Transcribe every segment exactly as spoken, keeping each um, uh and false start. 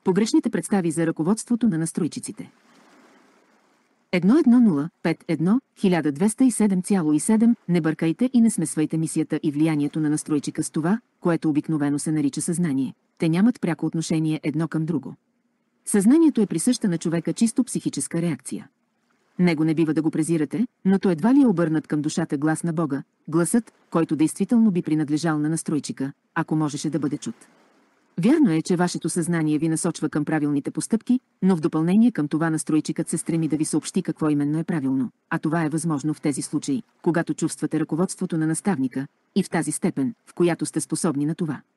Погрешните представи за ръководството на настройчиците. едно едно нула пет едно хиляда двеста и седем цяло и седем Не бъркайте и не смесвайте мисията и влиянието на настройчика с това, което обикновено се нарича съзнание. Те нямат пряко отношение едно към друго. Съзнанието е присъща на човека чисто психическа реакция. Него не бива да го презирате, но то едва ли е обърнат към душата глас на Бога, гласът, който действително би принадлежал на настройчика, ако можеше да бъде чут. Вярно е, че вашето съзнание ви насочва към правилните постъпки, но в допълнение към това настройчикът се стреми да ви съобщи какво именно е правилно, а това е възможно в тези случаи, когато чувствате ръководството на наставника и в тази степен, в която сте способни на това.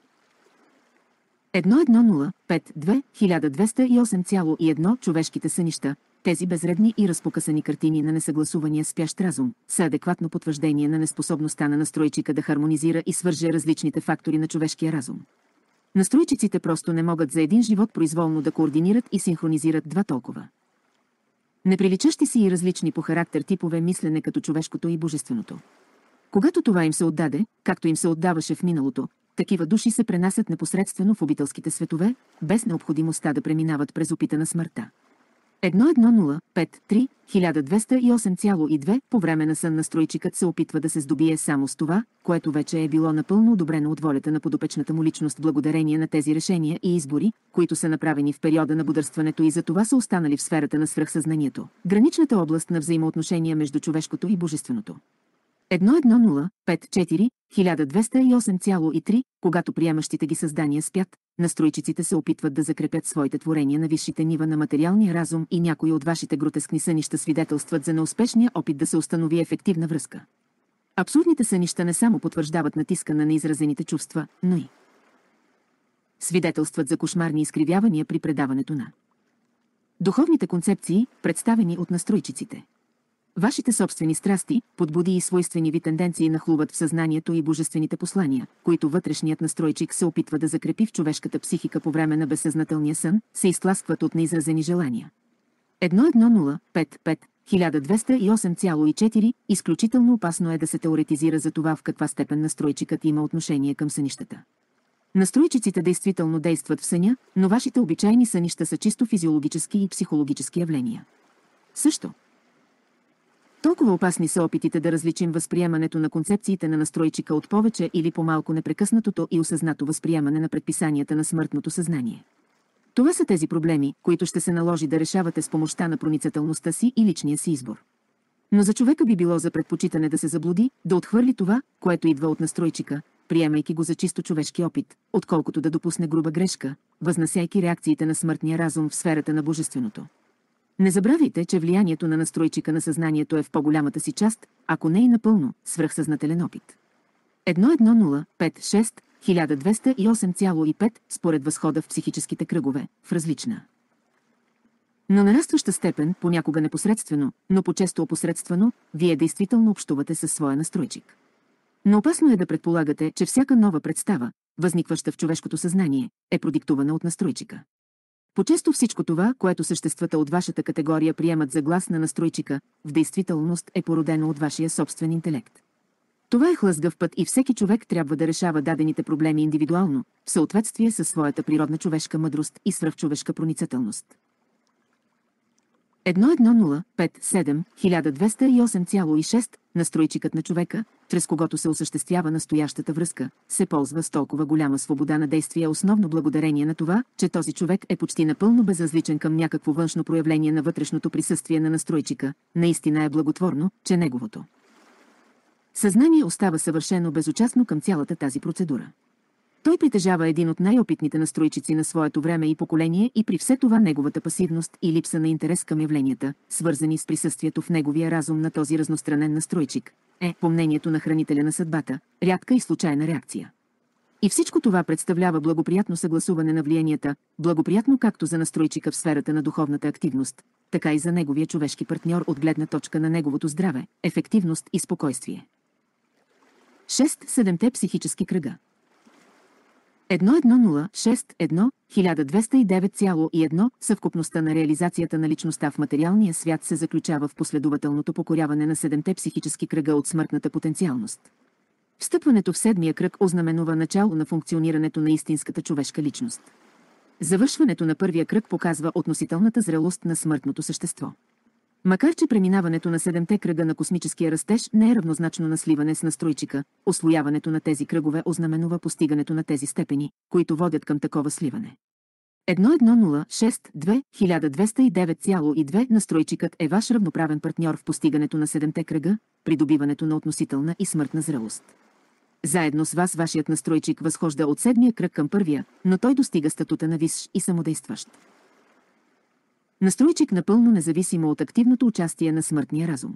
едно едно нула пет две хиляда двеста и осем цяло и едно Човешките сънища, тези безредни и разпокъсани картини на несъгласувания спящ разум, са адекватно потвърждение на неспособността на настройчика да хармонизира и свърже различните фактори на човешкия разум. Настройчиците просто не могат за един живот произволно да координират и синхронизират два толкова неприличащи си и различни по характер типове мислене като човешкото и божественото. Когато това им се отдаде, както им се отдаваше в миналото, такива души се пренасят непосредствено в обителските светове, без необходимостта да преминават през опита на смъртта. едно едно нула пет три хиляда двеста и осем цяло и две По време на сън настройчикът се опитва да се здобие само с това, което вече е било напълно одобрено от волята на подопечната му личност благодарение на тези решения и избори, които са направени в периода на бодрстването и за това са останали в сферата на свръхсъзнанието, граничната област на взаимоотношения между човешкото и божественото. едно едно нула пет четири хиляда двеста и осем цяло и три Когато приемащите ги създания спят, настройчиците се опитват да закрепят своите творения на висшите нива на материалния разум и някои от вашите гротескни сънища свидетелстват за неуспешния опит да се установи ефективна връзка. Абсурдните сънища не само потвърждават натиска на неизразените чувства, но и свидетелстват за кошмарни изкривявания при предаването на духовните концепции, представени от настройчиците. Вашите собствени страсти, подбуди и свойствени ви тенденции нахлуват в съзнанието и божествените послания, които вътрешният настройчик се опитва да закрепи в човешката психика по време на безсъзнателния сън, се изтласкват от неизразени желания. едно едно нула пет пет хиляда двеста и осем цяло и четири Изключително опасно е да се теоретизира за това в каква степен настройчикът има отношение към сънищата. Настройчиците действително действат в съня, но вашите обичайни сънища са чисто физиологически и психологически явления. Също толкова опасни са опитите да различим възприемането на концепциите на настройчика от повече или по-малко непрекъснатото и осъзнато възприемане на предписанията на смъртното съзнание. Това са тези проблеми, които ще се наложи да решавате с помощта на проницателността си и личния си избор. Но за човека би било за предпочитане да се заблуди, да отхвърли това, което идва от настройчика, приемайки го за чисто човешки опит, отколкото да допусне груба грешка, възнасяйки реакциите на смъртния разум в сферата на божественото. Не забравяйте, че влиянието на настройчика на съзнанието е в по-голямата си част, ако не и напълно, свръхсъзнателен опит. едно едно нула пет шест хиляда двеста и осем цяло и пет Според възхода в психическите кръгове, в различна, но нарастваща степен, понякога непосредствено, но по-често опосредствено, вие действително общувате със своя настройчик. Но опасно е да предполагате, че всяка нова представа, възникваща в човешкото съзнание, е продиктувана от настройчика. По-често всичко това, което съществата от вашата категория приемат за глас на настройчика, в действителност е породено от вашия собствен интелект. Това е хлъзгав път и всеки човек трябва да решава дадените проблеми индивидуално, в съответствие със своята природна човешка мъдрост и свръхчовешка проницателност. едно едно нула пет седем хиляда двеста и осем цяло и шест Настройчикът на човека, чрез когото се осъществява настоящата връзка, се ползва с толкова голяма свобода на действие основно благодарение на това, че този човек е почти напълно безразличен към някакво външно проявление на вътрешното присъствие на настройчика. Наистина е благотворно, че неговото съзнание остава съвършено безучастно към цялата тази процедура. Той притежава един от най-опитните настройчици на своето време и поколение и при все това неговата пасивност и липса на интерес към явленията, свързани с присъствието в неговия разум на този разностранен настройчик, е, по мнението на хранителя на съдбата, рядка и случайна реакция. И всичко това представлява благоприятно съгласуване на влиянията, благоприятно както за настройчика в сферата на духовната активност, така и за неговия човешки партньор от гледна точка на неговото здраве, ефективност и спокойствие. шест седемте психически кръга. едно едно нула шест едно хиляда двеста и девет цяло и едно Съвкупността на реализацията на личността в материалния свят се заключава в последователното покоряване на седемте психически кръга от смъртната потенциалност. Встъпването в седмия кръг ознаменува начало на функционирането на истинската човешка личност. Завършването на първия кръг показва относителната зрелост на смъртното същество. Макар че преминаването на седемте кръга на космическия растеж не е равнозначно на сливане с настройчика, усвояването на тези кръгове ознаменува постигането на тези степени, които водят към такова сливане. едно едно нула шест две хиляда двеста и девет цяло и две настройчикът е ваш равноправен партньор в постигането на седемте кръга, придобиването на относителна и смъртна зрелост. Заедно с вас вашият настройчик възхожда от седмия кръг към първия, но той достига статута на висш и самодействащ настройчик напълно независимо от активното участие на смъртния разум.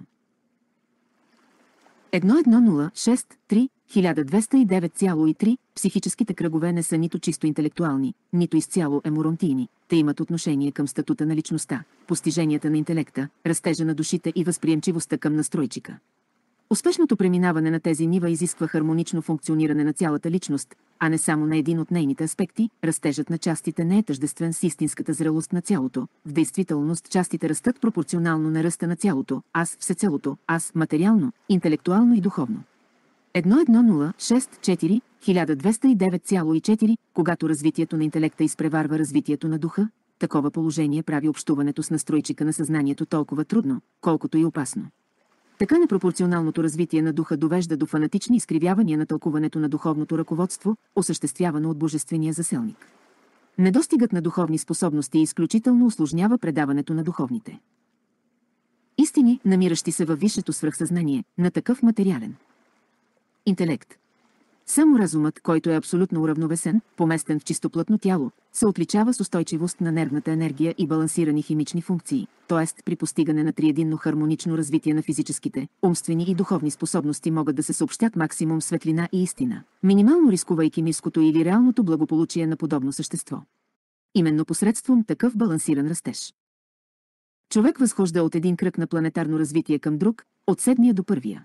едно едно нула шест три хиляда двеста и девет цяло и три психическите кръгове не са нито чисто интелектуални, нито изцяло еморонтийни, те имат отношение към статута на личността, постиженията на интелекта, растежа на душите и възприемчивостта към настройчика. Успешното преминаване на тези нива изисква хармонично функциониране на цялата личност, а не само на един от нейните аспекти. Растежът на частите не е тъждествен с истинската зрелост на цялото. В действителност частите растат пропорционално на ръста на цялото, аз всецелото, аз материално, интелектуално и духовно. едно едно нула шест четири хиляда двеста и девет цяло и четири Когато развитието на интелекта изпреварва развитието на духа, такова положение прави общуването с настройчика на съзнанието толкова трудно, колкото и опасно. Така непропорционалното развитие на духа довежда до фанатични изкривявания на тълкуването на духовното ръководство, осъществявано от божествения заселник. Недостигът на духовни способности изключително усложнява предаването на духовните истини, намиращи се във висшето свръхсъзнание, на такъв материален интелект. Само разумът, който е абсолютно уравновесен, поместен в чистоплътно тяло, се отличава с устойчивост на нервната енергия и балансирани химични функции, т.е. при постигане на триединно хармонично развитие на физическите, умствени и духовни способности могат да се съобщят максимум светлина и истина, минимално рискувайки ниското или реалното благополучие на подобно същество. Именно посредством такъв балансиран растеж човек възхожда от един кръг на планетарно развитие към друг, от седмия до първия.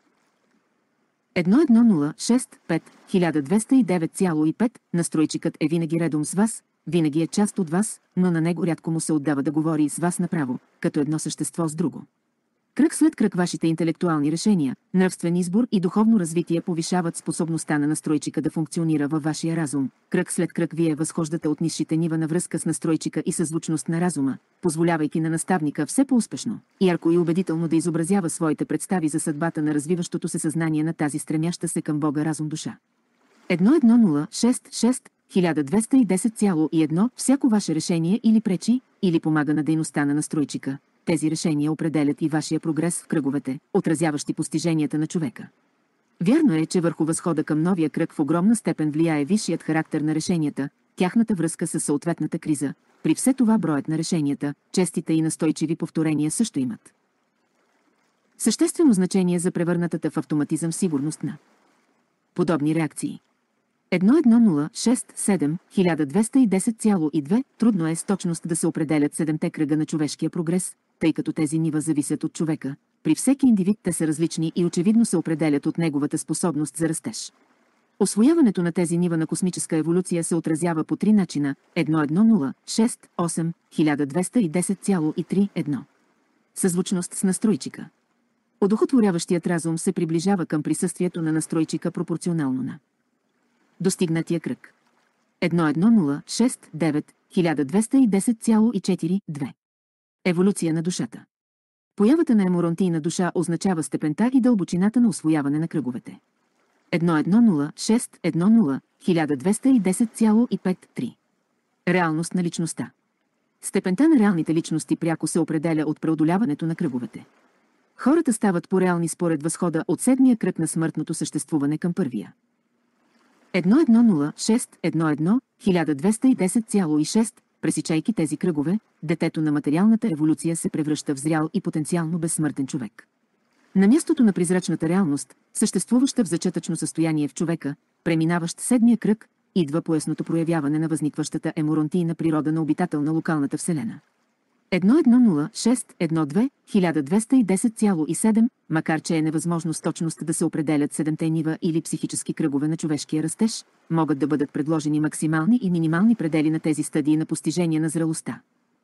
едно едно нула шест пет хиляда двеста и девет цяло и пет настройчикът е винаги редом с вас, винаги е част от вас, но на него рядко му се отдава да говори с вас направо, като едно същество с друго. Кръг след кръг вашите интелектуални решения, нравствен избор и духовно развитие повишават способността на настройчика да функционира във вашия разум. Кръг след кръг вие възхождате от нисшите нива на връзка с настройчика и съзвучност на разума, позволявайки на наставника все по-успешно, ярко и убедително да изобразява своите представи за съдбата на развиващото се съзнание на тази стремяща се към Бога разум душа. едно едно нула шест шест хиляда двеста и десет цяло и едно Всяко ваше решение или пречи, или помага на дейността на настройчика. Тези решения определят и вашия прогрес в кръговете, отразяващи постиженията на човека. Вярно е, че върху възхода към новия кръг в огромна степен влияе висшият характер на решенията, тяхната връзка с съответната криза. При все това броят на решенията, честите и настойчиви повторения също имат съществено значение за превърнатата в автоматизъм сигурност на подобни реакции. едно едно нула шест седем хиляда двеста и десет цяло и две Трудно е с точност да се определят седемте кръга на човешкия прогрес, тъй като тези нива зависят от човека. При всеки индивид те са различни и очевидно се определят от неговата способност за растеж. Освояването на тези нива на космическа еволюция се отразява по три начина. едно едно нула шест осем хиляда двеста и десет цяло и три едно Съзвучност с настройчика. Одухотворяващият разум се приближава към присъствието на настройчика пропорционално на достигнатия кръг. едно едно нула шест девет хиляда двеста и десет цяло и четири две Еволюция на душата. Появата на еморонтийна душа означава степента и дълбочината на усвояване на кръговете. едно едно нула шест едно нула хиляда двеста и десет цяло и пет три Реалност на личността. Степента на реалните личности пряко се определя от преодоляването на кръговете. Хората стават по-реални според възхода от седмия кръг на смъртното съществуване към първия. едно едно нула шест едно едно хиляда двеста и десет цяло и шест Пресичайки тези кръгове, детето на материалната еволюция се превръща в зрял и потенциално безсмъртен човек. На мястото на призрачната реалност, съществуваща в зачатъчно състояние в човека, преминаващ седмия кръг, идва поясното проявяване на възникващата еморонтийна природа на обитател на локалната вселена. едно едно нула шест едно две хиляда двеста и десет цяло и седем Макар че е невъзможно с точност да се определят седемте нива или психически кръгове на човешкия растеж, могат да бъдат предложени максимални и минимални предели на тези стадии на постижение на зрелостта.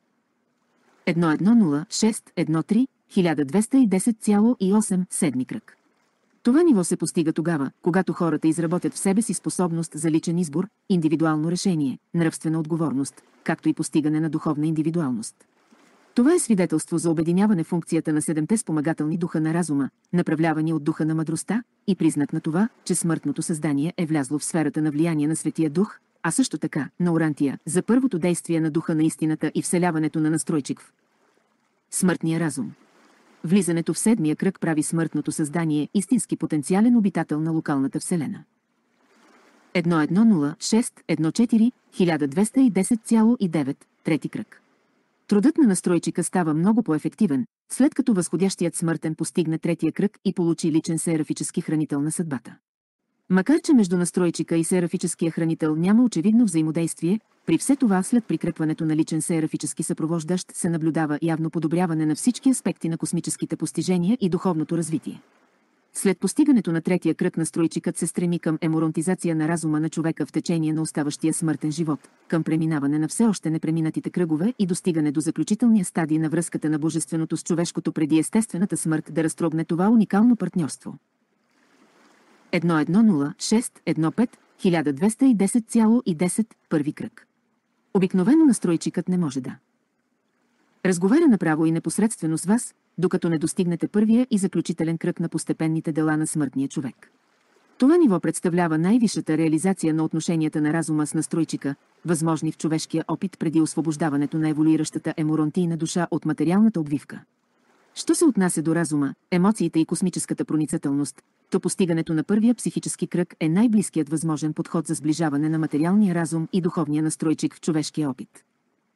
едно едно нула шест едно три хиляда двеста и десет цяло и осем Седми кръг. Това ниво се постига тогава, когато хората изработят в себе си способност за личен избор, индивидуално решение, нравствена отговорност, както и постигане на духовна индивидуалност. Това е свидетелство за обединяване функцията на седемте спомагателни духа на разума, направлявани от духа на мъдростта, и признак на това, че смъртното създание е влязло в сферата на влияние на Светия Дух, а също така на Орантия, за първото действие на духа на истината и вселяването на настройчик в смъртния разум. Влизането в седмия кръг прави смъртното създание истински потенциален обитател на локалната вселена. едно едно нула шест едно четири хиляда двеста и десет цяло и девет, трети кръг. Трудът на настройчика става много по-ефективен, след като възходящият смъртен постигне третия кръг и получи личен серафически хранител на съдбата. Макар че между настройчика и серафическия хранител няма очевидно взаимодействие, при все това след прикрепването на личен серафически съпровождащ се наблюдава явно подобряване на всички аспекти на космическите постижения и духовното развитие. След постигането на третия кръг настройчикът се стреми към еморонтизация на разума на човека в течение на оставащия смъртен живот, към преминаване на все още непреминатите кръгове и достигане до заключителния стадий на връзката на божественото с човешкото преди естествената смърт да разтрогне това уникално партньорство. едно едно нула шест едно пет хиляда двеста и десет цяло и десет, първи кръг. Обикновено настройчикът не може да разговаря направо и непосредствено с вас, докато не достигнете първия и заключителен кръг на постепенните дела на смъртния човек. Това ниво представлява най-висшата реализация на отношенията на разума с настройчика, възможни в човешкия опит преди освобождаването на еволюиращата еморонтийна душа от материалната обвивка. Що се отнася до разума, емоциите и космическата проницателност, то постигането на първия психически кръг е най-близкият възможен подход за сближаване на материалния разум и духовния настройчик в човешкия опит.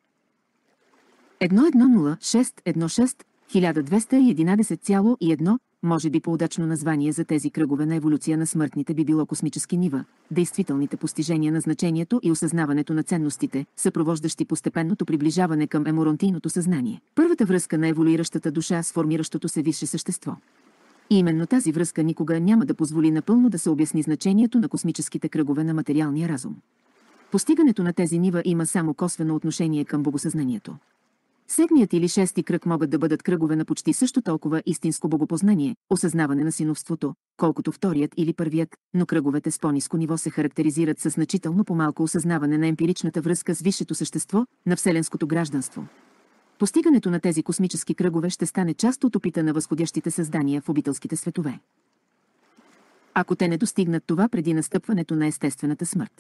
едно едно нула шест едно шест хиляда двеста и единадесет цяло и едно, може би по-удачно название за тези кръгове на еволюция на смъртните би било космически нива, действителните постижения на значението и осъзнаването на ценностите, съпровождащи постепенното приближаване към еморонтийното съзнание. Първата връзка на еволюиращата душа с формиращото се висше същество. И именно тази връзка никога няма да позволи напълно да се обясни значението на космическите кръгове на материалния разум. Постигането на тези нива има само косвено отношение към богосъзнанието. Седмият или шести кръг могат да бъдат кръгове на почти също толкова истинско богопознание, осъзнаване на синовството, колкото вторият или първият, но кръговете с по-ниско ниво се характеризират със значително по-малко осъзнаване на емпиричната връзка с висшето същество, на вселенското гражданство. Постигането на тези космически кръгове ще стане част от опита на възходящите създания в обителските светове. Ако те не достигнат това преди настъпването на естествената смърт.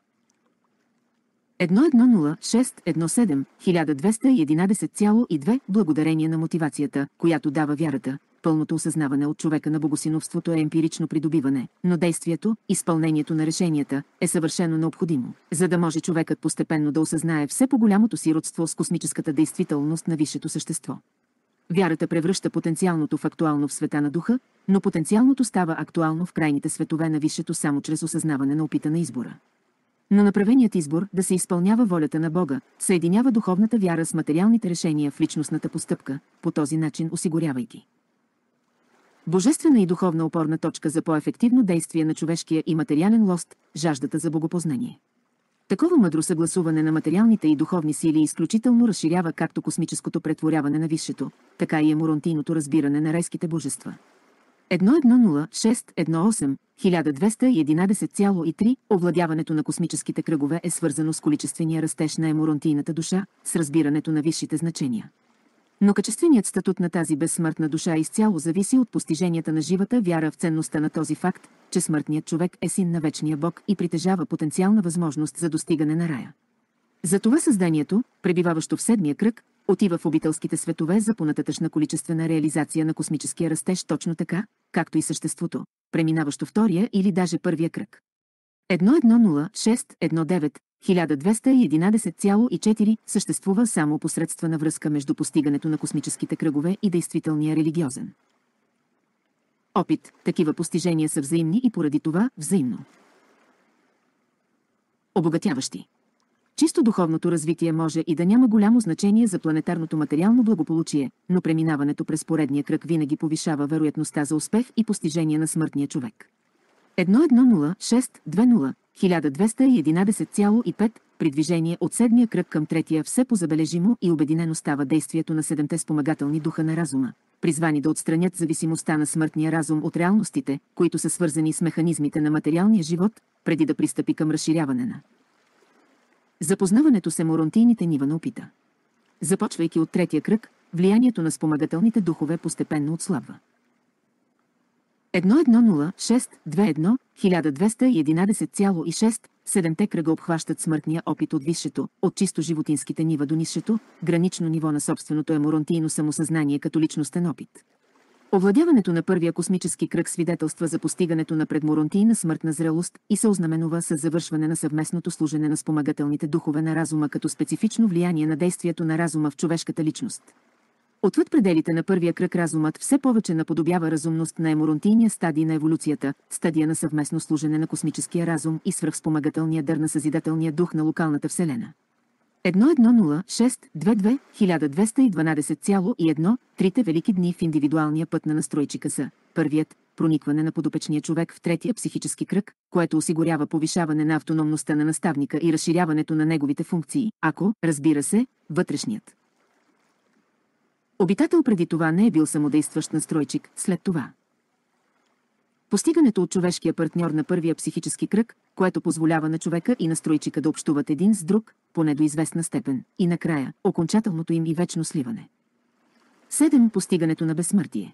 едно едно нула шест едно седем хиляда двеста и единадесет цяло и две благодарение на мотивацията, която дава вярата, пълното осъзнаване от човека на богосиновството е емпирично придобиване, но действието, изпълнението на решенията, е съвършено необходимо, за да може човекът постепенно да осъзнае все по-голямото си родство с космическата действителност на висшето същество. Вярата превръща потенциалното в актуално в света на духа, но потенциалното става актуално в крайните светове на висшето само чрез осъзнаване на опита на избора. Но направеният избор да се изпълнява волята на Бога съединява духовната вяра с материалните решения в личностната постъпка, по този начин осигурявайки божествена и духовна опорна точка за по-ефективно действие на човешкия и материален лост, жаждата за богопознание. Такова мъдро съгласуване на материалните и духовни сили изключително разширява както космическото претворяване на висшето, така и еморонтийното разбиране на райските божества. едно едно нула шест едно осем хиляда двеста и единадесет цяло и три овладяването на космическите кръгове е свързано с количествения растеж на еморонтийната душа, с разбирането на висшите значения. Но качественият статут на тази безсмъртна душа изцяло зависи от постиженията на живата вяра в ценността на този факт, че смъртният човек е син на вечния Бог и притежава потенциална възможност за достигане на рая. Затова създанието, пребиваващо в седмия кръг, отива в обителските светове за понататъчна количествена реализация на космическия растеж точно така, както и съществото, преминаващо втория или даже първия кръг. едно едно нула шест едно девет хиляда двеста и единадесет цяло и четири съществува само посредствена връзка между постигането на космическите кръгове и действителния религиозен опит. Такива постижения са взаимни и поради това взаимно обогатяващи. Чисто духовното развитие може и да няма голямо значение за планетарното материално благополучие, но преминаването през поредния кръг винаги повишава вероятността за успех и постижение на смъртния човек. едно едно нула шест две нула хиляда двеста и единадесет цяло и пет при движение от седмия кръг към третия все по-забележимо и обединено става действието на седемте спомагателни духа на разума, призвани да отстранят зависимостта на смъртния разум от реалностите, които са свързани с механизмите на материалния живот, преди да пристъпи към разширяване на запознаването с еморонтийните нива на опита. Започвайки от третия кръг, влиянието на спомагателните духове постепенно отслабва. едно едно нула шест две едно хиляда двеста и единадесет цяло и шест седемте кръга обхващат смъртния опит от висшето, от чисто животинските нива до нисшето, гранично ниво на собственото еморонтийно самосъзнание като личностен опит. Овладяването на първия космически кръг свидетелства за постигането на предморонтийна смъртна зрелост и се ознаменува с завършване на съвместното служене на спомагателните духове на разума като специфично влияние на действието на разума в човешката личност. Отвъд пределите на първия кръг разумът все повече наподобява разумност на еморонтийния стадий на еволюцията, стадия на съвместно служене на космическия разум и свръхспомагателния дър на съзидателния дух на локалната вселена. едно едно нула шест две две хиляда двеста и дванадесет цяло и едно Трите велики дни в индивидуалния път на настройчика са: първият – проникване на подопечния човек в третия психически кръг, което осигурява повишаване на автономността на наставника и разширяването на неговите функции, ако, разбира се, вътрешният обитател преди това не е бил самодействащ настройчик. След това постигането от човешкия партньор на първия психически кръг, което позволява на човека и настройчика да общуват един с друг, поне до известна степен, и накрая – окончателното им и вечно сливане. седем. Постигането на безсмъртие.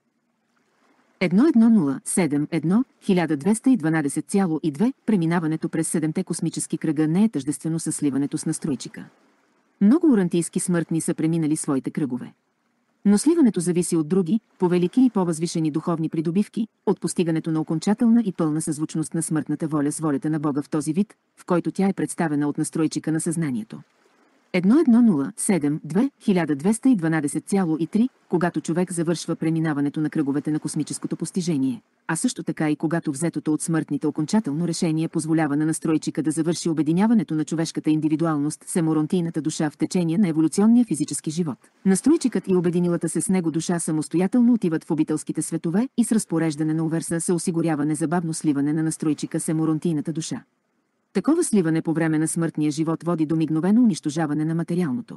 едно едно нула седем едно хиляда двеста и дванадесет цяло и две Преминаването през седемте космически кръга не е тъждествено със сливането с настройчика. Много урантийски смъртни са преминали своите кръгове. Но сливането зависи от други, по-велики и по-възвишени духовни придобивки, от постигането на окончателна и пълна съзвучност на смъртната воля с волята на Бога в този вид, в който тя е представена от настройчика на съзнанието. едно едно нула седем две хиляда двеста и дванадесет цяло и три Когато човек завършва преминаването на кръговете на космическото постижение, а също така и когато взетото от смъртните окончателно решение позволява на настройчика да завърши обединяването на човешката индивидуалност с еморонтийната душа в течение на еволюционния физически живот. Настройчикът и обединилата се с него душа самостоятелно отиват в обителските светове и с разпореждане на Уверса се осигурява незабавно сливане на настройчика с еморонтийната душа. Такова сливане по време на смъртния живот води до мигновено унищожаване на материалното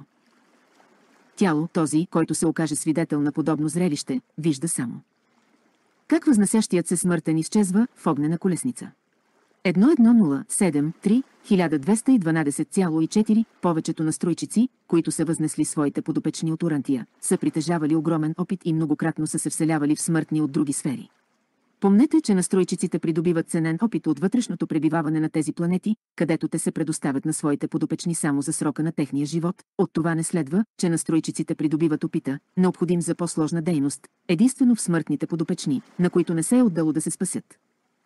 тяло. Този, който се окаже свидетел на подобно зрелище, вижда само как възнасящият се смъртен изчезва в огнена колесница. едно едно нула седем три хиляда двеста и дванадесет цяло и четири Повечето настройчици, които са възнесли своите подопечни от Урантия, са притежавали огромен опит и многократно са се вселявали в смъртни от други сфери. Помнете, че настройчиците придобиват ценен опит от вътрешното пребиваване на тези планети, където те се предоставят на своите подопечни само за срока на техния живот. От това не следва, че настройчиците придобиват опита, необходим за по-сложна дейност, единствено в смъртните подопечни, на които не се е отдало да се спасят.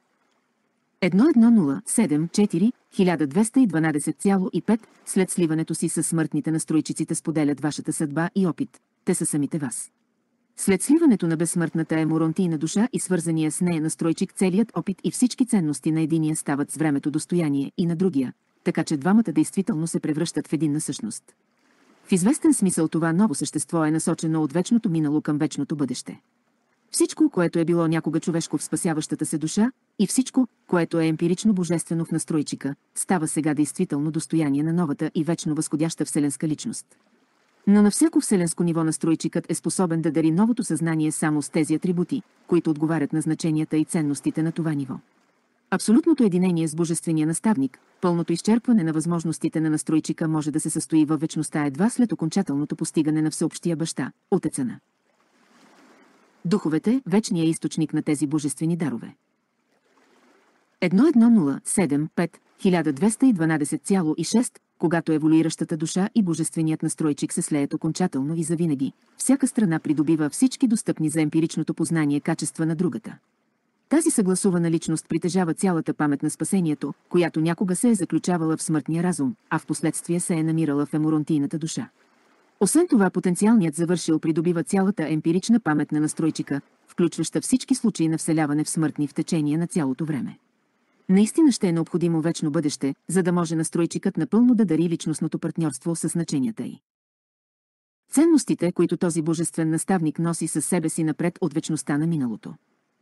едно едно нула седем четири хиляда двеста и дванадесет цяло и пет След сливането си с смъртните настройчиците споделят вашата съдба и опит. Те са самите вас. След сливането на безсмъртната еморонтийна душа и свързания с нея настройчик, целият опит и всички ценности на единия стават с времето достояние и на другия, така че двамата действително се превръщат в единна същност. В известен смисъл това ново същество е насочено от вечното минало към вечното бъдеще. Всичко, което е било някога човешко в спасяващата се душа, и всичко, което е емпирично божествено в настройчика, става сега действително достояние на новата и вечно възходяща вселенска личност. Но на всяко вселенско ниво настройчикът е способен да дари новото съзнание само с тези атрибути, които отговарят на значенията и ценностите на това ниво. Абсолютното единение с божествения наставник, пълното изчерпване на възможностите на настройчика може да се състои във вечността едва след окончателното постигане на всеобщия баща, Отеца на духовете, вечния източник на тези божествени дарове. едно едно нула седем пет хиляда двеста и дванадесет цяло и шест Когато еволюиращата душа и божественият настройчик се слеят окончателно и завинаги, всяка страна придобива всички достъпни за емпиричното познание качества на другата. Тази съгласувана личност притежава цялата памет на спасението, която някога се е заключавала в смъртния разум, а в последствие се е намирала в еморонтийната душа. Освен това, потенциалният завършил придобива цялата емпирична памет на настройчика, включваща всички случаи на вселяване в смъртни в течение на цялото време. Наистина ще е необходимо вечно бъдеще, за да може настройчикът напълно да дари личностното партньорство със значенията й. Ценностите, които този божествен наставник носи със себе си напред от вечността на миналото.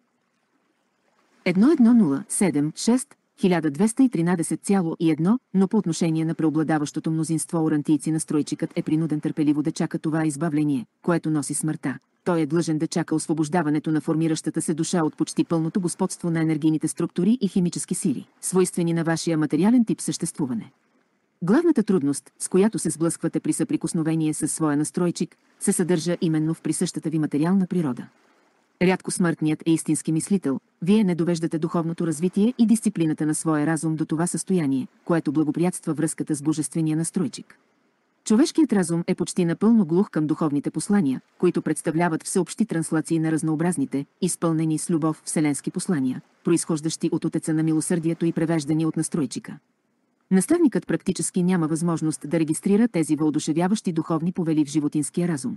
едно едно нула седем шест хиляда двеста и тринадесет цяло и едно Но по отношение на преобладаващото мнозинство урантийци настройчикът е принуден търпеливо да чака това избавление, което носи смъртта. той е длъжен да чака освобождаването на формиращата се душа от почти пълното господство на енергийните структури и химически сили, свойствени на вашия материален тип съществуване. Главната трудност, с която се сблъсквате при съприкосновение със своя настройчик, се съдържа именно в присъщата ви материална природа. Рядко смъртният е истински мислител, вие не довеждате духовното развитие и дисциплината на своя разум до това състояние, което благоприятства връзката с божествения настройчик. Човешкият разум е почти напълно глух към духовните послания, които представляват всеобщи транслации на разнообразните, изпълнени с любов вселенски послания, произхождащи от Отеца на милосърдието и превеждани от настройчика. Наставникът практически няма възможност да регистрира тези въодушевяващи духовни повели в животинския разум,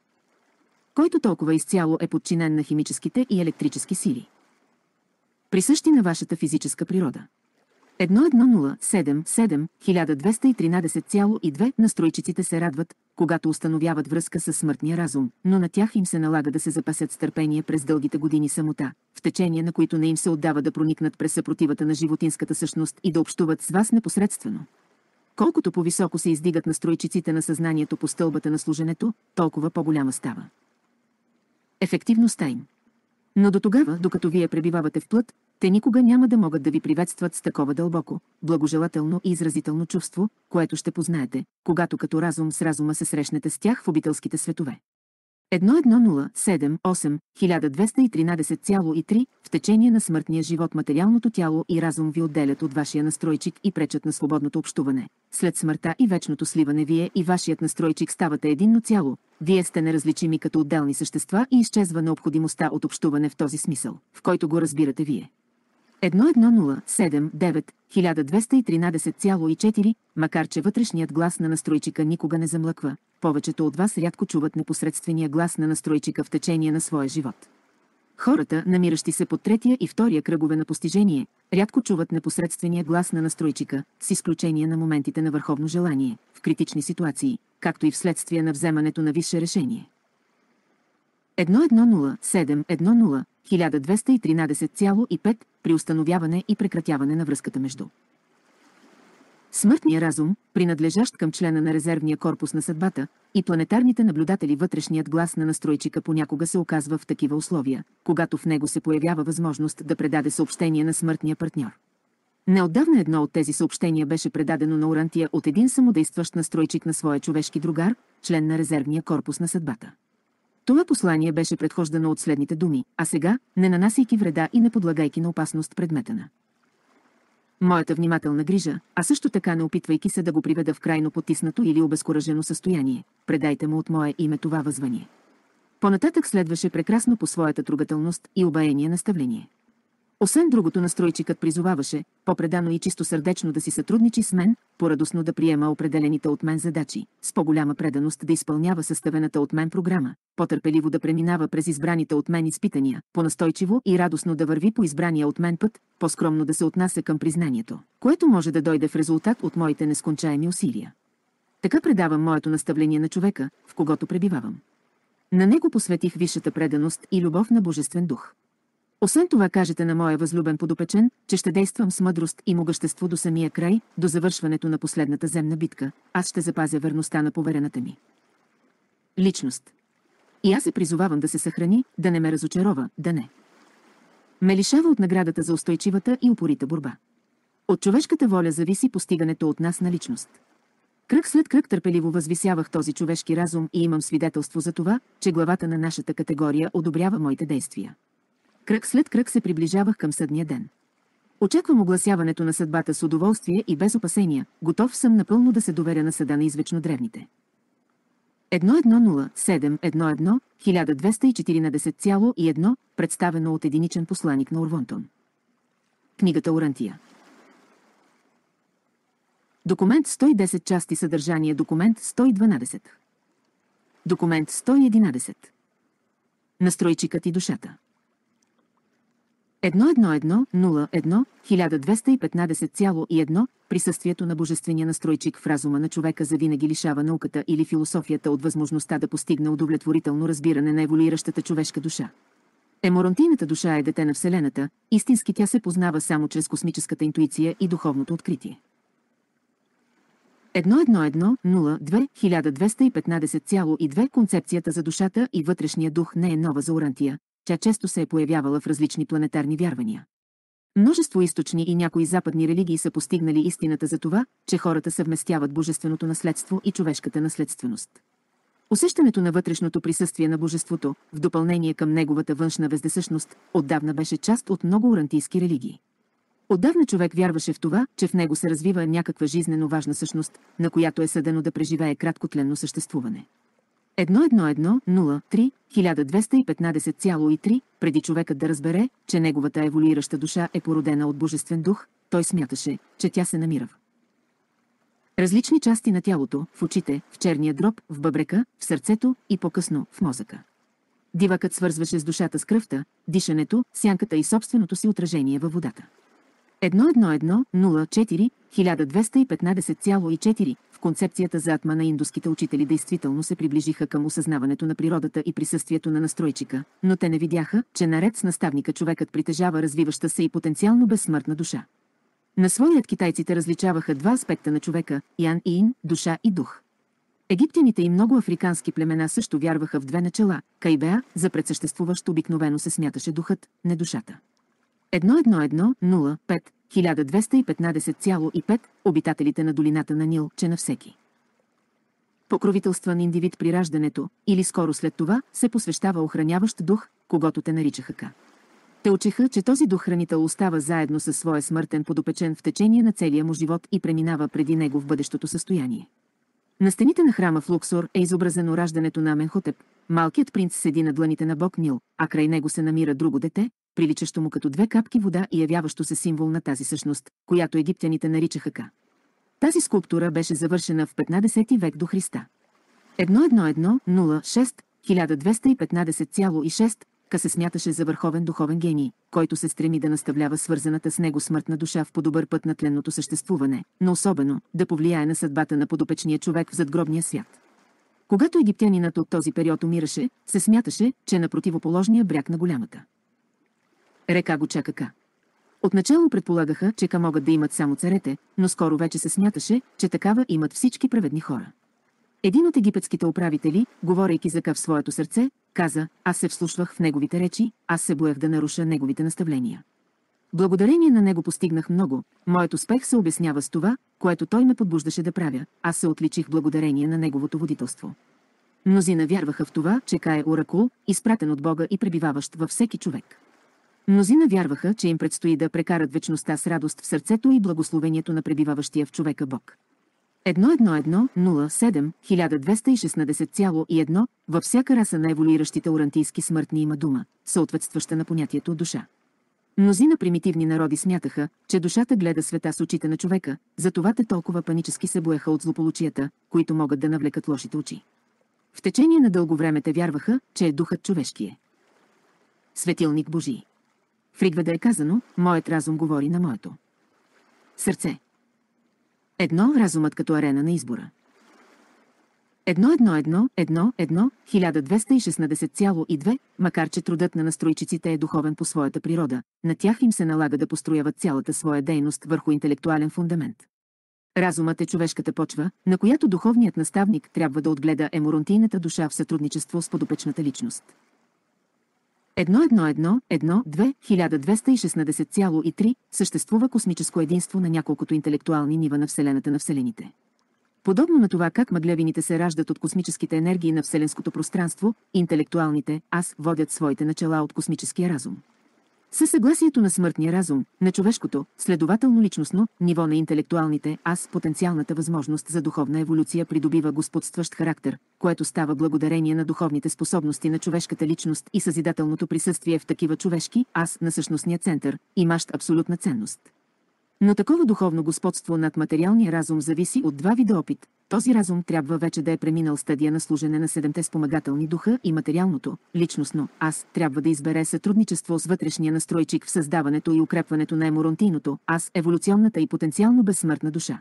който толкова изцяло е подчинен на химическите и електрически сили, присъщи на вашата физическа природа. едно едно нула седем седем хиляда двеста и тринадесет цяло и две настройчиците се радват, когато установяват връзка с смъртния разум, но на тях им се налага да се запасят с търпение през дългите години самота, в течение на които не им се отдава да проникнат през съпротивата на животинската същност и да общуват с вас непосредствено. Колкото по-високо се издигат настройчиците на съзнанието по стълбата на служенето, толкова по-голяма става ефективността им. Но до тогава, докато вие пребивавате в плът, те никога няма да могат да ви приветстват с такова дълбоко, благожелателно и изразително чувство, което ще познаете, когато като разум с разума се срещнете с тях в обителските светове. едно едно нула седем осем хиляда двеста и тринадесет цяло и три В течение на смъртния живот материалното тяло и разум ви отделят от вашия настройчик и пречат на свободното общуване. След смъртта и вечното сливане вие и вашият настройчик ставате единно цяло, вие сте неразличими като отделни същества и изчезва необходимостта от общуване в този смисъл, в който го разбирате вие. едно едно нула седем девет хиляда двеста и тринадесет цяло и четири Макар че вътрешният глас на настройчика никога не замлъква, повечето от вас рядко чуват непосредствения глас на настройчика в течение на своя живот. Хората, намиращи се под третия и втория кръгове на постижение, рядко чуват непосредствения глас на настройчика, с изключение на моментите на върховно желание, в критични ситуации, както и вследствие на вземането на висше решение. едно едно нула седем едно нула хиляда двеста и тринадесет цяло и пет При установяване и прекратяване на връзката между смъртния разум, принадлежащ към члена на резервния корпус на съдбата, и планетарните наблюдатели вътрешният глас на настройчика понякога се оказва в такива условия, когато в него се появява възможност да предаде съобщение на смъртния партньор. Неотдавна едно от тези съобщения беше предадено на Орантия от един самодействащ настройчик на своя човешки другар, член на резервния корпус на съдбата. Това послание беше предхождано от следните думи: а сега, не нанасяйки вреда и не подлагайки на опасност предмета на моята внимателна грижа, а също така не опитвайки се да го приведа в крайно потиснато или обезкуражено състояние, предайте му от мое име това възвание. Понататък следваше прекрасно по своята трогателност и обаяние наставление. Освен другото, настройчикът призоваваше, по-предано и чисто сърдечно да си сътрудничи с мен, по-радостно да приема определените от мен задачи, с по-голяма преданост да изпълнява съставената от мен програма, по-търпеливо да преминава през избраните от мен изпитания, по-настойчиво и радостно да върви по избрания от мен път, по-скромно да се отнася към признанието, което може да дойде в резултат от моите нескончаеми усилия. Така предавам моето наставление на човека, в когото пребивавам. На него посветих висшата преданост и любов на Божествен дух. Освен това кажете на моя възлюбен подопечен, че ще действам с мъдрост и могъщество до самия край, до завършването на последната земна битка. Аз ще запазя верността на поверената ми личност. И аз се призовавам да се съхрани, да не ме разочарова, да не ме лишава от наградата за устойчивата и упорита борба. От човешката воля зависи постигането от нас на личност. Кръг след кръг търпеливо възвисявах този човешки разум и имам свидетелство за това, че главата на нашата категория одобрява моите действия. Кръг след кръг се приближавах към съдния ден. Очаквам огласяването на съдбата с удоволствие и без опасения, готов съм напълно да се доверя на съда на извечно древните. едно едно нула седем едно едно хиляда двеста и четиринадесет цяло и едно представено от единичен посланик на Орвонтон. Книгата Орантия. Документ сто и десет части съдържание. Документ сто и дванадесет. Документ сто и единадесет. Настройчикът и душата. едно едно едно нула едно хиляда двеста и петнадесет цяло и едно Присъствието на божествения настройчик в разума на човека завинаги лишава науката или философията от възможността да постигне удовлетворително разбиране на еволюиращата човешка душа. Еморонтийната душа е дете на Вселената, истински тя се познава само чрез космическата интуиция и духовното откритие. едно едно едно нула две хиляда двеста и петнадесет цяло и две Концепцията за душата и вътрешния дух не е нова за Орантия, тя често се е появявала в различни планетарни вярвания. Множество източни и някои западни религии са постигнали истината за това, че хората съвместяват божественото наследство и човешката наследственост. Усещането на вътрешното присъствие на божеството, в допълнение към неговата външна вездесъщност, отдавна беше част от много орантийски религии. Отдавна човек вярваше в това, че в него се развива някаква жизнено важна същност, на която е съдено да преживее краткотленно съществуване. едно едно едно нула три хиляда двеста и петнадесет цяло и три Преди човекът да разбере, че неговата еволюираща душа е породена от божествен дух, той смяташе, че тя се намира в различни части на тялото, в очите, в черния дроб, в бъбрека, в сърцето и по-късно в мозъка. Дивакът свързваше с душата с кръвта, дишането, сянката и собственото си отражение във водата. едно едно едно нула четири хиляда двеста и петнадесет цяло и четири В концепцията за атма на индуските учители действително се приближиха към осъзнаването на природата и присъствието на настройчика, но те не видяха, че наред с наставника човекът притежава развиваща се и потенциално безсмъртна душа. На свой ред китайците различаваха два аспекта на човека – ян и ин, душа и дух. Египтяните и много африкански племена също вярваха в две начала – Кайбеа, за предсъществуващ обикновено се смяташе духът, не душата. едно едно едно нула пет хиляда двеста и петнадесет цяло и пет Обитателите на долината на Нил, че на всеки покровителстван индивид при раждането, или скоро след това, се посвещава охраняващ дух, когото те наричаха Ка. Те учеха, че този дух-хранител остава заедно със своя смъртен подопечен в течение на целия му живот и преминава преди него в бъдещото състояние. На стените на храма в Луксор е изобразено раждането на Аменхотеп. Малкият принц седи на дланите на бог Нил, а край него се намира друго дете, приличащо му като две капки вода и явяващо се символ на тази същност, която египтяните наричаха Ка. Тази скулптура беше завършена в петнадесети век до Христа. едно едно едно нула шест хиляда двеста и петнадесет цяло и шест Ка се смяташе за върховен духовен гений, който се стреми да наставлява свързаната с него смъртна душа в по-добър път на тленното съществуване, но особено да повлияе на съдбата на подопечния човек в задгробния свят. Когато египтянинът от този период умираше, се смяташе, че е на противоположния бряг на голямата река го чака Ка. Отначало предполагаха, че Ка могат да имат само царете, но скоро вече се смяташе, че такава имат всички праведни хора. Един от египетските управители, говорейки за Ка в своето сърце, каза: аз се вслушвах в неговите речи, аз се боях да наруша неговите наставления. Благодарение на него постигнах много, моят успех се обяснява с това, което той ме подбуждаше да правя, аз се отличих благодарение на неговото водителство. Мнозина вярваха в това, че Ка е оракул, изпратен от Бога и пребиваващ във всеки човек. Мнозина вярваха, че им предстои да прекарат вечността с радост в сърцето и благословението на пребиваващия в човека Бог. едно едно едно нула седем хиляда двеста и шестнадесет цяло и едно Във всяка раса на еволюиращите орантийски смъртни има дума, съответстваща на понятието душа. Мнозина примитивни народи смятаха, че душата гледа света с очите на човека, затова те толкова панически се бояха от злополучията, които могат да навлекат лошите очи. В течение на дълго време те вярваха, че е духът човешкие светилник Божий. В Ригведа е казано: моят разум говори на моето сърце. Едно разумът като арена на избора. едно едно едно едно едно хиляда двеста и шестнадесет цяло и две Макар че трудът на настройчиците е духовен по своята природа, на тях им се налага да построяват цялата своя дейност върху интелектуален фундамент. Разумът е човешката почва, на която духовният наставник трябва да отгледа еморонтийната душа в сътрудничество с подопечната личност. едно едно едно едно две хиляда двеста и шестнадесет цяло и три Съществува космическо единство на няколкото интелектуални нива на Вселената на Вселените. Подобно на това как мъглявините се раждат от космическите енергии на вселенското пространство, интелектуалните аз водят своите начала от космическия разум. Със съгласието на смъртния разум, на човешкото, следователно личностно, ниво на интелектуалните аз, потенциалната възможност за духовна еволюция придобива господстващ характер, което става благодарение на духовните способности на човешката личност и съзидателното присъствие в такива човешки аз на същностния център, имащ абсолютна ценност. Но такова духовно господство над материалния разум зависи от два вида опит. Този разум трябва вече да е преминал стадия на служене на седемте спомагателни духа и материалното, личностно, аз трябва да избере сътрудничество с вътрешния настройчик в създаването и укрепването на еморонтийното, аз, еволюционната и потенциално безсмъртна душа.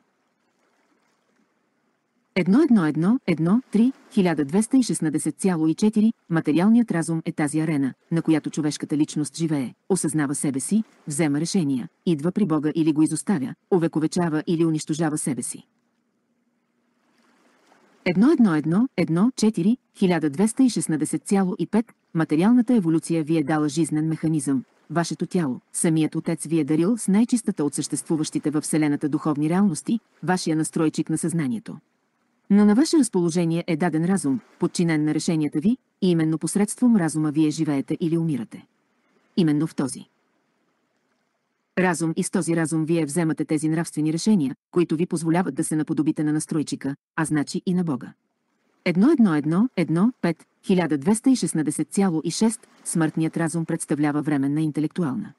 едно едно едно едно три хиляда двеста и шестнадесет цяло и четири Материалният разум е тази арена, на която човешката личност живее, осъзнава себе си, взема решения, идва при Бога или го изоставя, увековечава или унищожава себе си. едно едно едно едно четири хиляда двеста и шестнадесет цяло и пет Материалната еволюция ви е дала жизнен механизъм. Вашето тяло, самият Отец ви е дарил с най-чистата от съществуващите във Вселената духовни реалности, вашия настройчик на съзнанието. Но на ваше разположение е даден разум, подчинен на решенията ви, и именно посредством разума вие живеете или умирате. Именно в този разум и с този разум вие вземате тези нравствени решения, които ви позволяват да се наподобите на настройчика, а значи и на Бога. едно едно едно едно пет хиляда двеста и шестнадесет цяло и шест Смъртният разум представлява временна интелектуална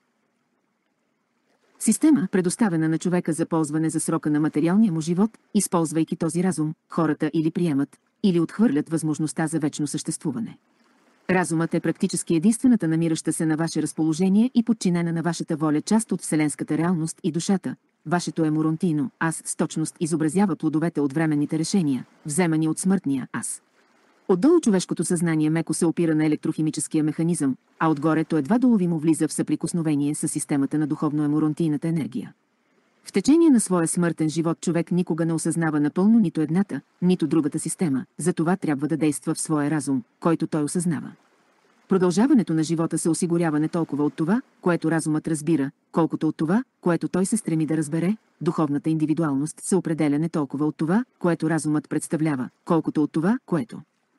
система, предоставена на човека за ползване за срока на материалния му живот. Използвайки този разум, хората или приемат, или отхвърлят възможността за вечно съществуване. Разумът е практически единствената намираща се на ваше разположение и подчинена на вашата воля част от вселенската реалност, и душата, вашето еморонтийно аз с точност изобразява плодовете от временните решения, вземани от смъртния аз. Отдолу човешкото съзнание меко се опира на електрохимическия механизъм, а отгоре то едва доловимо влиза в съприкосновение с системата на духовно-еморонтийната енергия. В течение на своя смъртен живот човек никога не осъзнава напълно нито едната, нито другата система, затова трябва да действа в своя разум, който той осъзнава. Продължаването на живота се осигурява не толкова от това, което разумът разбира, колкото от това, което той се стреми да разбере. Духовната индивидуалност се определя не толкова от това, което разумът представлява, колкото от това, което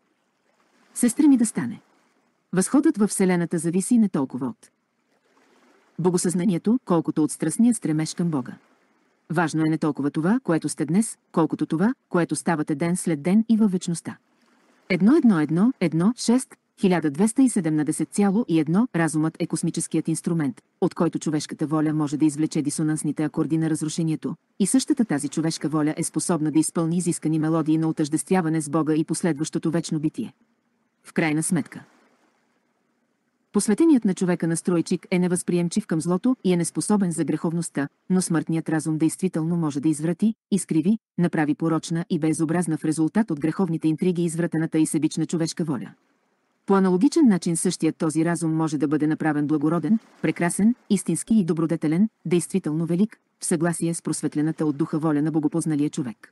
се стреми да стане. Възходът във Вселената зависи не толкова от богосъзнанието, колкото от страстният стремеж към Бога. Важно е не толкова това, което сте днес, колкото това, което ставате ден след ден и във вечността. едно едно едно едно шест хиляда двеста и седемнадесет цяло и едно Разумът е космическият инструмент, от който човешката воля може да извлече дисонансните акорди на разрушението, и същата тази човешка воля е способна да изпълни изискани мелодии на отъждествяване с Бога и последващото вечно битие. В крайна сметка, посветеният на човека настройчик е невъзприемчив към злото и е неспособен за греховността, но смъртният разум действително може да изврати, изкриви, направи порочна и безобразна в резултат от греховните интриги извратената и себична човешка воля. По аналогичен начин същият този разум може да бъде направен благороден, прекрасен, истински и добродетелен, действително велик, в съгласие с просветлената от духа воля на богопозналия човек.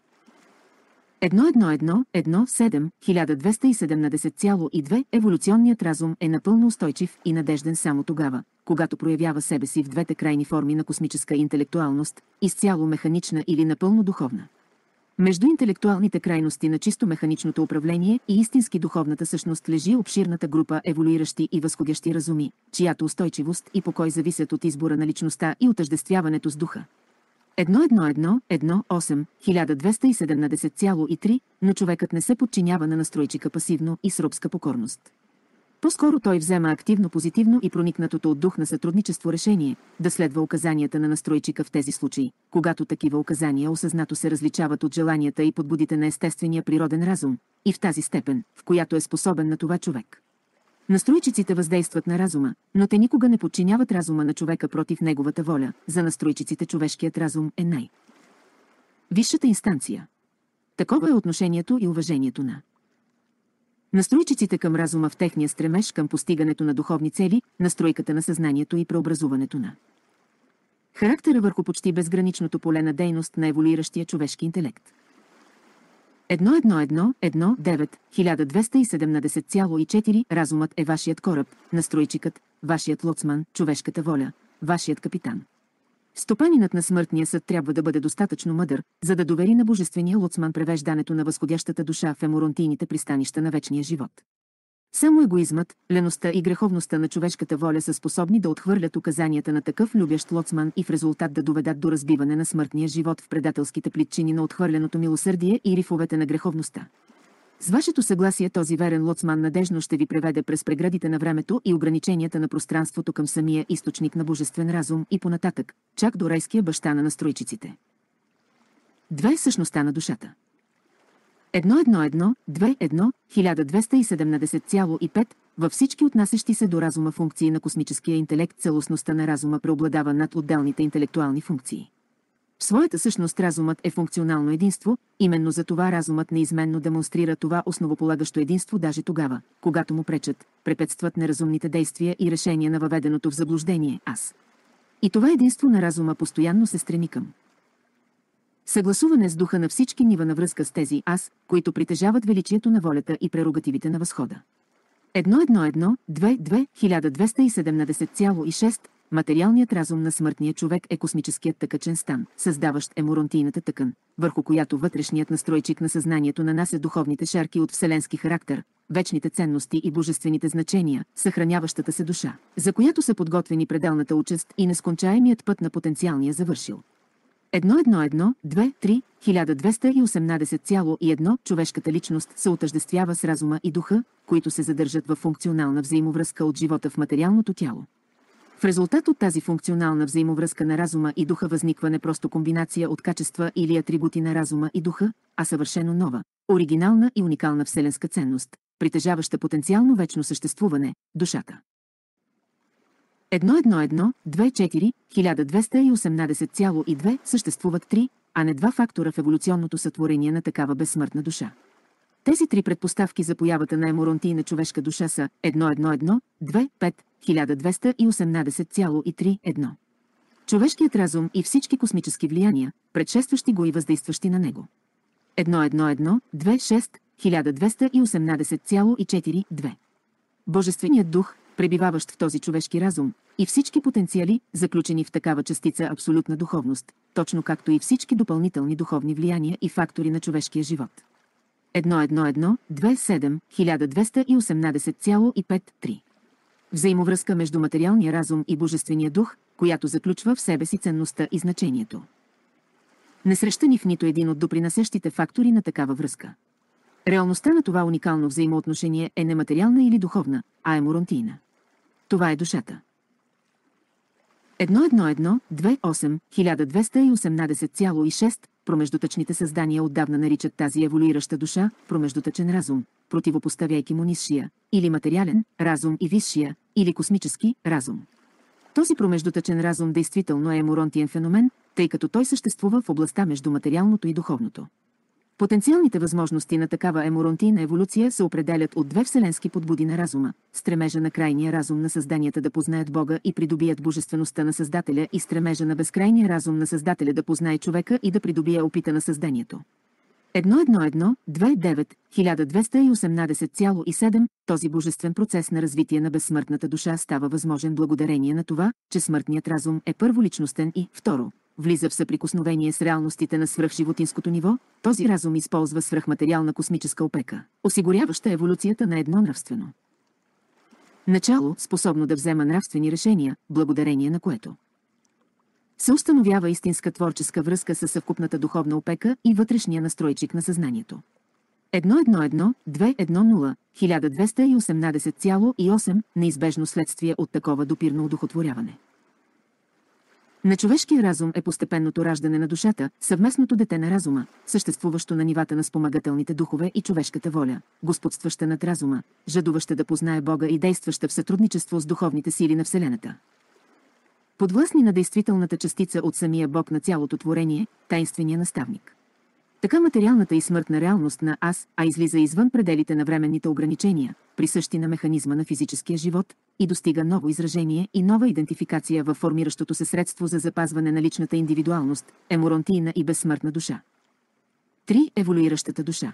едно едно едно едно седем хиляда двеста и седемнадесет цяло и две Еволюционният разум е напълно устойчив и надежден само тогава, когато проявява себе си в двете крайни форми на космическа интелектуалност, изцяло механична или напълно духовна. Между интелектуалните крайности на чисто механичното управление и истински духовната същност лежи обширната група еволюиращи и възходящи разуми, чиято устойчивост и покой зависят от избора на личността и отъждествяването с духа. едно едно едно едно осем хиляда двеста и седемнадесет цяло и три Но човекът не се подчинява на настройчика пасивно и с робска покорност. По-скоро той взема активно, позитивно и проникнатото от дух на сътрудничество решение да следва указанията на настройчика в тези случаи, когато такива указания осъзнато се различават от желанията и подбудите на естествения природен разум, и в тази степен, в която е способен на това човек. Настройчиците въздействат на разума, но те никога не подчиняват разума на човека против неговата воля. За настройчиците човешкият разум е най- висшата инстанция. Такова е отношението и уважението на настройчиците към разума в техния стремеж към постигането на духовни цели, настройката на съзнанието и преобразуването на характера върху почти безграничното поле на дейност на еволюиращия човешки интелект. едно едно едно едно девет хиляда двеста и седемнадесет цяло и четири Разумът е вашият кораб, настройчикът, вашият лоцман, човешката воля, вашият капитан. Стопанинът на смъртния съд трябва да бъде достатъчно мъдър, за да довери на божествения лоцман превеждането на възходящата душа в еморонтийните пристанища на вечния живот. Само егоизмът, леността и греховността на човешката воля са способни да отхвърлят указанията на такъв любящ лоцман и в резултат да доведат до разбиване на смъртния живот в предателските плитчини на отхвърленото милосърдие и рифовете на греховността. С вашето съгласие този верен лоцман надежно ще ви преведе през преградите на времето и ограниченията на пространството към самия източник на божествен разум и понататък, чак до райския баща на настройчиците. Две същността на душата. едно едно едно две едно хиляда двеста и седемнадесет цяло и пет Във всички отнасящи се до разума функции на космическия интелект целостността на разума преобладава над отделните интелектуални функции. В своята същност разумът е функционално единство, именно за това разумът неизменно демонстрира това основополагащо единство даже тогава, когато му пречат, препятстват неразумните действия и решения на въведеното в заблуждение аз. И това единство на разума постоянно се стреми към Съгласуване с духа на всички нива на връзка с тези аз, които притежават величието на волята и прерогативите на възхода. едно едно едно две две хиляда двеста и седемнадесет цяло и шест Материалният разум на смъртния човек е космическият тъкъчен стан, създаващ еморонтийната тъкан, върху която вътрешният настройчик на съзнанието нанася духовните шарки от вселенски характер, вечните ценности и божествените значения, съхраняващата се душа, за която са подготвени пределната участ и нескончаемият път на потенциалния завършил. едно едно едно две три хиляда двеста и осемнадесет цяло и едно Човешката личност се отъждествява с разума и духа, които се задържат във функционална взаимовръзка от живота в материалното тяло. В резултат от тази функционална взаимовръзка на разума и духа възниква не просто комбинация от качества или атрибути на разума и духа, а съвършено нова, оригинална и уникална вселенска ценност, притежаваща потенциално вечно съществуване – душата. едно едно едно две четири хиляда двеста и осемнадесет цяло и две съществуват три, а не два фактора в еволюционното сътворение на такава безсмъртна душа. Тези три предпоставки за появата на еморонтийна човешка душа са едно едно едно две пет хиляда двеста и осемнадесет цяло и три едно. Човешкият разум и всички космически влияния, предшестващи го и въздействащи на него. едно едно едно две шест хиляда двеста и осемнадесет цяло и четири две. Божественият дух, пребиваващ в този човешки разум, и всички потенциали, заключени в такава частица абсолютна духовност, точно както и всички допълнителни духовни влияния и фактори на човешкия живот. едно едно едно две седем хиляда двеста и осемнадесет цяло и пет три. Взаимовръзка между материалния разум и божествения дух, която заключва в себе си ценността и значението. Не среща ни в нито един от допринасящите фактори на такава връзка. Реалността на това уникално взаимоотношение е нематериална или духовна, а еморонтийна. Това е душата. едно едно едно две осем хиляда двеста и осемнадесет цяло и шест Промеждутъчните създания отдавна наричат тази еволюираща душа промеждутъчен разум, противопоставяйки му нисшия, или материален разум и висшия, или космически разум. Този промеждутъчен разум действително е еморонтиен феномен, тъй като той съществува в областта между материалното и духовното. Потенциалните възможности на такава еморонтийна еволюция се определят от две вселенски подбуди на разума – стремежа на крайния разум на създанията да познаят Бога и придобият божествеността на Създателя и стремежа на безкрайния разум на Създателя да познае човека и да придобие опита на създанието. едно едно едно две девет хиляда двеста и осемнадесет цяло и седем Този божествен процес на развитие на безсмъртната душа става възможен благодарение на това, че смъртният разум е първоличностен и, второ, влиза в съприкосновение с реалностите на свръхживотинското ниво. Този разум използва свръхматериална космическа опека, осигуряваща еволюцията на едно нравствено начало, способно да взема нравствени решения, благодарение на което се установява истинска творческа връзка с съвкупната духовна опека и вътрешния настройчик на съзнанието. едно едно едно две едно нула хиляда двеста и осемнадесет цяло и осем Неизбежно следствие от такова допирно удохотворяване на човешкия разум е постепенното раждане на душата, съвместното дете на разума, съществуващо на нивата на спомагателните духове и човешката воля, господстваща над разума, жадуваща да познае Бога и действаща в сътрудничество с духовните сили на Вселената. Подвластни на действителната частица от самия Бог на цялото творение, таинствения наставник. Така материалната и смъртна реалност на аз, а излиза извън пределите на временните ограничения, присъщи на механизма на физическия живот, и достига ново изражение и нова идентификация във формиращото се средство за запазване на личната индивидуалност, еморонтийна и безсмъртна душа. три Еволюиращата душа.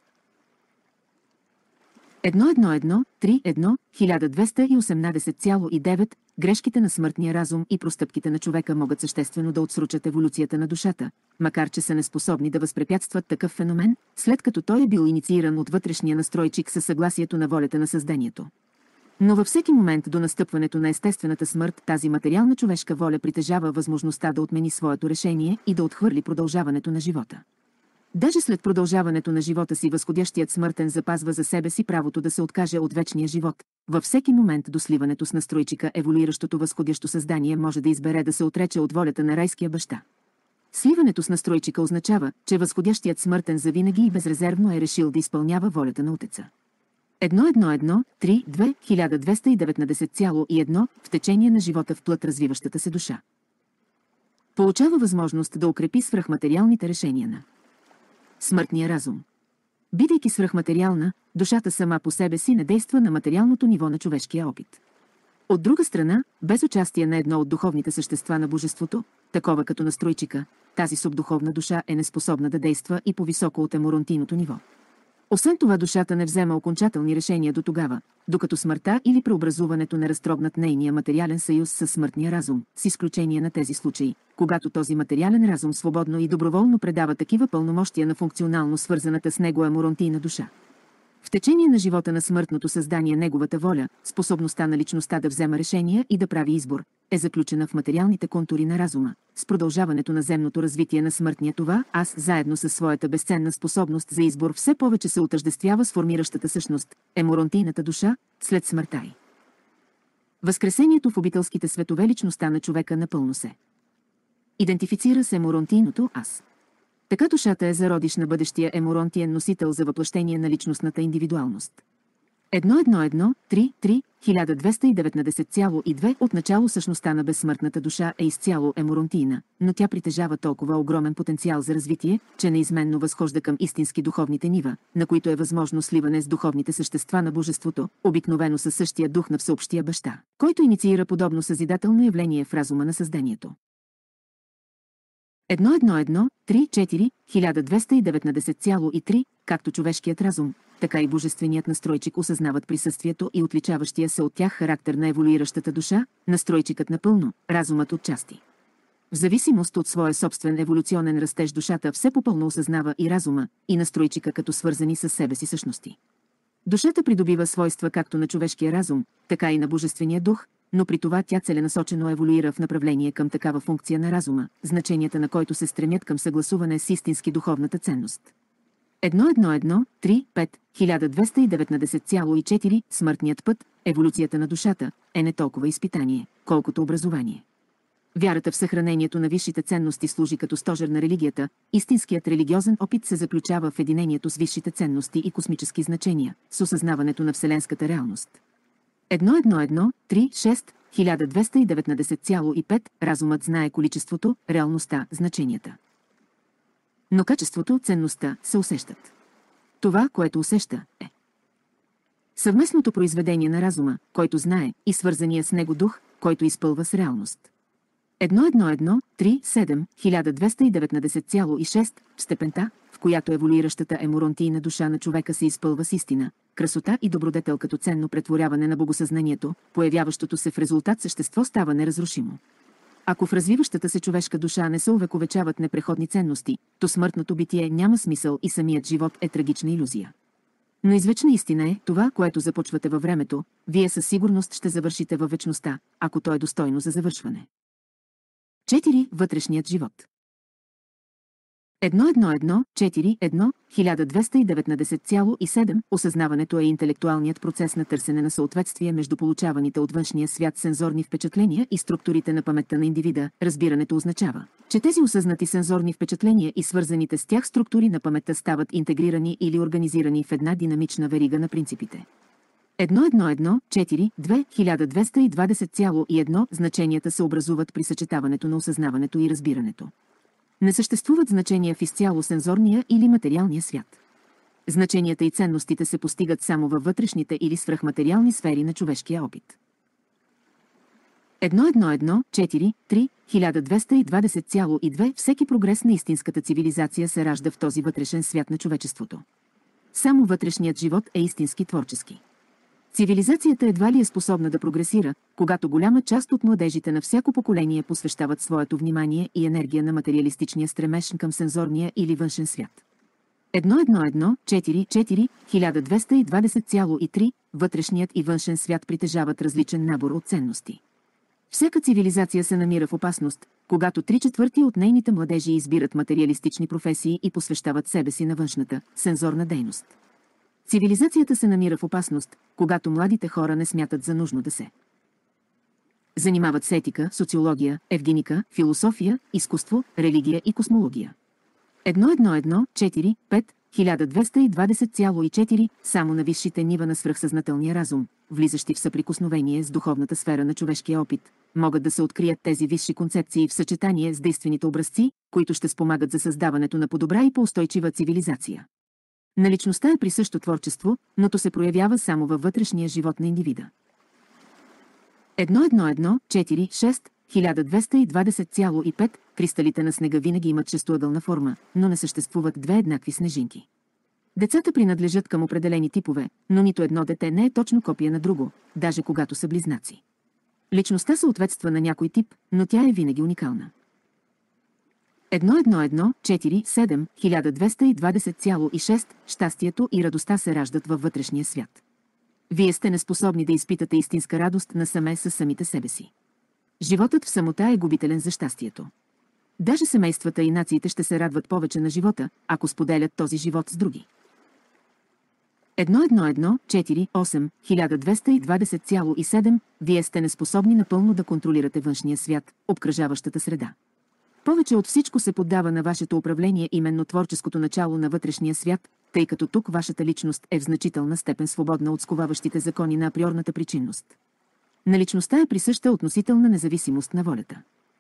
едно едно едно три едно хиляда двеста и осемнадесет цяло и девет Грешките на смъртния разум и простъпките на човека могат съществено да отсрочат еволюцията на душата, макар че са неспособни да възпрепятстват такъв феномен, след като той е бил иницииран от вътрешния настройчик със съгласието на волята на създанието. Но във всеки момент до настъпването на естествената смърт тази материална човешка воля притежава възможността да отмени своето решение и да отхвърли продължаването на живота. Даже след продължаването на живота си възходящият смъртен запазва за себе си правото да се откаже от вечния живот. Във всеки момент до сливането с настройчика еволюиращото възходящо създание може да избере да се отрече от волята на райския баща. Сливането с настройчика означава, че възходящият смъртен завинаги и безрезервно е решил да изпълнява волята на Отеца. едно едно едно три две хиляда двеста и деветнадесет цяло и едно В течение на живота в плът развиващата се душа получава възможност да укрепи свръхматериалните решения на смъртния разум. Бидейки свръхматериална, душата сама по себе си не действа на материалното ниво на човешкия опит. От друга страна, без участие на едно от духовните същества на божеството, такова като настройчика, тази субдуховна душа е неспособна да действа и по-високо от еморонтийното ниво. Освен това, душата не взема окончателни решения до тогава, докато смъртта или преобразуването не разтрогнат нейния материален съюз със смъртния разум, с изключение на тези случаи, когато този материален разум свободно и доброволно предава такива пълномощия на функционално свързаната с него еморонтийна душа. В течение на живота на смъртното създание неговата воля, способността на личността да взема решения и да прави избор, е заключена в материалните контури на разума. С продължаването на земното развитие на смъртния това, аз заедно със своята безценна способност за избор все повече се отъждествява с формиращата същност, еморонтийната душа, след смъртта й. Възкресението в обителските светове личността на човека напълно се идентифицира с еморонтийното аз. Така душата е зародиш на бъдещия еморонтиен носител за въплъщение на личностната индивидуалност. едно едно едно три три хиляда двеста и деветнадесет цяло и две Отначало същността на безсмъртната душа е изцяло еморонтийна, но тя притежава толкова огромен потенциал за развитие, че неизменно възхожда към истински духовните нива, на които е възможно сливане с духовните същества на божеството, обикновено със същия дух на всеобщия баща, който инициира подобно съзидателно явление в разума на създанието. едно едно едно три четири хиляда двеста и деветнадесет цяло и три Както човешкият разум, така и божественият настройчик осъзнават присъствието и отличаващия се от тях характер на еволюиращата душа, настройчикът напълно, разумът от части. В зависимост от своя собствен еволюционен растеж душата все попълно осъзнава и разума, и настройчика като свързани с себе си същности. Душата придобива свойства както на човешкия разум, така и на божествения дух, но при това тя целенасочено еволюира в направление към такава функция на разума, значенията на който се стремят към съгласуване с истински духовната ценност. едно едно едно три пет хиляда двеста и деветнадесет цяло и четири Смъртният път, еволюцията на душата, е не толкова изпитание, колкото образование. Вярата в съхранението на висшите ценности служи като стожер на религията, истинският религиозен опит се заключава в единението с висшите ценности и космически значения, с осъзнаването на вселенската реалност. едно едно едно три шест хиляда двеста и деветнадесет цяло и пет Разумът знае количеството, реалността, значенията. Но качеството, ценността се усещат. Това, което усеща, е съвместното произведение на разума, който знае, и свързания с него дух, който изпълва с реалност. едно едно едно три седем хиляда двеста и деветнадесет цяло и шест В степента, в която еволюиращата еморонтийна душа на човека се изпълва с истина, красота и добродетел като ценно претворяване на богосъзнанието, появяващото се в резултат същество става неразрушимо. Ако в развиващата се човешка душа не се увековечават непреходни ценности, то смъртното битие няма смисъл и самият живот е трагична илюзия. Но извечна истина е това, което започвате във времето, вие със сигурност ще завършите във вечността, ако то е достойно за завършване. четири Вътрешният живот. едно едно едно четири едно хиляда двеста и деветнадесет цяло и седем Осъзнаването е интелектуалният процес на търсене на съответствие между получаваните от външния свят сензорни впечатления и структурите на паметта на индивида. Разбирането означава, че тези осъзнати сензорни впечатления и свързаните с тях структури на паметта стават интегрирани или организирани в една динамична верига на принципите. едно едно едно четири две хиляда двеста и двадесет цяло и едно Значенията се образуват при съчетаването на осъзнаването и разбирането. Не съществуват значения в изцяло сензорния или материалния свят. Значенията и ценностите се постигат само във вътрешните или свръхматериални сфери на човешкия опит. едно едно едно четири три хиляда двеста и двадесет цяло и две Всеки прогрес на истинската цивилизация се ражда в този вътрешен свят на човечеството. Само вътрешният живот е истински творчески. Цивилизацията едва ли е способна да прогресира, когато голяма част от младежите на всяко поколение посвещават своето внимание и енергия на материалистичния стремеж към сензорния или външен свят. едно едно едно четири четири хиляда двеста и двадесет цяло и три Вътрешният и външен свят притежават различен набор от ценности. Всяка цивилизация се намира в опасност, когато три четвърти от нейните младежи избират материалистични професии и посвещават себе си на външната, сензорна дейност. Цивилизацията се намира в опасност, когато младите хора не смятат за нужно да се занимават с етика, социология, евгеника, философия, изкуство, религия и космология. едно едно едно четири пет хиляда двеста и двадесет цяло и четири Само на висшите нива на свръхсъзнателния разум, влизащи в съприкосновение с духовната сфера на човешкия опит, могат да се открият тези висши концепции в съчетание с действените образци, които ще спомагат за създаването на по-добра и по-устойчива цивилизация. На личността е присъщо творчество, но то се проявява само във вътрешния живот на индивида. едно едно едно четири шест хиляда двеста и двадесет цяло и пет кристалите на снега винаги имат шестоъгълна форма, но не съществуват две еднакви снежинки. Децата принадлежат към определени типове, но нито едно дете не е точно копия на друго, даже когато са близнаци. Личността съответства на някой тип, но тя е винаги уникална. едно едно едно четири седем хиляда двеста и двадесет цяло и шест Щастието и радостта се раждат във вътрешния свят. Вие сте неспособни да изпитате истинска радост насаме със самите себе си. Животът в самота е губителен за щастието. Даже семействата и нациите ще се радват повече на живота, ако споделят този живот с други. едно едно едно четири осем хиляда двеста и двадесет цяло и седем Вие сте неспособни напълно да контролирате външния свят, обкръжаващата среда. Повече от всичко се поддава на вашето управление именно творческото начало на вътрешния свят, тъй като тук вашата личност е в значителна степен свободна от сковаващите закони на априорната причинност. На личността е присъща относителна независимост на волята.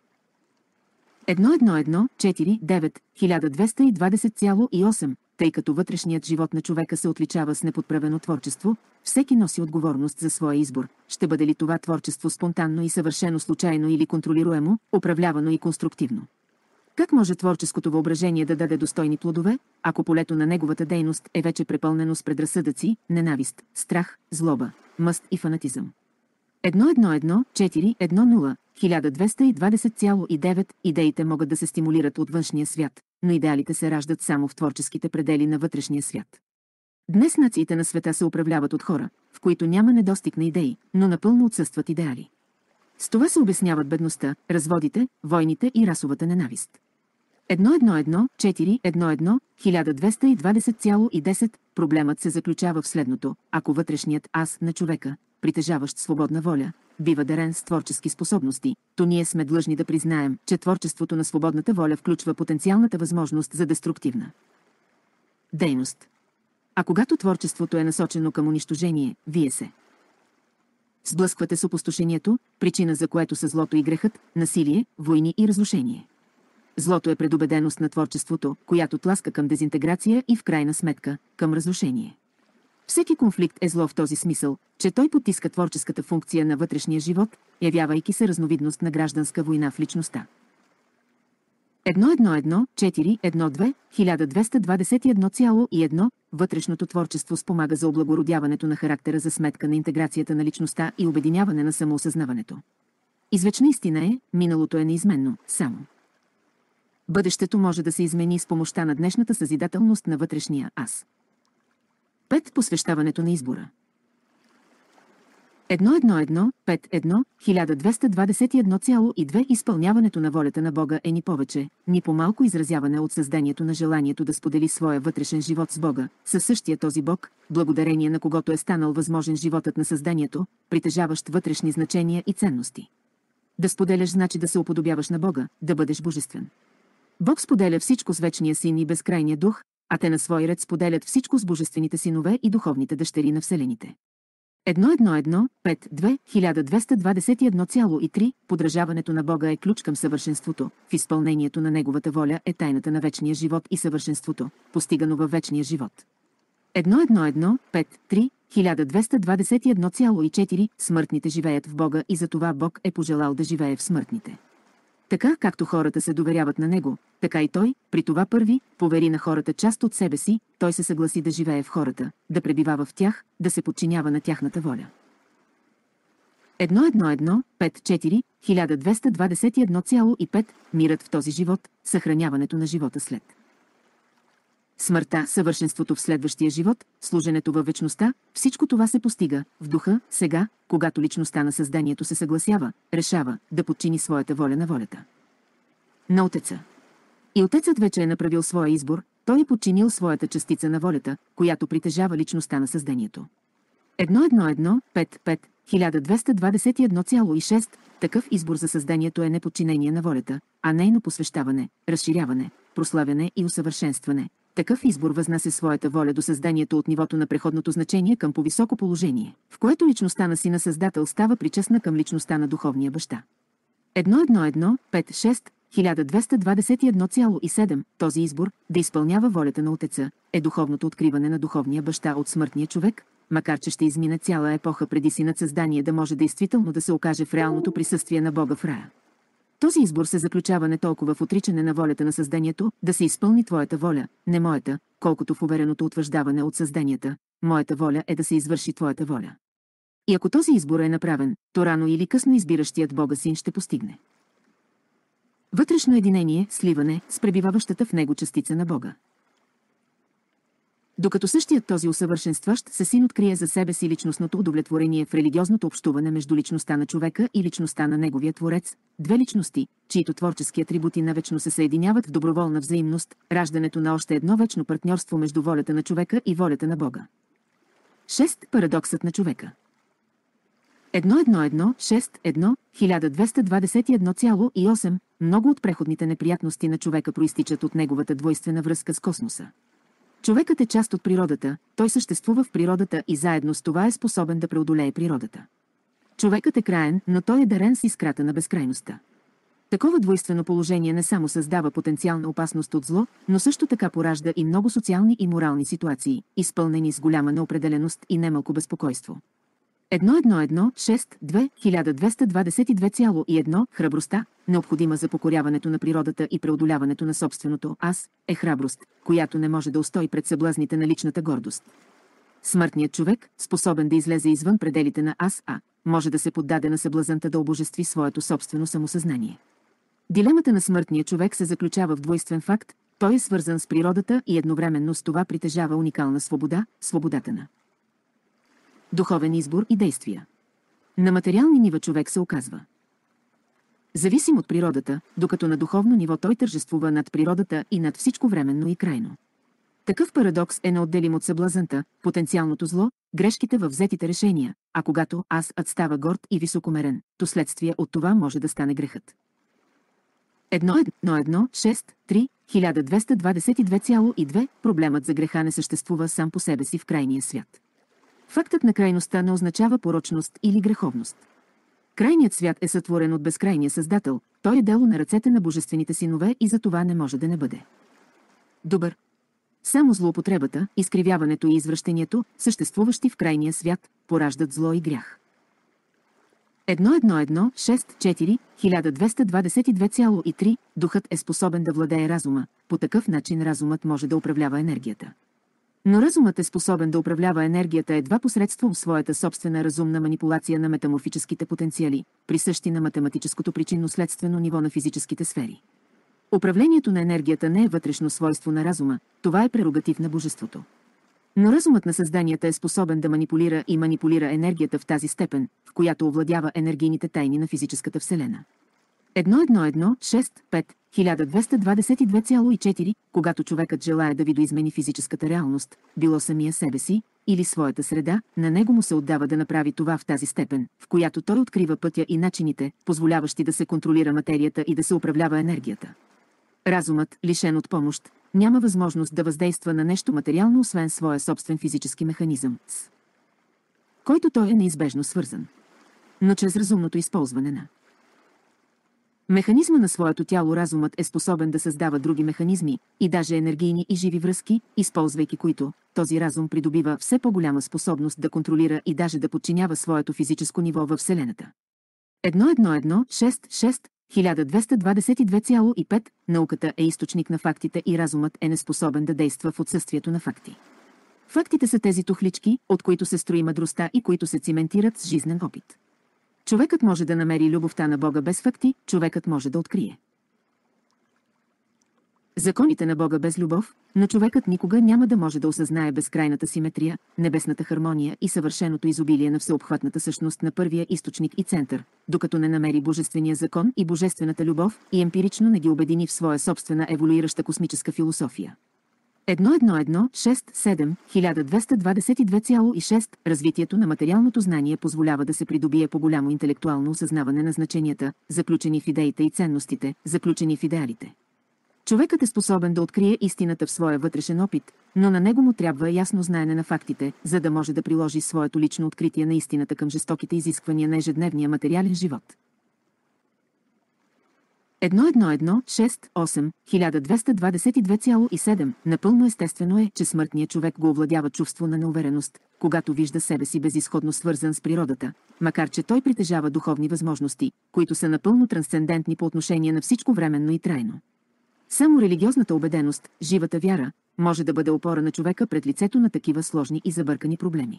едно едно едно четири девет хиляда двеста и двадесет цяло и осем Тъй като вътрешният живот на човека се отличава с неподправено творчество, всеки носи отговорност за своя избор. Ще бъде ли това творчество спонтанно и съвършено случайно или контролируемо, управлявано и конструктивно? Как може творческото въображение да даде достойни плодове, ако полето на неговата дейност е вече препълнено с предразсъдъци, ненавист, страх, злоба, мъст и фанатизъм? едно едно едно четири едно нула хиляда двеста и двадесет цяло и девет Идеите могат да се стимулират от външния свят, но идеалите се раждат само в творческите предели на вътрешния свят. Днес нациите на света се управляват от хора, в които няма недостиг на идеи, но напълно отсъстват идеали. С това се обясняват бедността, разводите, войните и расовата ненавист. едно едно едно четири едно едно хиляда двеста и двадесет цяло и десет Проблемът се заключава в следното: ако вътрешният аз на човека, притежаващ свободна воля, бива дарен с творчески способности, то ние сме длъжни да признаем, че творчеството на свободната воля включва потенциалната възможност за деструктивна дейност. А когато творчеството е насочено към унищожение, вие се сблъсквате с опустошението, причина за което са злото и грехът, насилие, войни и разрушение. Злото е предубеденост на творчеството, която тласка към дезинтеграция и в крайна сметка към разрушение. Всеки конфликт е зло в този смисъл, че той потиска творческата функция на вътрешния живот, явявайки се разновидност на гражданска война в личността. едно едно едно четири едно две хиляда двеста двадесет и едно цяло и едно Вътрешното творчество спомага за облагородяването на характера за сметка на интеграцията на личността и обединяване на самоосъзнаването. Извечна истина е, миналото е неизменно, само бъдещето може да се измени с помощта на днешната съзидателност на вътрешния аз. пет Посвещаването на избора. едно едно едно пет едно хиляда двеста двадесет и едно цяло и две Изпълняването на волята на Бога е ни повече, ни по-малко изразяване от създанието на желанието да сподели своя вътрешен живот с Бога, със същия този Бог, благодарение на когото е станал възможен животът на създанието, притежаващ вътрешни значения и ценности. Да споделяш значи да се уподобяваш на Бога, да бъдеш божествен. Бог споделя всичко с вечния син и безкрайния дух, а те на свой ред споделят всичко с божествените синове и духовните дъщери на вселените. едно едно едно пет две хиляда двеста двадесет и едно цяло и три Подражаването на Бога е ключ към съвършенството, в изпълнението на Неговата воля е тайната на вечния живот и съвършенството, постигано във вечния живот. едно едно едно пет три хиляда двеста двадесет и едно цяло и четири Смъртните живеят в Бога и затова Бог е пожелал да живее в смъртните. Така, както хората се доверяват на Него, така и Той, при това първи, повери на хората част от себе си, Той се съгласи да живее в хората, да пребивава в тях, да се подчинява на тяхната воля. едно едно едно пет четири хиляда двеста двадесет и едно цяло и пет Мирът в този живот, съхраняването на живота след смъртта, съвършенството в следващия живот, служенето във вечността, всичко това се постига в духа, сега, когато личността на създанието се съгласява, решава да подчини своята воля на волята на Отеца. И Отецът вече е направил своя избор, той е подчинил своята частица на волята, която притежава личността на създанието. едно едно едно пет пет хиляда двеста двадесет и едно цяло и шест Такъв избор за създанието е неподчинение на волята, а нейно посвещаване, разширяване, прославяне и усъвършенстване. Такъв избор възнася своята воля до създанието от нивото на преходното значение към по-високо положение, в което личността на Сина Създател става причастна към личността на Духовния Баща. едно едно едно пет шест хиляда двеста двадесет и едно цяло и седем Този избор, да изпълнява волята на Отеца, е духовното откриване на Духовния Баща от смъртния човек, макар че ще измине цяла епоха преди Синът Създание да може действително да се окаже в реалното присъствие на Бога в рая. Този избор се заключава не толкова в отричане на волята на създанието, да се изпълни твоята воля, не моята, колкото в увереното утвърждаване от създанията, моята воля е да се извърши твоята воля. И ако този избор е направен, то рано или късно избиращият Бога син ще постигне вътрешно единение, сливане с пребиваващата в него частица на Бога. Докато същият този усъвършенстващ се син открие за себе си личностното удовлетворение в религиозното общуване между личността на човека и личността на неговия Творец, две личности, чието творчески атрибути навечно се съединяват в доброволна взаимност, раждането на още едно вечно партньорство между волята на човека и волята на Бога. шест. Парадоксът на човека. едно едно едно шест едно хиляда двеста двадесет и едно цяло и осем Много от преходните неприятности на човека проистичат от неговата двойствена връзка с космоса. Човекът е част от природата, той съществува в природата и заедно с това е способен да преодолее природата. Човекът е краен, но той е дарен с искрата на безкрайността. Такова двойствено положение не само създава потенциална опасност от зло, но също така поражда и много социални и морални ситуации, изпълнени с голяма неопределеност и немалко безпокойство. едно едно едно шест две хиляда двеста двадесет и две цяло и едно Храбростта, необходима за покоряването на природата и преодоляването на собственото аз, е храброст, която не може да устои пред съблазните на личната гордост. Смъртният човек, способен да излезе извън пределите на аз, а, може да се поддаде на съблазънта да обожестви своето собствено самосъзнание. Дилемата на смъртния човек се заключава в двойствен факт, той е свързан с природата и едновременно с това притежава уникална свобода, свободата на духовен избор и действия. На материални нива човек се оказва зависим от природата, докато на духовно ниво той тържествува над природата и над всичко временно и крайно. Такъв парадокс е неотделим от съблазънта, потенциалното зло, грешките във взетите решения, а когато аз-ът става горд и високомерен, то следствие от това може да стане грехът. едно едно едно шест три хиляда двеста двадесет и две цяло и две Проблемът за греха не съществува сам по себе си в крайния свят. Фактът на крайността не означава порочност или греховност. Крайният свят е сътворен от безкрайния Създател, той е дело на ръцете на божествените синове и за това не може да не бъде добър. Само злоупотребата, изкривяването и извращението, съществуващи в крайния свят, пораждат зло и грях. едно едно едно шест четири хиляда двеста двадесет и две цяло и три Духът е способен да владее разума, по такъв начин разумът може да управлява енергията. Но разумът е способен да управлява енергията едва посредством своята собствена разумна манипулация на метаморфическите потенциали, присъщи на математическото причинно-следствено ниво на физическите сфери. Управлението на енергията не е вътрешно свойство на разума, това е прерогатив на божеството. Но разумът на създанията е способен да манипулира и манипулира енергията в тази степен, в която овладява енергийните тайни на физическата вселена. едно едно едно шест пет хиляда двеста двадесет и две цяло и четири Когато човекът желае да видоизмени физическата реалност, било самия себе си или своята среда, на него му се отдава да направи това в тази степен, в която той открива пътя и начините, позволяващи да се контролира материята и да се управлява енергията. Разумът, лишен от помощ, няма възможност да въздейства на нещо материално, освен своя собствен физически механизъм, с който той е неизбежно свързан. Но чрез разумното използване на механизма на своето тяло разумът е способен да създава други механизми и даже енергийни и живи връзки, използвайки които, този разум придобива все по-голяма способност да контролира и даже да подчинява своето физическо ниво във Вселената. едно едно едно шест шест хиляда двеста двадесет и две цяло и пет Науката е източник на фактите и разумът е неспособен да действа в отсъствието на факти. Фактите са тези тухлички, от които се строи мъдростта и които се циментират с жизнен опит. Човекът може да намери любовта на Бога без факти, човекът може да открие законите на Бога без любов, но човекът никога няма да може да осъзнае безкрайната симетрия, небесната хармония и съвършеното изобилие на всеобхватната същност на първия източник и център, докато не намери божествения закон и божествената любов и емпирично не ги обедини в своя собствена еволюираща космическа философия. едно едно едно шест седем хиляда двеста двадесет и две цяло и шест Развитието на материалното знание позволява да се придобие по-голямо интелектуално осъзнаване на значенията, заключени в идеите и ценностите, заключени в идеалите. Човекът е способен да открие истината в своя вътрешен опит, но на него му трябва ясно знаене на фактите, за да може да приложи своето лично откритие на истината към жестоките изисквания на ежедневния материален живот. едно едно едно шест осем хиляда двеста двадесет и две цяло и седем. Напълно естествено е, че смъртният човек го овладява чувство на неувереност, когато вижда себе си безизходно свързан с природата, макар че той притежава духовни възможности, които са напълно трансцендентни по отношение на всичко временно и трайно. Само религиозната убеденост, живата вяра, може да бъде опора на човека пред лицето на такива сложни и забъркани проблеми.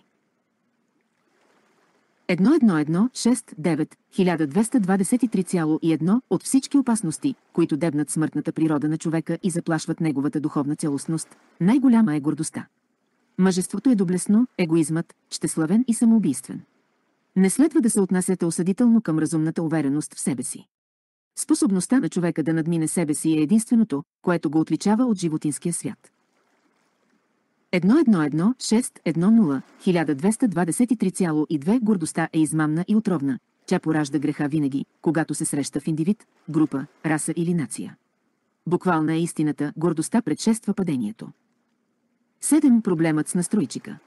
едно едно едно шест девет хиляда двеста двадесет и три цяло и едно от всички опасности, които дебнат смъртната природа на човека и заплашват неговата духовна цялостност, най-голяма е гордостта. Мъжеството е доблестно, егоизмът – щеславен и самоубийствен. Не следва да се отнасяте осъдително към разумната увереност в себе си. Способността на човека да надмине себе си е единственото, което го отличава от животинския свят. едно едно едно шест едно нула хиляда двеста двадесет и три цяло и две Гордостта е измамна и отровна. Тя поражда греха винаги, когато се среща в индивид, група, раса или нация. Буквална е истината, гордостта предшества падението. седем. Проблемът с настройчика.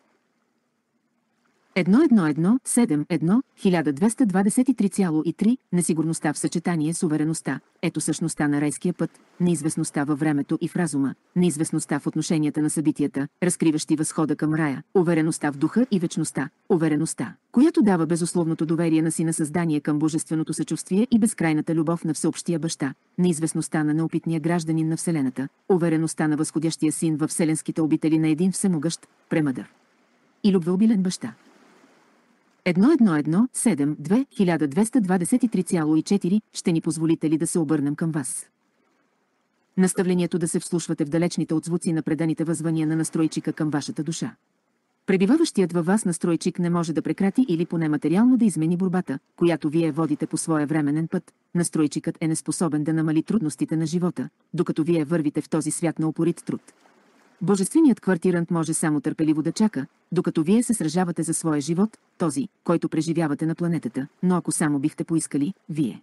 едно едно едно седем едно хиляда двеста двадесет и три цяло и три Несигурността в съчетание с увереността. Ето същността на райския път, неизвестността във времето и в разума, неизвестността в отношенията на събитията, разкриващи възхода към рая, увереността в духа и вечността, увереността, която дава безусловното доверие на сина създание към божественото съчувствие и безкрайната любов на всеобщия баща, неизвестността на неопитния гражданин на Вселената, увереността на възходящия син във вселенските обители на един всемогъщ, премъдър и любвеобилен баща. едно едно едно седем две хиляда двеста двадесет и три цяло и четири Ще ни позволите ли да се обърнем към вас? Наставлението да се вслушвате в далечните отзвуци на преданите възвания на настройчика към вашата душа. Пребиваващият във вас настройчик не може да прекрати или поне материално да измени борбата, която вие водите по своя временен път. Настройчикът е неспособен да намали трудностите на живота, докато вие вървите в този свят на упорит труд. Божественият квартирант може само търпеливо да чака, докато вие се сражавате за своя живот, този, който преживявате на планетата, но ако само бихте поискали, вие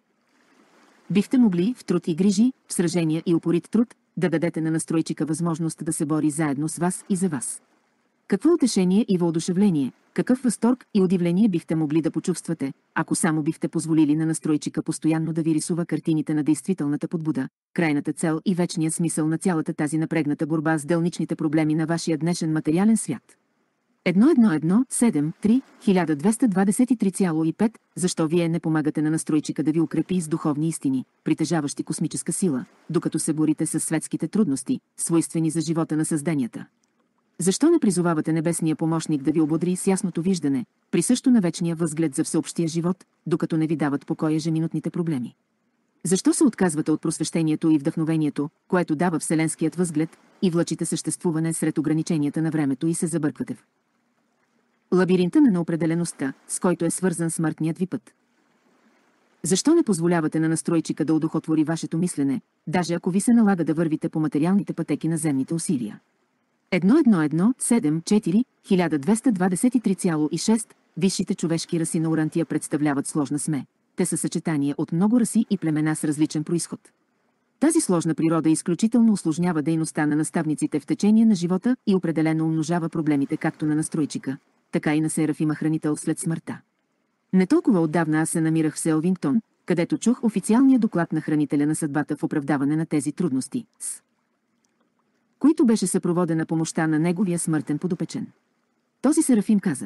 бихте могли в труд и грижи, в сражения и упорит труд, да дадете на настройчика възможност да се бори заедно с вас и за вас. Какво утешение и въодушевление, какъв възторг и удивление бихте могли да почувствате, ако само бихте позволили на настройчика постоянно да ви рисува картините на действителната подбуда, крайната цел и вечния смисъл на цялата тази напрегната борба с делничните проблеми на вашия днешен материален свят. едно едно едно седем три хиляда двеста двадесет и три цяло и пет Защо вие не помагате на настройчика да ви укрепи с духовни истини, притежаващи космическа сила, докато се борите с светските трудности, свойствени за живота на създанията? Защо не призовавате небесния помощник да ви ободри с ясното виждане, присъщо на вечния възглед за всеобщия живот, докато не ви дават покой ежеминутните проблеми? Защо се отказвате от просвещението и вдъхновението, което дава вселенският възглед, и влачите съществуване сред ограниченията на времето и се забърквате в лабиринта на неопределеността, с който е свързан смъртният ви път? Защо не позволявате на настройчика да удохотвори вашето мислене, даже ако ви се налага да вървите по материалните пътеки на земните усилия? едно едно едно седем четири хиляда двеста двадесет и три цяло и шест Висшите човешки раси на Урантия представляват сложна сме. Те са съчетание от много раси и племена с различен произход. Тази сложна природа изключително усложнява дейността на наставниците в течение на живота и определено умножава проблемите както на настройчика, така и на Серафима хранител след смъртта. Не толкова отдавна аз се намирах в Селвингтон, където чух официалния доклад на хранителя на съдбата в оправдаване на тези трудности, с които беше съпроводена помощта на неговия смъртен подопечен. Този Серафим каза: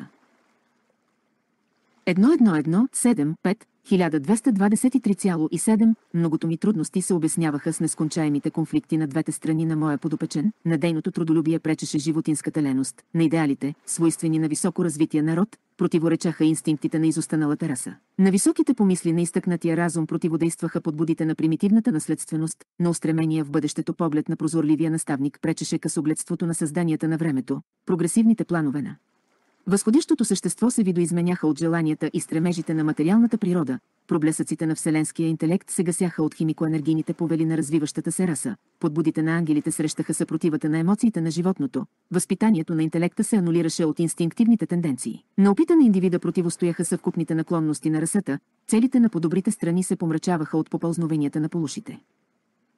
едно едно едно седем пет хиляда двеста двадесет и три цяло и седем Многото ми трудности се обясняваха с нескончаемите конфликти на двете страни на моя подопечен, на дейното трудолюбие пречеше животинската леност, на идеалите, свойствени на високо развития народ, противоречаха инстинктите на изостаналата раса. На високите помисли на изтъкнатия разум противодействаха подбудите на примитивната наследственост, на устремения в бъдещето поглед на прозорливия наставник пречеше късогледството на създанията на времето, прогресивните планове на възходящото същество се видоизменяха от желанията и стремежите на материалната природа, проблесъците на вселенския интелект се гасяха от химико-енергийните повели на развиващата се раса, подбудите на ангелите срещаха съпротивата на емоциите на животното, възпитанието на интелекта се анулираше от инстинктивните тенденции. На опита на индивида противостояха съвкупните наклонности на расата, целите на по-добрите страни се помрачаваха от попълзновенията на полушите.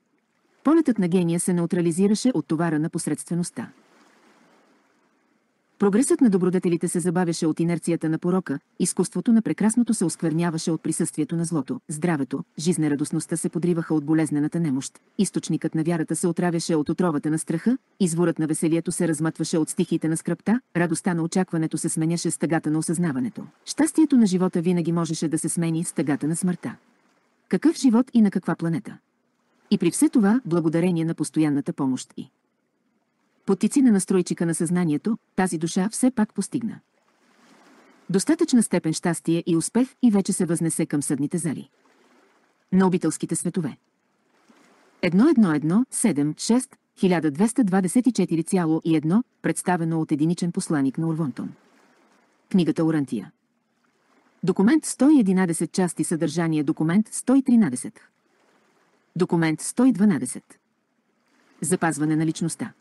Полетът на гения се неутрализираше от товара на посредствеността. Прогресът на добродетелите се забавяше от инерцията на порока, изкуството на прекрасното се оскверняваше от присъствието на злото, здравето, жизнерадостността се подриваха от болезнената немощ, източникът на вярата се отравяше от отровата на страха, изворът на веселието се размътваше от стихиите на скръбта, радостта на очакването се сменяше с тъгата на осъзнаването. Щастието на живота винаги можеше да се смени с тъгата на смъртта. Какъв живот и на каква планета? И при все това, благодарение на постоянната помощ и потици на настройчика на съзнанието, тази душа все пак постигна достатъчна степен щастие и успех и вече се възнесе към съдните зали на обителските светове. едно едно едно седем шест хиляда двеста двадесет и четири цяло и едно, представено от единичен посланик на Урвонтон. Книгата Орантия. Документ сто и единадесет, части съдържание. Документ сто и тринадесет. Документ сто и дванадесет. Запазване на личността.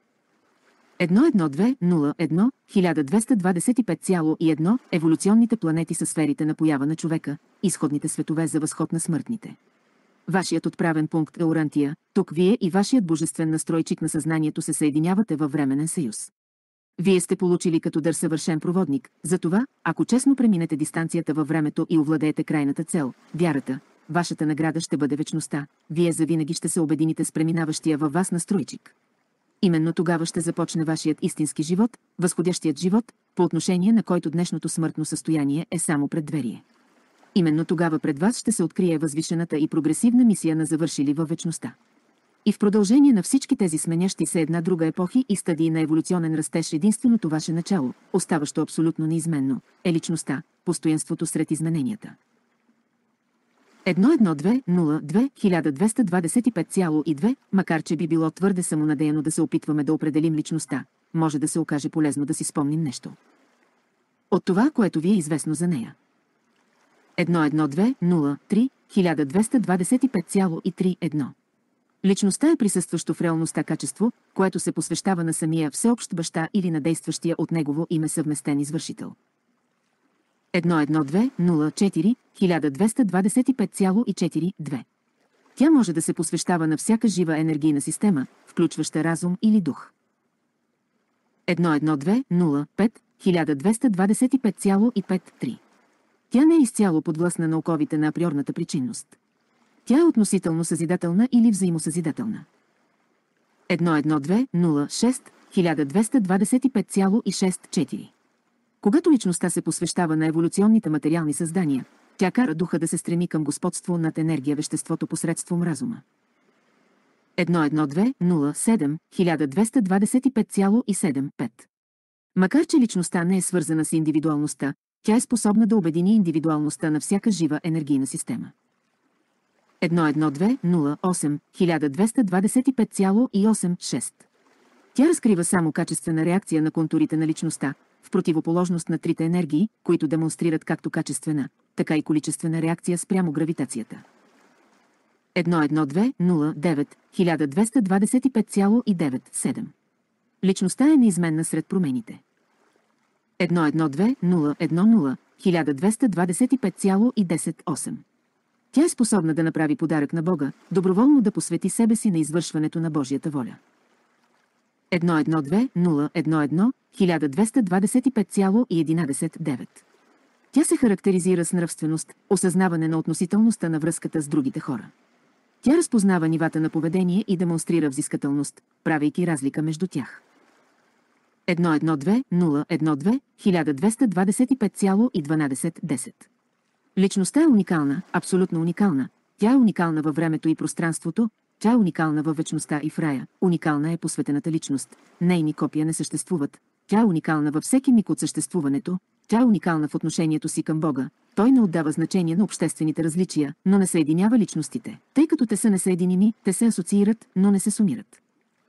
едно едно две нула едно хиляда двеста двадесет и пет цяло и едно еволюционните планети са сферите на поява на човека, изходните светове за възход на смъртните. Вашият отправен пункт е Орантия, тук вие и вашият божествен настройчик на съзнанието се съединявате във временен съюз. Вие сте получили като дар съвършен проводник, затова, ако честно преминете дистанцията във времето и овладеете крайната цел, вярата, вашата награда ще бъде вечността, вие завинаги ще се обедините с преминаващия във вас настройчик. Именно тогава ще започне вашият истински живот, възходящият живот, по отношение на който днешното смъртно състояние е само преддверие. Именно тогава пред вас ще се открие възвишената и прогресивна мисия на завършили във вечността. И в продължение на всички тези сменящи се една друга епохи и стадии на еволюционен растеж, единственото ваше начало, оставащо абсолютно неизменно, е личността, постоянството сред измененията. едно едно две нула две хиляда двеста двадесет и пет цяло и две, макар че би било твърде самонадеяно да се опитваме да определим личността, може да се окаже полезно да си спомним нещо от това, което ви е известно за нея. едно едно две нула три хиляда двеста двадесет и пет цяло и три едно. Личността е присъстващо в реалността качество, което се посвещава на самия всеобщ баща или на действащия от негово име съвместен извършител. едно едно две нула четири хиляда двеста двадесет и пет цяло и четири две. Тя може да се посвещава на всяка жива енергийна система, включваща разум или дух. едно едно две нула пет хиляда двеста двадесет и пет цяло и пет три. Тя не е изцяло подвластна на оковите на априорната причинност. Тя е относително съзидателна или взаимосъзидателна. едно едно две нула шест хиляда двеста двадесет и пет цяло и шест четири. Когато личността се посвещава на еволюционните материални създания, тя кара духа да се стреми към господство над енергия веществото посредством разума. едно едно две нула седем хиляда двеста двадесет и пет цяло и седем пет. Макар че личността не е свързана с индивидуалността, тя е способна да обедини индивидуалността на всяка жива енергийна система. едно едно две нула осем хиляда двеста двадесет и пет цяло и осем шест. Тя разкрива само качествена реакция на контурите на личността, в противоположност на трите енергии, които демонстрират както качествена, така и количествена реакция спрямо гравитацията. едно едно две нула девет хиляда двеста двадесет и пет цяло и девет седем. Личността е неизменна сред промените. едно едно две нула едно нула хиляда двеста двадесет и пет цяло и десет осем. Тя е способна да направи подарък на Бога, доброволно да посвети себе си на извършването на Божията воля. едно едно две нула едно едно хиляда двеста двадесет и пет цяло и единадесет девет. Тя се характеризира с нравственост, осъзнаване на относителността на връзката с другите хора. Тя разпознава нивата на поведение и демонстрира взискателност, правейки разлика между тях. едно едно две нула едно две хиляда двеста двадесет и пет цяло и дванадесет десет. Личността е уникална, абсолютно уникална. Тя е уникална във времето и пространството, тя е уникална във вечността и в рая, уникална е посветената личност. Нейни копия не съществуват. Тя е уникална във всеки миг от съществуването, тя е уникална в отношението си към Бога. Той не отдава значение на обществените различия, но не съединява личностите. Тъй като те са несъединими, те се асоциират, но не се сумират.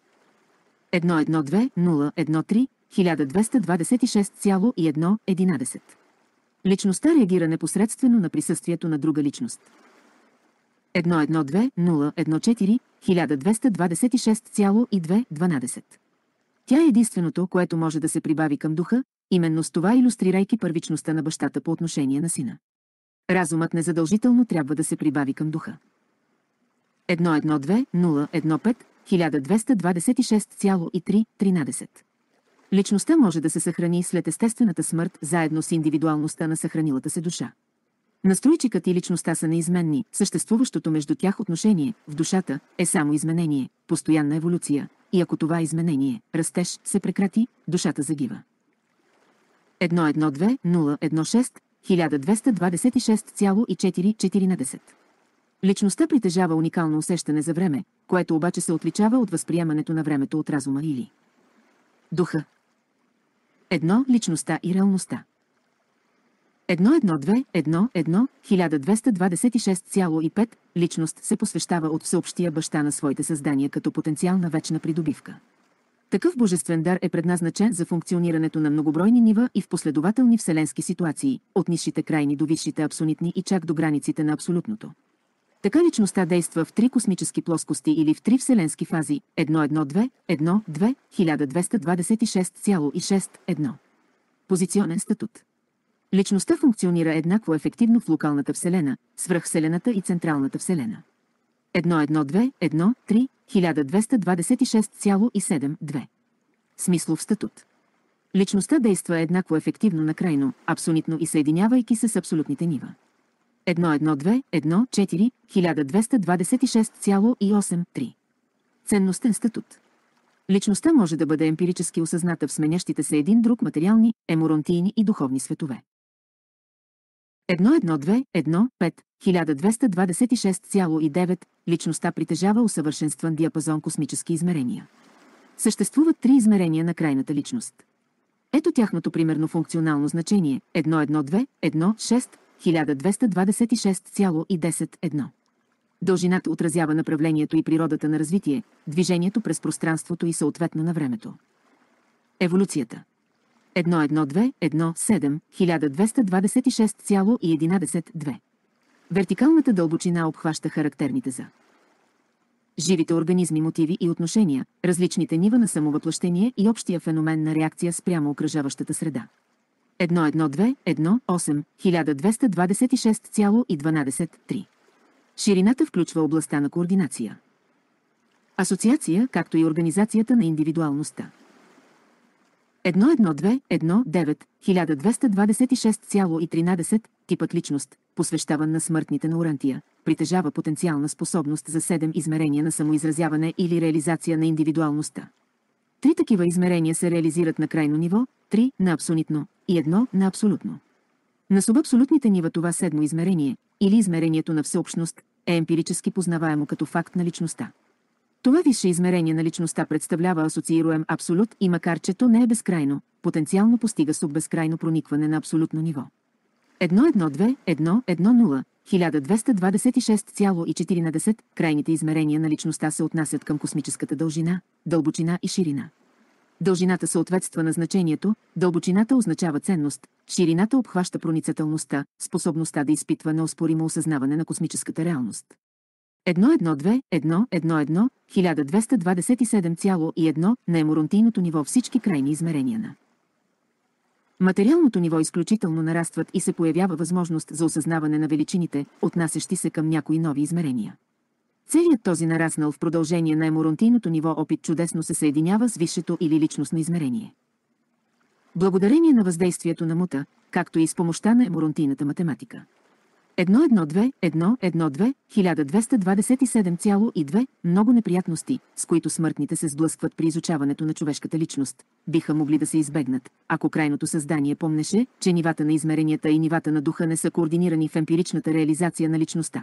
едно едно две нула едно три хиляда двеста двадесет и шест цяло и едно единадесет. Личността реагира непосредствено на присъствието на друга личност. едно едно две нула едно четири хиляда двеста двадесет и шест цяло и две дванадесет. Тя е единственото, което може да се прибави към духа, именно с това илюстрирайки първичността на бащата по отношение на сина. Разумът незадължително трябва да се прибави към духа. едно едно две нула едно пет хиляда двеста двадесет и шест цяло и три тринадесет. Личността може да се съхрани след естествената смърт заедно с индивидуалността на съхранилата се душа. Настройчикът и личността са неизменни, съществуващото между тях отношение в душата е само изменение, постоянна еволюция, и ако това изменение, растеж, се прекрати, душата загива. едно едно две нула едно шест хиляда двеста двадесет и шест цяло и четири четиринадесет. Личността притежава уникално усещане за време, което обаче се отличава от възприемането на времето от разума или духа. Едно личността и реалността. едно едно две едно едно хиляда двеста двадесет и шест цяло и пет личност се посвещава от всеобщия баща на своите създания като потенциална вечна придобивка. Такъв божествен дар е предназначен за функционирането на многобройни нива и в последователни вселенски ситуации, от нисшите крайни до висшите абсолютни и чак до границите на абсолютното. Така личността действа в три космически плоскости или в три вселенски фази едно едно две едно две хиляда двеста двадесет и шест цяло и шест едно. Позиционен статут. Личността функционира еднакво ефективно в локалната вселена, свръхвселената и централната вселена. едно едно две едно три хиляда двеста двадесет и шест цяло и седем две. Смислов статут. Личността действа еднакво ефективно на крайно, абсолютно и съединявайки се с абсолютните нива. едно едно две едно четири хиляда двеста двадесет и шест цяло и осем три. Ценностен статут. Личността може да бъде емпирически осъзната в сменящите се един друг материални, еморонтийни и духовни светове. едно едно две едно пет хиляда двеста двадесет и шест цяло и девет личността притежава усъвършенстван диапазон космически измерения. Съществуват три измерения на крайната личност. Ето тяхното примерно функционално значение едно едно две едно шест хиляда двеста двадесет и шест цяло и десет едно. Дължината отразява направлението и природата на развитие, движението през пространството и съответно на времето. Еволюцията. едно едно две едно седем хиляда двеста двадесет и шест цяло и единадесет две. Вертикалната дълбочина обхваща характерните за живите организми мотиви и отношения, различните нива на самовъплъщение и общия феномен на реакция спрямо окръжаващата среда. едно едно две едно осем хиляда двеста двадесет и шест цяло и дванадесет три. Ширината включва областта на координация. Асоциация, както и организацията на индивидуалността. едно едно две едно девет хиляда двеста двадесет и шест цяло и тринадесет типът личност, посвещаван на смъртните на Урантия, притежава потенциална способност за седем измерения на самоизразяване или реализация на индивидуалността. Три такива измерения се реализират на крайно ниво, три на абсолютно и едно на абсолютно. На субабсолютните нива това седмо измерение, или измерението на всеобщност, е емпирически познаваемо като факт на личността. Това висше измерение на личността представлява асоциируем абсолют и макар че то не е безкрайно, потенциално постига суббезкрайно проникване на абсолютно ниво. едно едно две едно едно нула хиляда двеста двадесет и шест цяло и четиринадесет крайните измерения на личността се отнасят към космическата дължина, дълбочина и ширина. Дължината съответства на значението, дълбочината означава ценност, ширината обхваща проницателността, способността да изпитва неоспоримо осъзнаване на космическата реалност. едно едно две едно едно едно хиляда двеста двадесет и седем цяло и едно на еморонтийното ниво всички крайни измерения на материалното ниво изключително нарастват и се появява възможност за осъзнаване на величините, отнасящи се към някои нови измерения. Целият този нараснал в продължение на еморонтийното ниво опит чудесно се съединява с висшето или личностно измерение. Благодарение на въздействието на мута, както и с помощта на еморонтийната математика. едно едно две едно едно две хиляда двеста двадесет и седем цяло и две много неприятности, с които смъртните се сблъскват при изучаването на човешката личност, биха могли да се избегнат, ако крайното създание помнеше, че нивата на измеренията и нивата на духа не са координирани в емпиричната реализация на личността.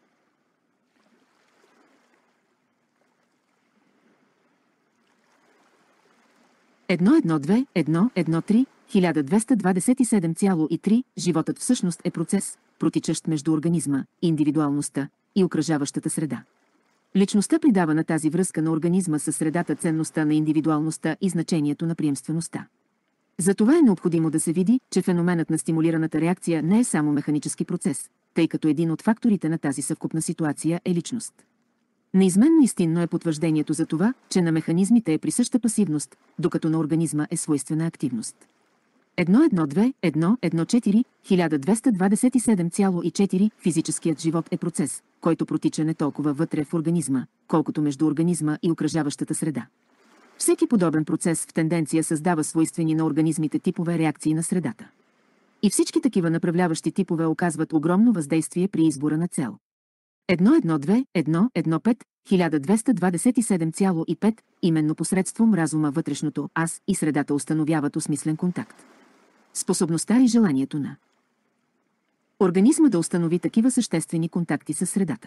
едно едно две едно едно три хиляда двеста двадесет и седем цяло и три животът всъщност е процес, протичащ между организма, индивидуалността и окръжаващата среда. Личността придава на тази връзка на организма със средата ценността на индивидуалността и значението на приемствеността. Затова е необходимо да се види, че феноменът на стимулираната реакция не е само механически процес, тъй като един от факторите на тази съвкупна ситуация е личност. Неизменно истинно е потвърждението за това, че на механизмите е присъща пасивност, докато на организма е свойствена активност. едно едно две едно едно четири хиляда двеста двадесет и седем цяло и четири физическият живот е процес, който протича не толкова вътре в организма, колкото между организма и окръжаващата среда. Всеки подобен процес в тенденция създава свойствени на организмите типове реакции на средата. И всички такива направляващи типове оказват огромно въздействие при избора на цел. едно едно две едно едно пет хиляда двеста двадесет и седем цяло и пет именно посредством разума вътрешното аз и средата установяват осмислен контакт. Способността и желанието на организма да установи такива съществени контакти с средата.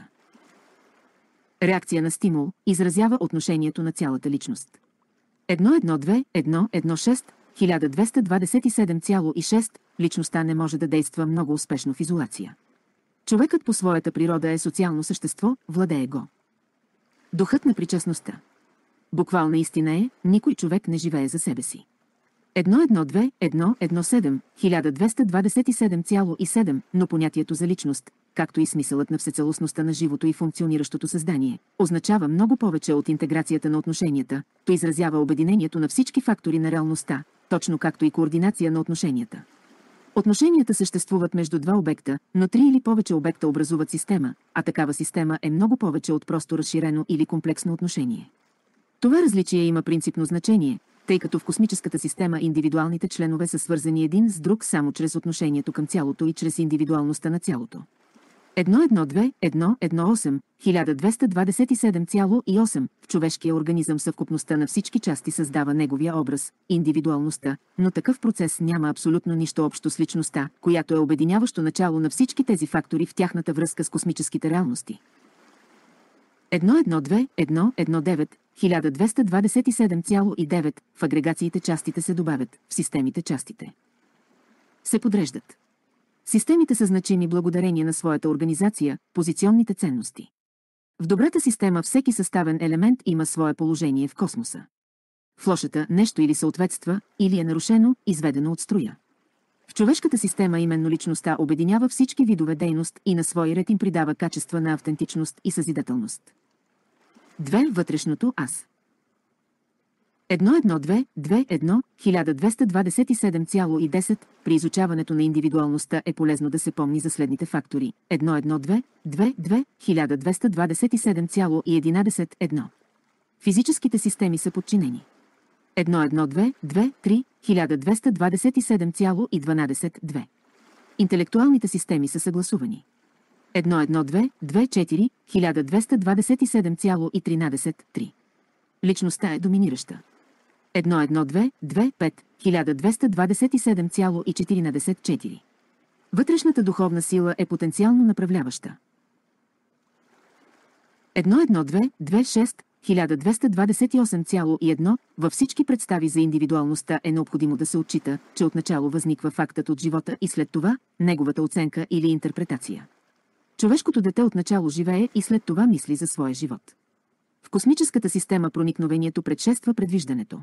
Реакция на стимул изразява отношението на цялата личност. едно едно две едно едно шест хиляда двеста двадесет и седем цяло и шест личността не може да действа много успешно в изолация. Човекът по своята природа е социално същество, владее го духът на причастността. Буквална истина е, никой човек не живее за себе си. едно едно две едно едно седем хиляда двеста двадесет и седем цяло и седем, но понятието за личност, както и смисълът на всецелостността на живото и функциониращото създание, означава много повече от интеграцията на отношенията, то изразява обединението на всички фактори на реалността, точно както и координация на отношенията. Отношенията съществуват между два обекта, но три или повече обекта образуват система, а такава система е много повече от просто разширено или комплексно отношение. Това различие има принципно значение, тъй като в космическата система индивидуалните членове са свързани един с друг само чрез отношението към цялото и чрез индивидуалността на цялото. едно едно две едно едно осем хиляда двеста двадесет и седем цяло и осем в човешкия организъм съвкупността на всички части създава неговия образ, индивидуалността, но такъв процес няма абсолютно нищо общо с личността, която е обединяващо начало на всички тези фактори в тяхната връзка с космическите реалности. едно едно две едно едно девет хиляда двеста двадесет и седем цяло и девет в агрегациите частите се добавят, в системите частите се подреждат. Системите са значими благодарение на своята организация, позиционните ценности. В добрата система всеки съставен елемент има свое положение в космоса. В лошата нещо или съответства, или е нарушено, изведено от строя. В човешката система именно личността обединява всички видове дейност и на свой ред им придава качества на автентичност и съзидателност. две Вътрешното аз. едно едно две две едно хиляда двеста двадесет и седем цяло и десет при изучаването на индивидуалността е полезно да се помни за следните фактори. едно едно две две две хиляда двеста двадесет и седем цяло и единадесет едно. Физическите системи са подчинени. едно едно две две три хиляда двеста двадесет и седем цяло и дванадесет две. Интелектуалните системи са съгласувани. едно едно две две четири хиляда двеста двадесет и седем цяло и тринадесет три. Личността е доминираща. едно едно две две пет хиляда двеста двадесет и седем цяло и четиринадесет четири. Вътрешната духовна сила е потенциално направляваща. едно едно две две шест хиляда двеста двадесет и осем цяло и едно във всички представи за индивидуалността е необходимо да се отчита, че отначало възниква фактът от живота и след това неговата оценка или интерпретация. Човешкото дете отначало живее и след това мисли за своя живот. В космическата система проникновението предшества предвиждането.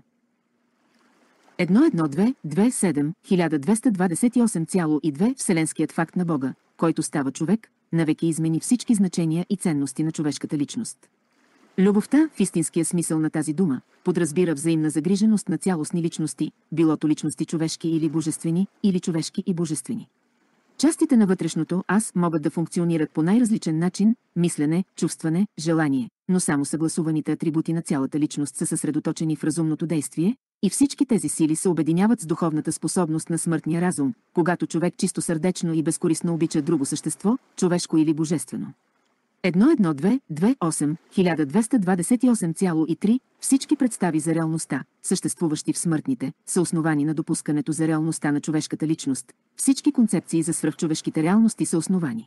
едно едно две две седем хиляда двеста двадесет и осем цяло и две Вселенският факт на Бога, който става човек, навеки измени всички значения и ценности на човешката личност. Любовта, в истинския смисъл на тази дума, подразбира взаимна загриженост на цялостни личности, билото личности човешки или божествени, или човешки и божествени. Частите на вътрешното аз могат да функционират по най-различен начин – мислене, чувстване, желание, но само съгласуваните атрибути на цялата личност са съсредоточени в разумното действие и всички тези сили се обединяват с духовната способност на смъртния разум, когато човек чисто сърдечно и безкористно обича друго същество, човешко или божествено. едно едно две две осем хиляда двеста двадесет и осем цяло и три всички представи за реалността, съществуващи в смъртните, са основани на допускането за реалността на човешката личност. Всички концепции за свръхчовешките реалности са основани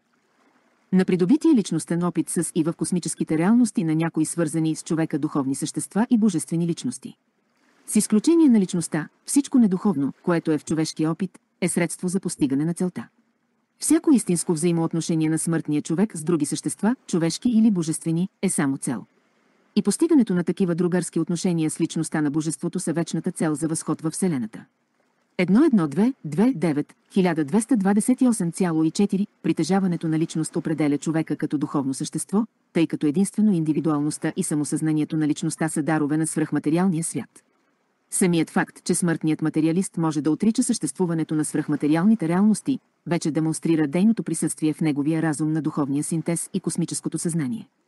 на придобития личностен опит с и в космическите реалности на някои свързани с човека духовни същества и божествени личности. С изключение на личността, всичко недуховно, което е в човешкия опит, е средство за постигане на целта. Всяко истинско взаимоотношение на смъртния човек с други същества, човешки или божествени, е само цел. И постигането на такива другарски отношения с личността на божеството са вечната цел за възход във Вселената. едно едно две две девет хиляда двеста двадесет и осем цяло и четири притежаването на личност определя човека като духовно същество, тъй като единствено индивидуалността и самосъзнанието на личността са дарове на свръхматериалния свят. Самият факт, че смъртният материалист може да отрича съществуването на свръхматериалните реалности, вече демонстрира дейното присъствие в неговия разум на духовния синтез и космическото съзнание.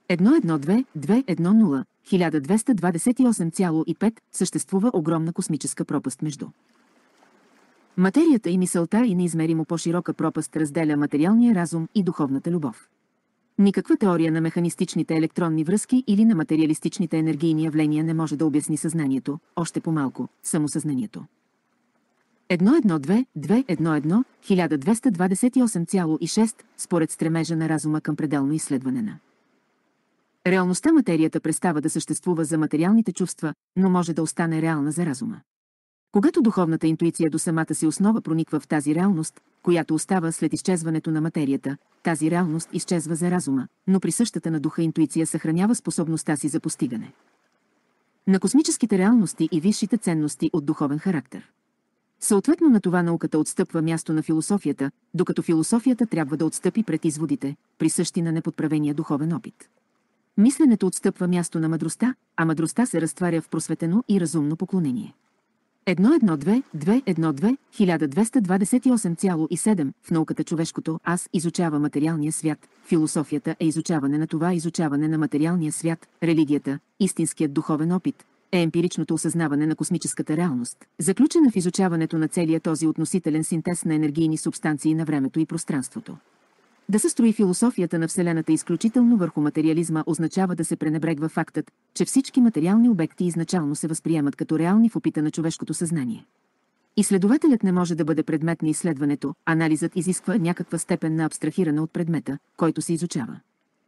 едно едно две две едно нула хиляда двеста двадесет и осем цяло и пет съществува огромна космическа пропаст между материята и мисълта и неизмеримо по-широка пропаст разделя материалния разум и духовната любов. Никаква теория на механистичните електронни връзки или на материалистичните енергийни явления не може да обясни съзнанието, още по-малко – самосъзнанието. едно едно две две едно едно хиляда двеста двадесет и осем цяло и шест според стремежа на разума към пределно изследване на реалността материята престава да съществува за материалните чувства, но може да остане реална за разума. Когато духовната интуиция до самата си основа прониква в тази реалност, която остава след изчезването на материята, тази реалност изчезва за разума, но присъщата на духа интуиция съхранява способността си за постигане на космическите реалности и висшите ценности от духовен характер. Съответно на това науката отстъпва място на философията, докато философията трябва да отстъпи пред изводите, присъщи на неподправения духовен опит. Мисленето отстъпва място на мъдростта, а мъдростта се разтваря в просветено и разумно поклонение. едно едно две две едно две хиляда двеста двадесет и осем цяло и седем в науката човешкото аз изучава материалния свят, философията е изучаване на това изучаване на материалния свят, религията, истинският духовен опит, е емпиричното осъзнаване на космическата реалност, заключена в изучаването на целия този относителен синтез на енергийни субстанции на времето и пространството. Да се строи философията на Вселената изключително върху материализма означава да се пренебрегва фактът, че всички материални обекти изначално се възприемат като реални в опита на човешкото съзнание. Изследователят не може да бъде предмет на изследването, анализът изисква някаква степен на абстрахиране от предмета, който се изучава.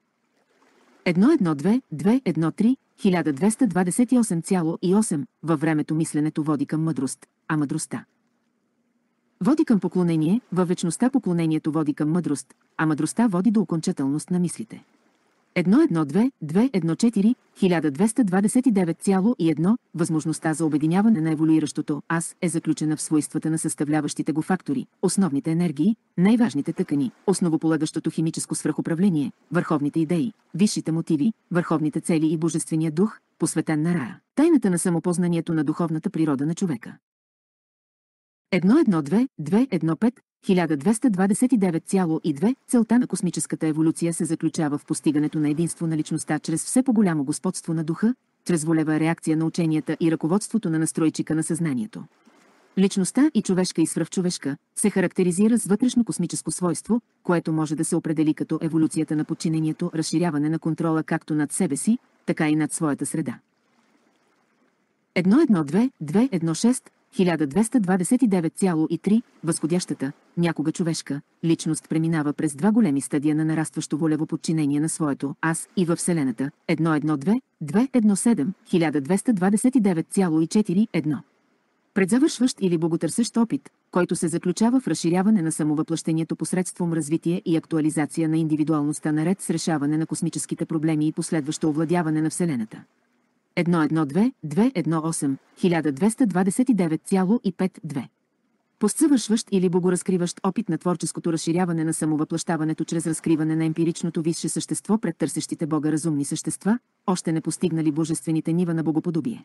едно едно две две едно три хиляда двеста двадесет и осем цяло и осем във времето мисленето води към мъдрост, а мъдростта води към поклонение, във вечността поклонението води към мъдрост, а мъдростта води до окончателност на мислите. едно едно две две едно четири хиляда двеста двадесет и девет цяло и едно възможността за обединяване на еволюиращото аз е заключена в свойствата на съставляващите го фактори, основните енергии, най-важните тъкани, основополагащото химическо свръхуправление, върховните идеи, висшите мотиви, върховните цели и божествения дух, посветен на рая, тайната на самопознанието на духовната природа на човека. едно едно две две едно пет хиляда двеста двадесет и девет цяло и две целта на космическата еволюция се заключава в постигането на единство на личността чрез все по-голямо господство на духа, чрез волева реакция на ученията и ръководството на настройчика на съзнанието. Личността и човешка и свръхчовешка се характеризира с вътрешно космическо свойство, което може да се определи като еволюцията на подчинението, разширяване на контрола както над себе си, така и над своята среда. едно едно две две едно шест хиляда двеста двадесет и девет цяло и три възходящата, някога човешка, личност преминава през два големи стадия на нарастващо волево подчинение на своето аз и във Вселената. едно едно две две едно седем хиляда двеста двадесет и девет цяло и четири едно предзавършващ или боготърсещ опит, който се заключава в разширяване на самовъплъщението посредством развитие и актуализация на индивидуалността наред с решаване на космическите проблеми и последващо овладяване на Вселената. едно едно две две едно осем хиляда двеста двадесет и девет цяло и пет две Постзавършващ или богоразкриващ опит на творческото разширяване на самовъплъщаването чрез разкриване на емпиричното висше същество пред търсещите Бога разумни същества, още не постигнали божествените нива на богоподобие.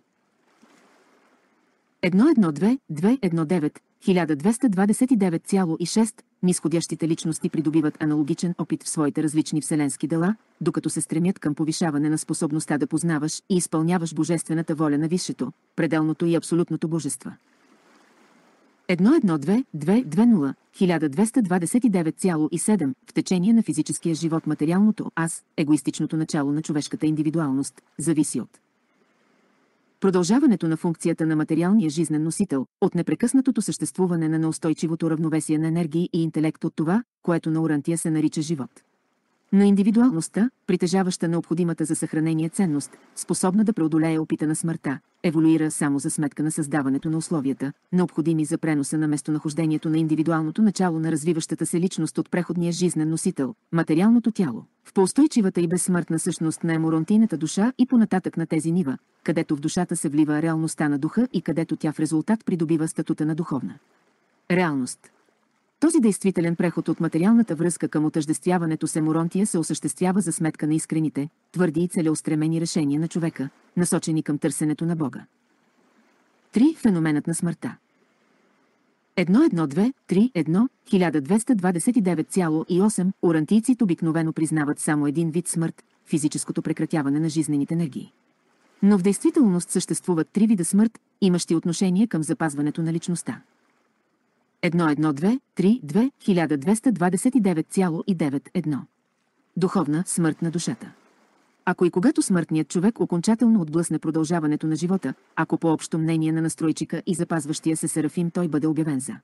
едно едно две две едно девет хиляда двеста двадесет и девет цяло и шест нисходящите личности придобиват аналогичен опит в своите различни вселенски дела, докато се стремят към повишаване на способността да познаваш и изпълняваш божествената воля на висшето, пределното и абсолютното божества. едно едно две две две нула хиляда двеста двадесет и девет цяло и седем в течение на физическия живот материалното аз, егоистичното начало на човешката индивидуалност, зависи от продължаването на функцията на материалния жизнен носител, от непрекъснатото съществуване на неустойчивото равновесие на енергии и интелект от това, което на Урантия се нарича живот. На индивидуалността, притежаваща необходимата за съхранение ценност, способна да преодолее опита на смъртта, еволюира само за сметка на създаването на условията, необходими за преноса на местонахождението на индивидуалното начало на развиващата се личност от преходния жизнен носител, материалното тяло, в поустойчивата и безсмъртна същност на еморонтийната душа и понататък на тези нива, където в душата се влива реалността на духа и където тя в резултат придобива статута на духовна реалност. Този действителен преход от материалната връзка към отъждествяването с еморонтия се осъществява за сметка на искрените, твърди и целеустремени решения на човека, насочени към търсенето на Бога. три Феноменът на смъртта. едно едно две три едно хиляда двеста двадесет и девет цяло и осем урантийците обикновено признават само един вид смърт – физическото прекратяване на жизнените енергии. Но в действителност съществуват три вида смърт, имащи отношение към запазването на личността. едно едно две три две хиляда двеста двадесет и девет цяло и девет едно Духовна смърт на душата. Ако и когато смъртният човек окончателно отблъсне продължаването на живота, ако по общо мнение на настройчика и запазващия се Серафим той бъде обявен за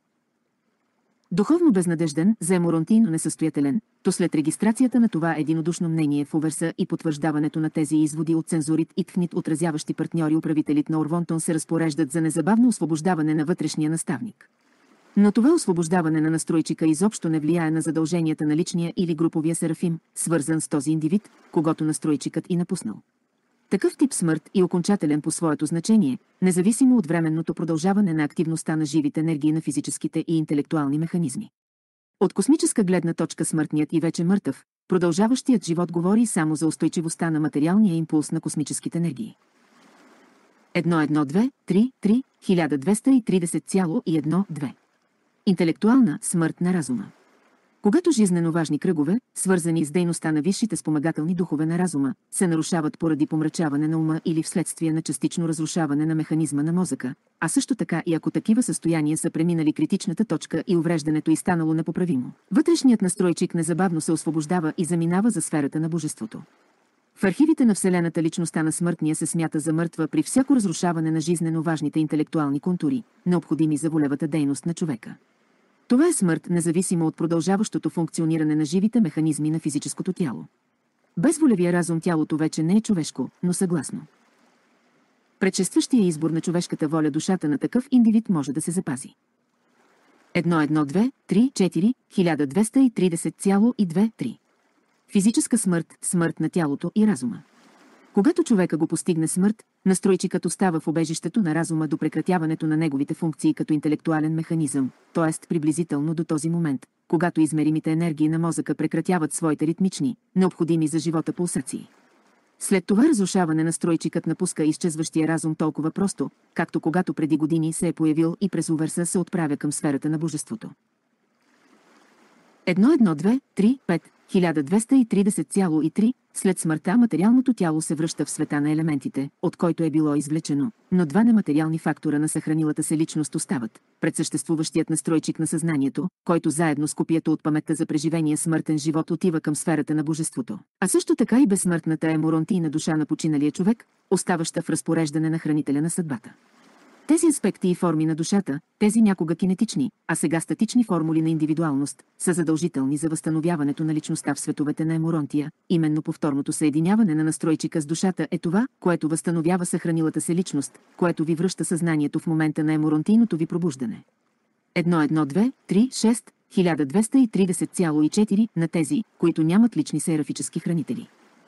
духовно безнадежден, за еморонтийно несъстоятелен, то след регистрацията на това единодушно мнение в Уверса и потвърждаването на тези изводи от цензурит и тхнит отразяващи партньори управителите на Орвонтон се разпореждат за незабавно освобождаване на вътрешния наставник. Но това освобождаване на настройчика изобщо не влияе на задълженията на личния или груповия Серафим, свързан с този индивид, когото настройчикът и напуснал. Такъв тип смърт и окончателен по своето значение, независимо от временното продължаване на активността на живите енергии на физическите и интелектуални механизми. От космическа гледна точка смъртният и вече мъртъв, продължаващият живот говори само за устойчивостта на материалния импулс на космическите енергии. едно едно две три три хиляда двеста и тридесет цяло и едно две Интелектуална смърт на разума. Когато жизнено важни кръгове, свързани с дейността на висшите спомагателни духове на разума, се нарушават поради помрачаване на ума или вследствие на частично разрушаване на механизма на мозъка, а също така и ако такива състояния са преминали критичната точка и увреждането и станало непоправимо, вътрешният настройчик незабавно се освобождава и заминава за сферата на божеството. В архивите на Вселената личността на смъртния се смята за мъртва при всяко разрушаване на жизнено важните интелектуални контури, необходими за волевата дейност на човека. Това е смърт, независимо от продължаващото функциониране на живите механизми на физическото тяло. Без волевия разум тялото вече не е човешко, но съгласно предшестващия избор на човешката воля душата на такъв индивид може да се запази. едно едно две три четири хиляда двеста и тридесет цяло и две три Физическа смърт, смърт на тялото и разума. Когато човека го постигне смърт, настройчикът остава в убежището на разума до прекратяването на неговите функции като интелектуален механизъм, т.е. приблизително до този момент, когато измеримите енергии на мозъка прекратяват своите ритмични, необходими за живота пулсации. След това разрушаване настройчикът напуска изчезващия разум толкова просто, както когато преди години се е появил и през Уверса се отправя към сферата на божеството. едно едно две три пет хиляда двеста и тридесет цяло и три След смъртта материалното тяло се връща в света на елементите, от който е било извлечено, но два нематериални фактора на съхранилата се личност остават. Предсъществуващият настройчик на съзнанието, който заедно с копието от паметта за преживения смъртен живот отива към сферата на божеството. А също така и безсмъртната еморонтийна душа на починалия човек, оставаща в разпореждане на хранителя на съдбата. Тези аспекти и форми на душата, тези някога кинетични, а сега статични формули на индивидуалност, са задължителни за възстановяването на личността в световете на еморонтия. Именно повторното съединяване на настройчика с душата е това, което възстановява съхранилата се личност, което ви връща съзнанието в момента на еморонтийното ви пробуждане. едно едно две три шест хиляда двеста и тридесет цяло и четири на тези, които нямат лични серафически хранители.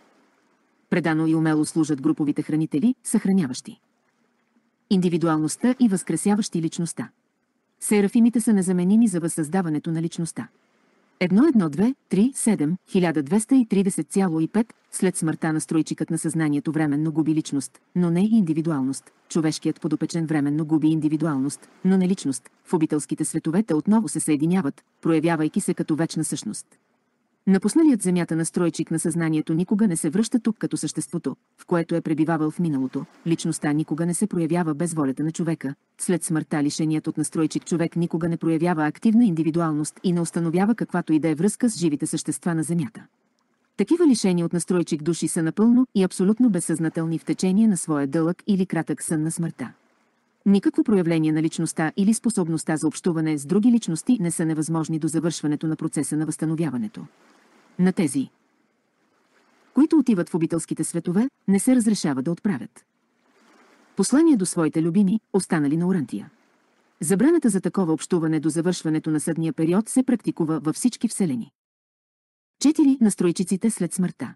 Предано и умело служат груповите хранители, съхраняващи индивидуалността и възкресяващи личността. Серафимите са незаменими за възсъздаването на личността. едно едно две три седем хиляда двеста и тридесет цяло и пет След смъртта настройчикът на съзнанието временно губи личност, но не и индивидуалност. Човешкият подопечен временно губи индивидуалност, но не личност. В обителските световете отново се съединяват, проявявайки се като вечна същност. Напусналият земята настройчик на съзнанието никога не се връща тук като съществото, в което е пребивавал в миналото. Личността никога не се проявява без волята на човека. След смъртта лишеният от настройчик човек никога не проявява активна индивидуалност и не установява каквато и да е връзка с живите същества на земята. Такива лишени от настройчик души са напълно и абсолютно безсъзнателни в течение на своя дълъг или кратък сън на смъртта. Никакво проявление на личността или способността за общуване с други личности не са невъзможни до завършването на процеса на възстановяването. На тези, които отиват в обителските светове, не се разрешава да отправят послание до своите любими, останали на Орантия. Забраната за такова общуване до завършването на съдния период се практикува във всички вселени. четири Настройчиците след смъртта.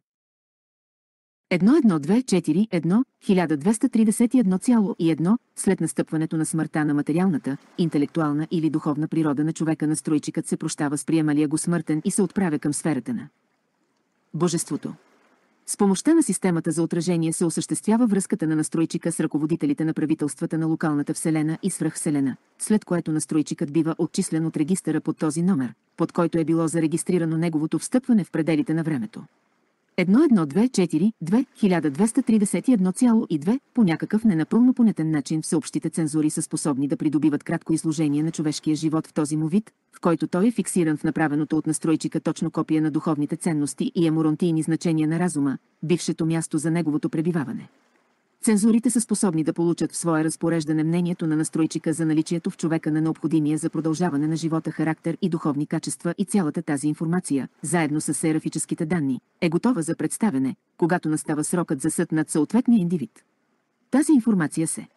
едно едно две четири едно хиляда двеста тридесет и едно цяло и едно След настъпването на смъртта на материалната, интелектуална или духовна природа на човека настройчикът се прощава с приемалия го смъртен и се отправя към сферата на божеството. С помощта на системата за отражение се осъществява връзката на настройчика с ръководителите на правителствата на локалната вселена и свръхвселена, след което настройчикът бива отчислен от регистъра под този номер, под който е било зарегистрирано неговото встъпване в пределите на времето. едно едно две четири две хиляда двеста тридесет и едно цяло и две по някакъв ненапълно понятен начин всеобщите цензури са способни да придобиват кратко изложение на човешкия живот в този му вид, в който той е фиксиран в направеното от настройчика точно копие на духовните ценности и еморонтийни значения на разума, бившето място за неговото пребиваване. Цензурите са способни да получат в свое разпореждане мнението на настройчика за наличието в човека на необходимия за продължаване на живота характер и духовни качества, и цялата тази информация, заедно с серафическите данни, е готова за представяне, когато настава срокът за съд над съответния индивид. Тази информация се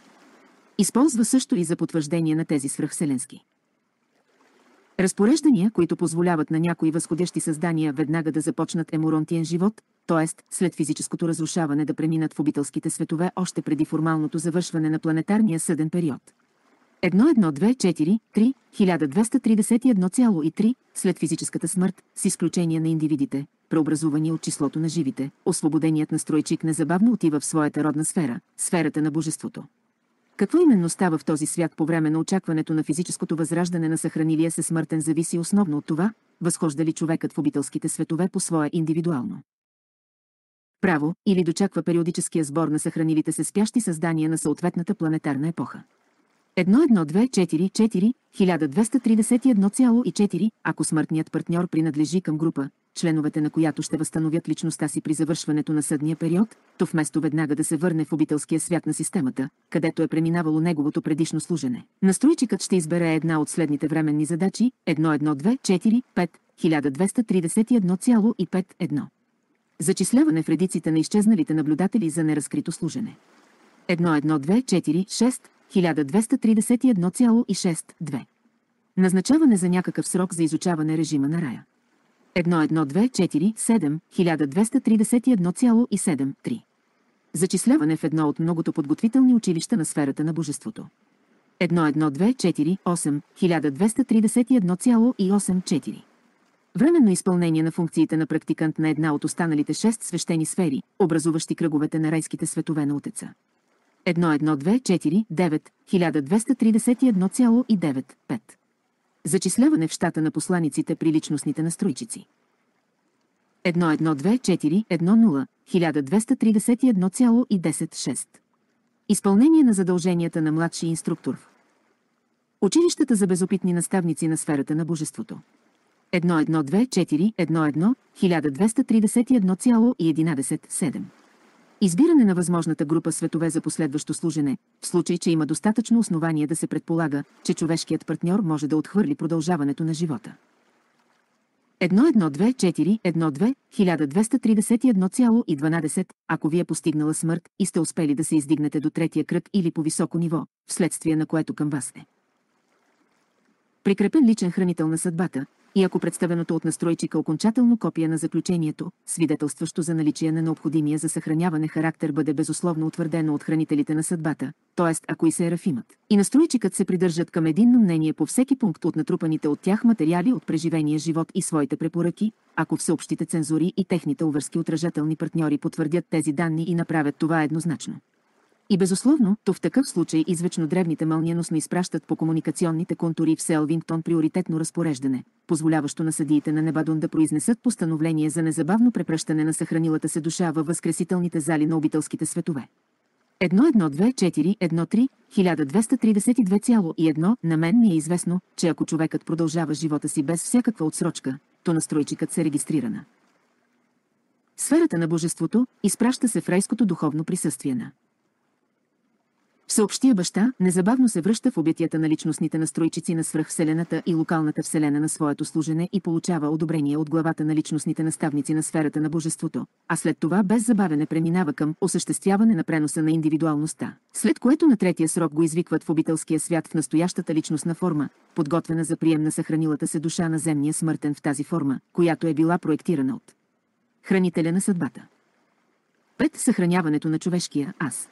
използва също и за потвърждение на тези свръхвселенски разпореждания, които позволяват на някои възходящи създания веднага да започнат еморонтиен живот, т.е. след физическото разрушаване да преминат в обителските светове още преди формалното завършване на планетарния съден период. едно едно две четири три хиляда двеста тридесет и едно цяло и три след физическата смърт, с изключение на индивидите, преобразувани от числото на живите, освободеният настройчик незабавно отива в своята родна сфера, сферата на божеството. Какво именно става в този свят по време на очакването на физическото възраждане на съхранилия се смъртен зависи основно от това, възхожда ли човекът в обителските светове по своя индивидуално право или дочаква периодическия сбор на съхранилите се спящи създания на съответната планетарна епоха. едно едно две четири четири хиляда двеста тридесет и едно цяло и четири ако смъртният партньор принадлежи към група, членовете на която ще възстановят личността си при завършването на съдния период, то вместо веднага да се върне в обителския свят на системата, където е преминавало неговото предишно служене, настройчикът ще избере една от следните временни задачи: едно едно две четири пет хиляда двеста тридесет и едно цяло и пет едно. Зачисляване в редиците на изчезналите наблюдатели за неразкрито служене. едно едно две четири шест хиляда двеста тридесет и едно цяло и шест две. Назначаване за някакъв срок за изучаване режима на рая. едно едно две четири седем хиляда двеста тридесет и едно цяло и седем три. Зачисляване в едно от многото подготвителни училища на сферата на божеството. едно едно две четири осем хиляда двеста тридесет и едно цяло и осем четири. Временно изпълнение на функциите на практикант на една от останалите шест свещени сфери, образуващи кръговете на райските светове на Отеца. едно едно две четири девет хиляда двеста тридесет и едно цяло и девет пет. Зачисляване в щата на посланиците при личностните настройчици. едно едно две четири едно нула хиляда двеста тридесет и едно цяло и десет шест. Изпълнение на задълженията на младши инструктор в училищата за безопитни наставници на сферата на божеството. едно едно две четири едно едно хиляда двеста тридесет и едно цяло и единадесет седем. Избиране на възможната група светове за последващо служене, в случай, че има достатъчно основание да се предполага, че човешкият партньор може да отхвърли продължаването на живота. едно едно две четири едно две хиляда двеста тридесет и едно цяло и дванадесет ако ви е постигнала смърт и сте успели да се издигнете до третия кръг или по-високо ниво, вследствие на което към вас е прикрепен личен хранител на съдбата, и ако представеното от настройчика окончателно копие на заключението, свидетелстващо за наличие на необходимия за съхраняване характер, бъде безусловно утвърдено от хранителите на съдбата, т.е. ако и се ерафимат, и настройчикът се придържат към единно мнение по всеки пункт от натрупаните от тях материали от преживения живот и своите препоръки, ако всеобщите цензури и техните увърски отражателни партньори потвърдят тези данни и направят това еднозначно и безусловно, то в такъв случай извечно древните мълниеносно изпращат по комуникационните контури в Селвингтон приоритетно разпореждане, позволяващо на съдиите на Небадон да произнесат постановление за незабавно препръщане на съхранилата се душа във възкресителните зали на обителските светове. едно едно две четири едно три хиляда двеста тридесет и две цяло и едно на мен ми е известно, че ако човекът продължава живота си без всякаква отсрочка, то настройчикът се регистрира. Сферата на божеството изпраща се в райското духовно присъствие на Всеобщия баща незабавно се връща в обятията на личностните настройчици на свръхвселената и локалната вселена на своето служене и получава одобрение от главата на личностните наставници на сферата на божеството, а след това без забавене преминава към осъществяване на преноса на индивидуалността, след което на третия срок го извикват в обителския свят в настоящата личностна форма, подготвена за прием на съхранилата се душа на земния смъртен в тази форма, която е била проектирана от хранителя на съдбата. Пред съхраняването на човешкия аз.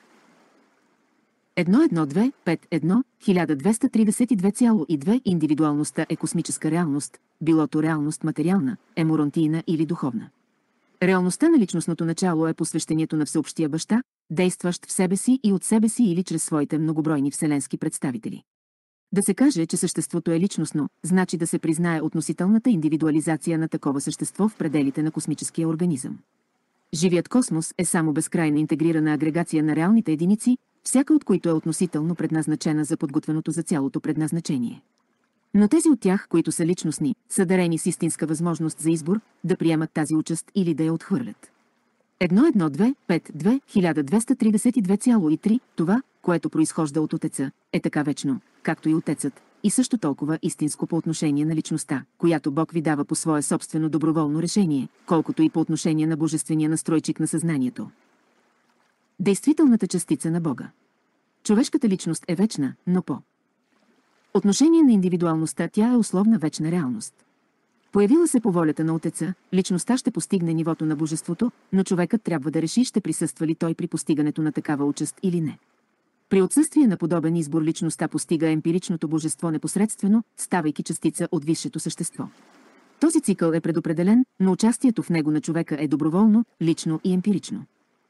едно едно две пет едно хиляда двеста тридесет и две цяло и две индивидуалността е космическа реалност, било то реалност материална, еморонтийна или духовна. Реалността на личностното начало е посвещението на всеобщия баща, действащ в себе си и от себе си или чрез своите многобройни вселенски представители. Да се каже, че съществото е личностно, значи да се признае относителната индивидуализация на такова същество в пределите на космическия организъм. Живият космос е само безкрайна интегрирана агрегация на реалните единици, всяка от които е относително предназначена за подготвеното за цялото предназначение. Но тези от тях, които са личностни, са дарени с истинска възможност за избор, да приемат тази участ или да я отхвърлят. едно едно две пет две хиляда двеста тридесет и две цяло и три Това, което произхожда от Отеца, е така вечно, както и Отецът, и също толкова истинско по отношение на личността, която Бог ви дава по свое собствено доброволно решение, колкото и по отношение на божествения настройчик на съзнанието. Действителната частица на Бога. Човешката личност е вечна, но по отношение на индивидуалността тя е условна вечна реалност. Появила се по волята на Отеца, личността ще постигне нивото на божеството, но човекът трябва да реши ще присъства ли той при постигането на такава участ или не. При отсъствие на подобен избор личността постига емпиричното божество непосредствено, ставайки частица от висшето същество. Този цикъл е предопределен, но участието в него на човека е доброволно, лично и емпирично.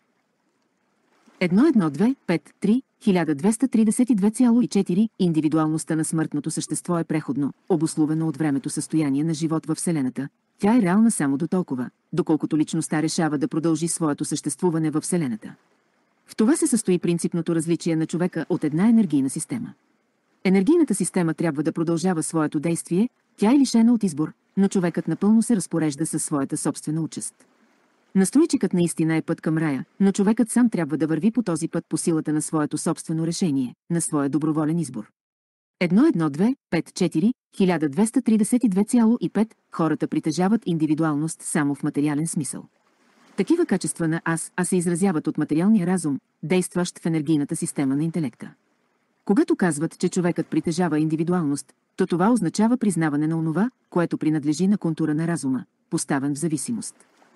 едно едно две пет три хиляда двеста тридесет и две цяло и четири Индивидуалността на смъртното същество е преходно, обусловено от времето състояние на живот във Вселената. Тя е реална само до толкова, доколкото личността решава да продължи своето съществуване във Вселената. В това се състои принципното различие на човека от една енергийна система. Енергийната система трябва да продължава своето действие, тя е лишена от избор, но човекът напълно се разпорежда със своята собствена участ. Настройчикът наистина е път към рая, но човекът сам трябва да върви по този път по силата на своето собствено решение, на своя доброволен избор. едно едно две пет четири хиляда двеста тридесет и две цяло и пет Хората притежават индивидуалност само в материален смисъл. Такива качества на аз, а се изразяват от материалния разум, действащ в енергийната система на интелекта. Когато казват, че човекът притежава индивидуалност, то това означава признаване на онова, което принадлежи на контура на разума, поставен в зависимост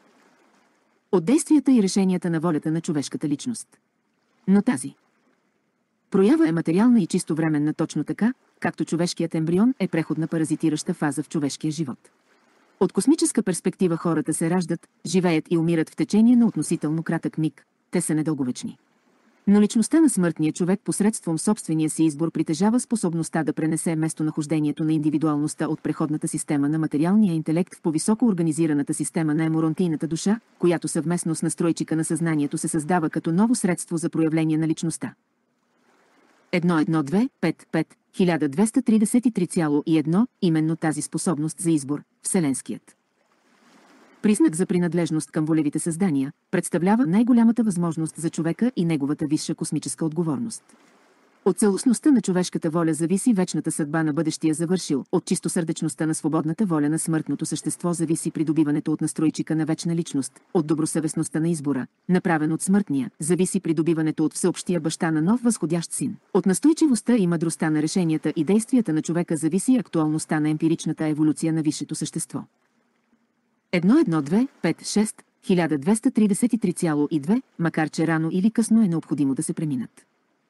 от действията и решенията на волята на човешката личност. Но тази проява е материална и чисто временна точно така, както човешкият ембрион е преходна паразитираща фаза в човешкия живот. От космическа перспектива хората се раждат, живеят и умират в течение на относително кратък миг, те са недълговечни. Но личността на смъртния човек посредством собствения си избор притежава способността да пренесе местонахождението на индивидуалността от преходната система на материалния интелект в по-високо организираната система на еморонтийната душа, която съвместно с настройчика на съзнанието се създава като ново средство за проявление на личността. едно едно две пет пет хиляда двеста тридесет и три цяло и едно Именно тази способност за избор, вселенският признак за принадлежност към волевите създания, представлява най-голямата възможност за човека и неговата висша космическа отговорност. От целостността на човешката воля зависи вечната съдба на бъдещия завършил, от чистосърдечността на свободната воля на смъртното същество зависи придобиването от настройчика на вечна личност, от добросъвестността на избора, направен от смъртния, зависи придобиването от всеобщия баща на нов възходящ син. От настойчивостта и мъдростта на решенията и действията на човека зависи актуалността на емпиричната еволюция на висшето същество. едно едно две пет шест хиляда двеста тридесет и три цяло и две Макар че рано или късно е необходимо да се преминат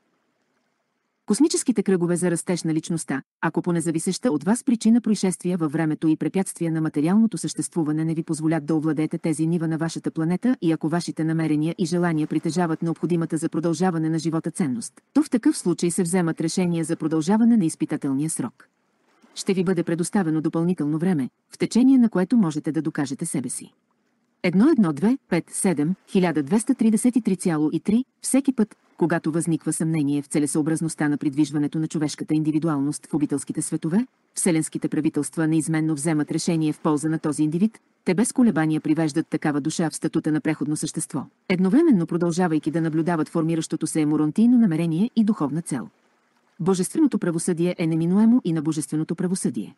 космическите кръгове за растеж на личността, ако по независеща от вас причина происшествия във времето и препятствия на материалното съществуване не ви позволят да овладеете тези нива на вашата планета и ако вашите намерения и желания притежават необходимата за продължаване на живота ценност, то в такъв случай се вземат решения за продължаване на изпитателния срок. Ще ви бъде предоставено допълнително време, в течение на което можете да докажете себе си. едно едно две пет седем хиляда двеста тридесет и три цяло и три Всеки път, когато възниква съмнение в целесъобразността на придвижването на човешката индивидуалност в обителските светове, вселенските правителства неизменно вземат решение в полза на този индивид, те без колебания привеждат такава душа в статута на преходно същество, едновременно продължавайки да наблюдават формиращото се еморонтийно намерение и духовна цел. Божественото правосъдие е неминуемо и на божественото правосъдие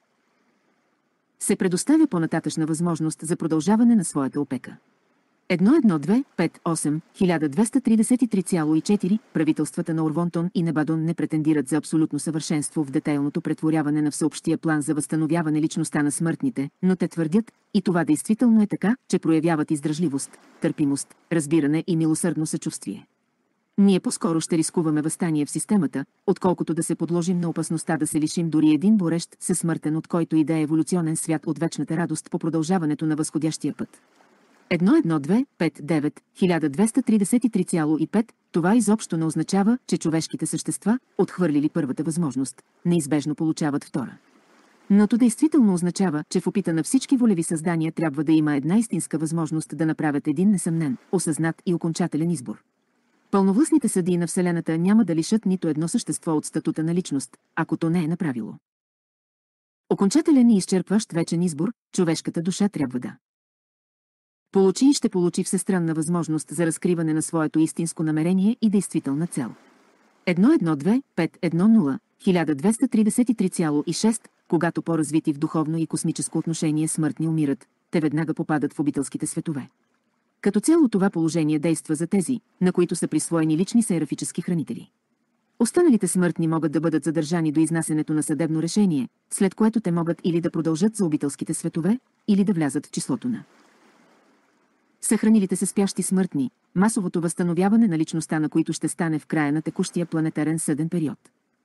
се предоставя по-нататъчна възможност за продължаване на своята опека. едно едно две пет осем хиляда двеста тридесет и три цяло и четири Правителствата на Орвонтон и Небадон не претендират за абсолютно съвършенство в детайлното претворяване на всеобщия план за възстановяване личността на смъртните, но те твърдят, и това действително е така, че проявяват издръжливост, търпимост, разбиране и милосърдно съчувствие. Ние по-скоро ще рискуваме въстание в системата, отколкото да се подложим на опасността да се лишим дори един борещ със смъртен от който и да е еволюционен свят от вечната радост по продължаването на възходящия път. едно едно две пет девет хиляда двеста тридесет и три цяло и пет. Това изобщо не означава, че човешките същества, отхвърлили първата възможност, неизбежно получават втора. Но то действително означава, че в опита на всички волеви създания трябва да има една истинска възможност да направят един несъмнен, осъзнат и окончателен избор. Пълновластните съдии на Вселената няма да лишат нито едно същество от статута на личност, ако то не е направило окончателен и изчерпващ вечен избор, човешката душа трябва да получи и ще получи всестранна възможност за разкриване на своето истинско намерение и действителна цел. едно едно две пет едно нула хиляда двеста тридесет и три цяло и шест. Когато по-развити в духовно и космическо отношение смъртни умират, те веднага попадат в обителските светове. Като цяло това положение действа за тези, на които са присвоени лични серафически хранители. Останалите смъртни могат да бъдат задържани до изнасянето на съдебно решение, след което те могат или да продължат за обителските светове, или да влязат в числото на съхранилите се спящи смъртни, масовото възстановяване на личността на които ще стане в края на текущия планетарен съден период.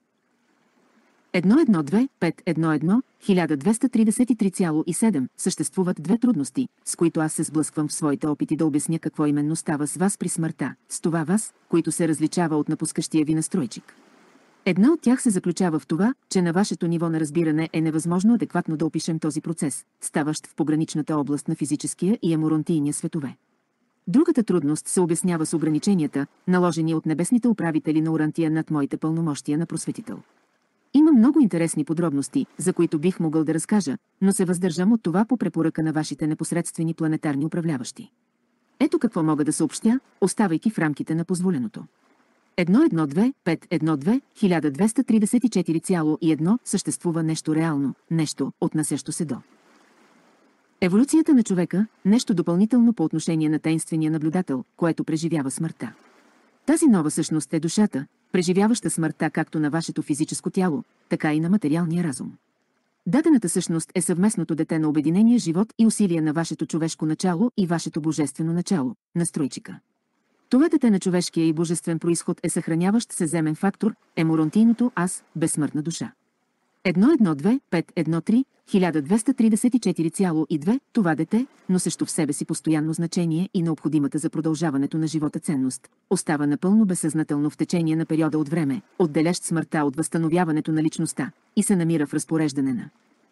едно едно две пет едно едно хиляда двеста тридесет и три цяло и седем. Съществуват две трудности, с които аз се сблъсквам в своите опити да обясня какво именно става с вас при смъртта, с това вас, които се различава от напускащия ви настройчик. Една от тях се заключава в това, че на вашето ниво на разбиране е невъзможно адекватно да опишем този процес, ставащ в пограничната област на физическия и еморонтийния светове. Другата трудност се обяснява с ограниченията, наложени от небесните управители на Урантия над моите пълномощия на просветител. Има много интересни подробности, за които бих могъл да разкажа, но се въздържам от това по препоръка на вашите непосредствени планетарни управляващи. Ето какво мога да съобщя, оставайки в рамките на позволеното. едно едно две пет едно две хиляда двеста тридесет и четири цяло и едно. Съществува нещо реално, нещо, отнасящо се до еволюцията на човека, нещо допълнително по отношение на таинствения наблюдател, което преживява смъртта. Тази нова същност е душата, преживяваща смъртта както на вашето физическо тяло, така и на материалния разум. Дадената същност е съвместното дете на обединения живот и усилия на вашето човешко начало и вашето божествено начало, настройчика. Това дете на човешкия и божествен произход е съхраняващ сеземен фактор, еморонтийното аз, безсмъртна душа. едно едно две пет едно три хиляда двеста тридесет и четири цяло и две. Това дете, носещо в себе си постоянно значение и необходимата за продължаването на живота ценност, остава напълно безсъзнателно в течение на периода от време, отделящ смъртта от възстановяването на личността, и се намира в разпореждане на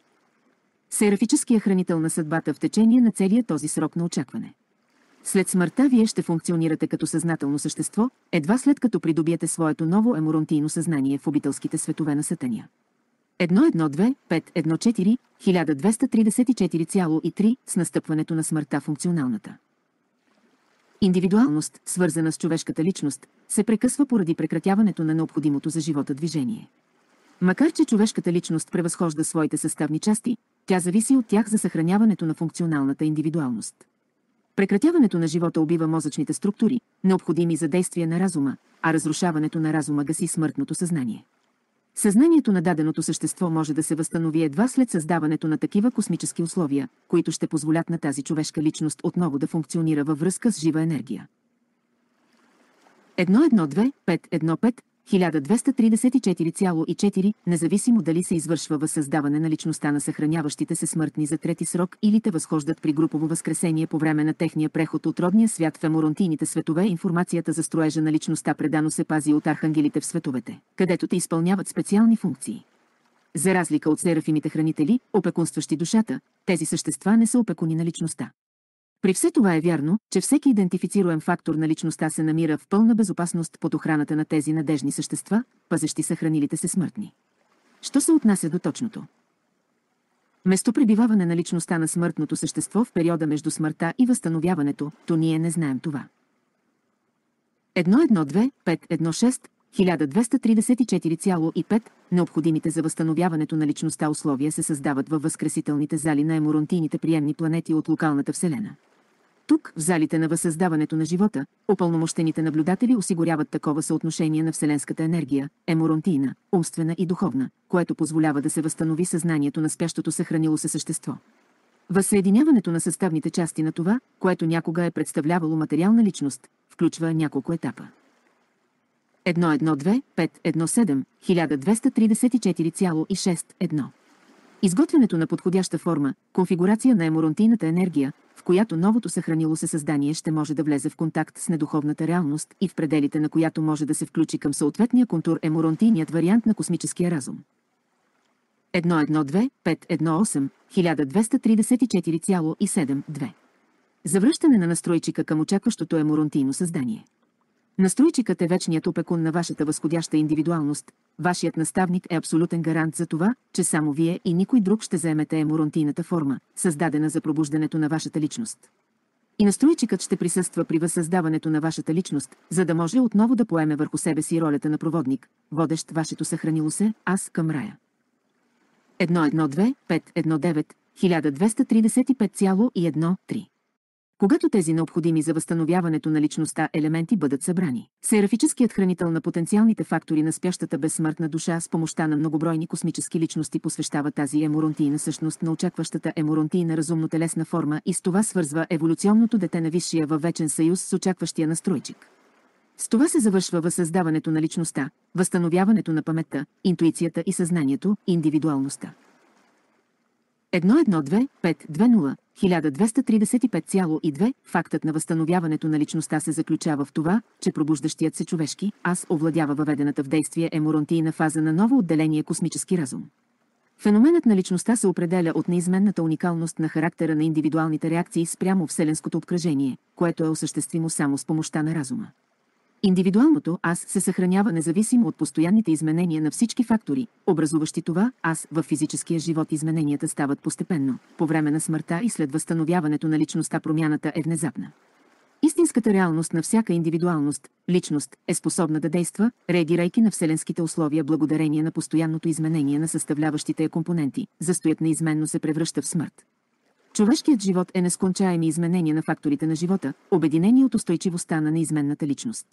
серафическия хранител на съдбата в течение на целия този срок на очакване. След смъртта вие ще функционирате като съзнателно същество, едва след като придобиете своето ново еморонтийно съзнание в обителските светове на Сатания. едно едно две пет едно четири хиляда двеста тридесет и четири цяло и три. С настъпването на смъртта функционалната индивидуалност, свързана с човешката личност, се прекъсва поради прекратяването на необходимото за живота движение. Макар че човешката личност превъзхожда своите съставни части, тя зависи от тях за съхраняването на функционалната индивидуалност. Прекратяването на живота убива мозъчните структури, необходими за действие на разума, а разрушаването на разума гаси смъртното съзнание. Съзнанието на даденото същество може да се възстанови едва след създаването на такива космически условия, които ще позволят на тази човешка личност отново да функционира във връзка с жива енергия. едно едно две пет едно пет хиляда двеста тридесет и четири цяло и четири. Независимо дали се извършва възсъздаване на личността на съхраняващите се смъртни за трети срок или те възхождат при групово възкресение по време на техния преход от родния свят в еморонтийните светове, информацията за строежа на личността предано се пази от архангелите в световете, където те изпълняват специални функции. За разлика от серафимите хранители, опекунстващи душата, тези същества не са опекуни на личността. При все това е вярно, че всеки идентифицируем фактор на личността се намира в пълна безопасност под охраната на тези надежни същества, пазещи съхранилите се смъртни. Що се отнася до точното местопребиваване на личността на смъртното същество в периода между смъртта и възстановяването, то ние не знаем това. едно едно две пет едно шест хиляда двеста тридесет и четири цяло и пет. Необходимите за възстановяването на личността условия се създават във възкресителните зали на еморонтийните приемни планети от локалната Вселена. Тук, в залите на възсъздаването на живота, упълномощените наблюдатели осигуряват такова съотношение на вселенската енергия, еморонтийна, умствена и духовна, което позволява да се възстанови съзнанието на спящото съхранило се същество. Възсъединяването на съставните части на това, което някога е представлявало материална личност, включва няколко етапа. едно едно две пет едно седем хиляда двеста тридесет и четири цяло и шест едно. Изготвянето на подходяща форма, конфигурация на еморонтийната енергия, в която новото съхранило се създание ще може да влезе в контакт с недуховната реалност и в пределите на която може да се включи към съответния контур еморонтийният вариант на космическия разум. едно едно две пет едно осем хиляда двеста тридесет и четири цяло и седем две. Завръщане на настройчика към очакващото еморонтийно създание. Настройчикът е вечният опекун на вашата възходяща индивидуалност. Вашият наставник е абсолютен гарант за това, че само вие и никой друг ще заемете еморонтийната форма, създадена за пробуждането на вашата личност. И настройчикът ще присъства при възсъздаването на вашата личност, за да може отново да поеме върху себе си ролята на проводник, водещ вашето съхранило се аз към рая. едно едно две пет едно девет хиляда двеста тридесет и пет цяло и едно три. Когато тези необходими за възстановяването на личността елементи бъдат събрани, серафическият хранител на потенциалните фактори на спящата безсмъртна душа с помощта на многобройни космически личности посвещава тази еморонтийна същност на очакващата еморонтийна разумно-телесна форма и с това свързва еволюционното дете на Висшия във вечен съюз с очакващия настройчик. С това се завършва възсъздаването на личността, възстановяването на паметта, интуицията и съзнанието, индивидуалността. едно едно две пет две нула хиляда двеста тридесет и пет цяло и две Фактът на възстановяването на личността се заключава в това, че пробуждащият се човешки аз овладява въведената в действие еморонтийна фаза на ново отделение космически разум. Феноменът на личността се определя от неизменната уникалност на характера на индивидуалните реакции спрямо Вселенското обкръжение, което е осъществимо само с помощта на разума. Индивидуалното аз се съхранява независимо от постоянните изменения на всички фактори, образуващи това аз във физическия живот. Измененията стават постепенно, по време на смъртта и след възстановяването на личността промяната е внезапна. Истинската реалност на всяка индивидуалност, личност, е способна да действа, реагирайки на вселенските условия благодарение на постоянното изменение на съставляващите я компоненти. Застоят неизменно се превръща в смърт. Човешкият живот е нескончаеми изменения на факторите на живота, обединени от устойчивостта на неизменната личност.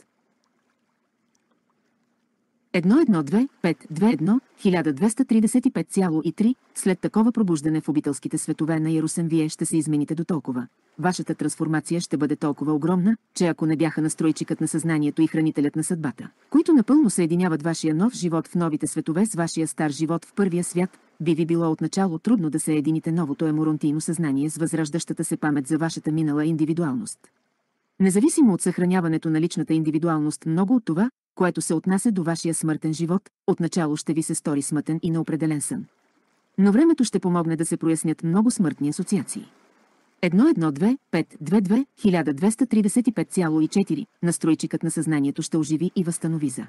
едно едно две пет две едно хиляда двеста тридесет и пет цяло и три След такова пробуждане в обителските светове на Ярусен вие ще се измените до толкова. Вашата трансформация ще бъде толкова огромна, че ако не бяха настройчикът на съзнанието и хранителят на съдбата, които напълно съединяват вашия нов живот в новите светове с вашия стар живот в първия свят, би ви било отначало трудно да се едините новото еморонтийно съзнание с възраждащата се памет за вашата минала индивидуалност. Независимо от съхраняването на личната индивидуалност, много от това, което се отнася до вашия смъртен живот, отначало ще ви се стори смътен и неопределен сън. Но времето ще помогне да се прояснят много смъртни асоциации. едно едно две пет две две хиляда двеста тридесет и пет цяло и четири Настройчикът на съзнанието ще оживи и възстанови за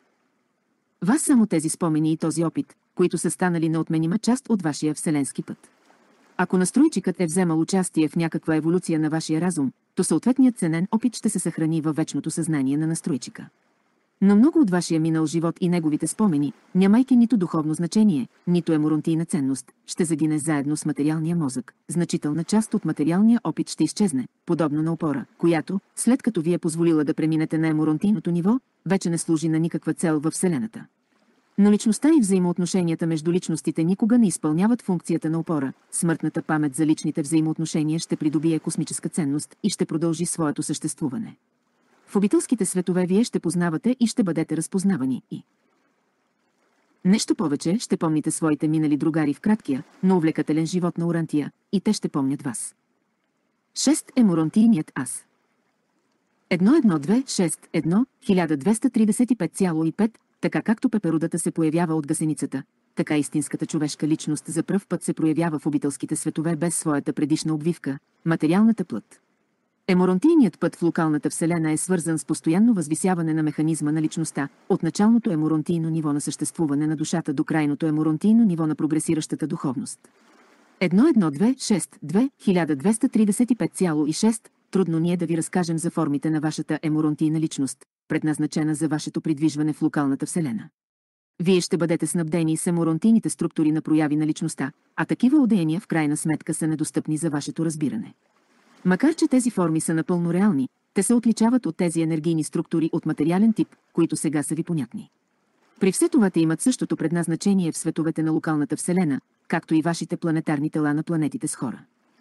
вас само тези спомени и този опит, които са станали неотменима част от вашия вселенски път. Ако настройчикът е вземал участие в някаква еволюция на вашия разум, то съответният ценен опит ще се съхрани във вечното съзнание на настройчика. Но много от вашия минал живот и неговите спомени, нямайки нито духовно значение, нито еморонтийна ценност, ще загине заедно с материалния мозък. Значителна част от материалния опит ще изчезне, подобно на опора, която, след като ви е позволила да преминете на еморонтийното ниво, вече не служи на никаква цел във Вселената. Но личността и взаимоотношенията между личностите никога не изпълняват функцията на опора. Смъртната памет за личните взаимоотношения ще придобие космическа ценност и ще продължи своето съществуване. В обителските светове вие ще познавате и ще бъдете разпознавани и нещо повече, ще помните своите минали другари в краткия, но увлекателен живот на Орантия, и те ще помнят вас. шест Еморонтийният аз. едно едно две шест едно хиляда двеста тридесет и пет цяло и пет Така както пеперудата се появява от гасеницата, така истинската човешка личност за пръв път се проявява в обителските светове без своята предишна обвивка – материалната плът. Еморонтийният път в локалната вселена е свързан с постоянно възвисяване на механизма на личността, от началното еморонтийно ниво на съществуване на душата до крайното еморонтийно ниво на прогресиращата духовност. едно едно две шест две хиляда двеста тридесет и пет цяло и шест Трудно ни е да ви разкажем за формите на вашата еморонтийна личност, предназначена за вашето придвижване в локалната вселена. Вие ще бъдете снабдени с еморонтийните структури на прояви на личността, а такива одеяния в крайна сметка са недостъпни за вашето разбиране. Макар че тези форми са напълно реални, те се отличават от тези енергийни структури от материален тип, които сега са ви понятни. При все това те имат същото предназначение в световете на локалната вселена, както и вашите планетарни тела на планетите с хора.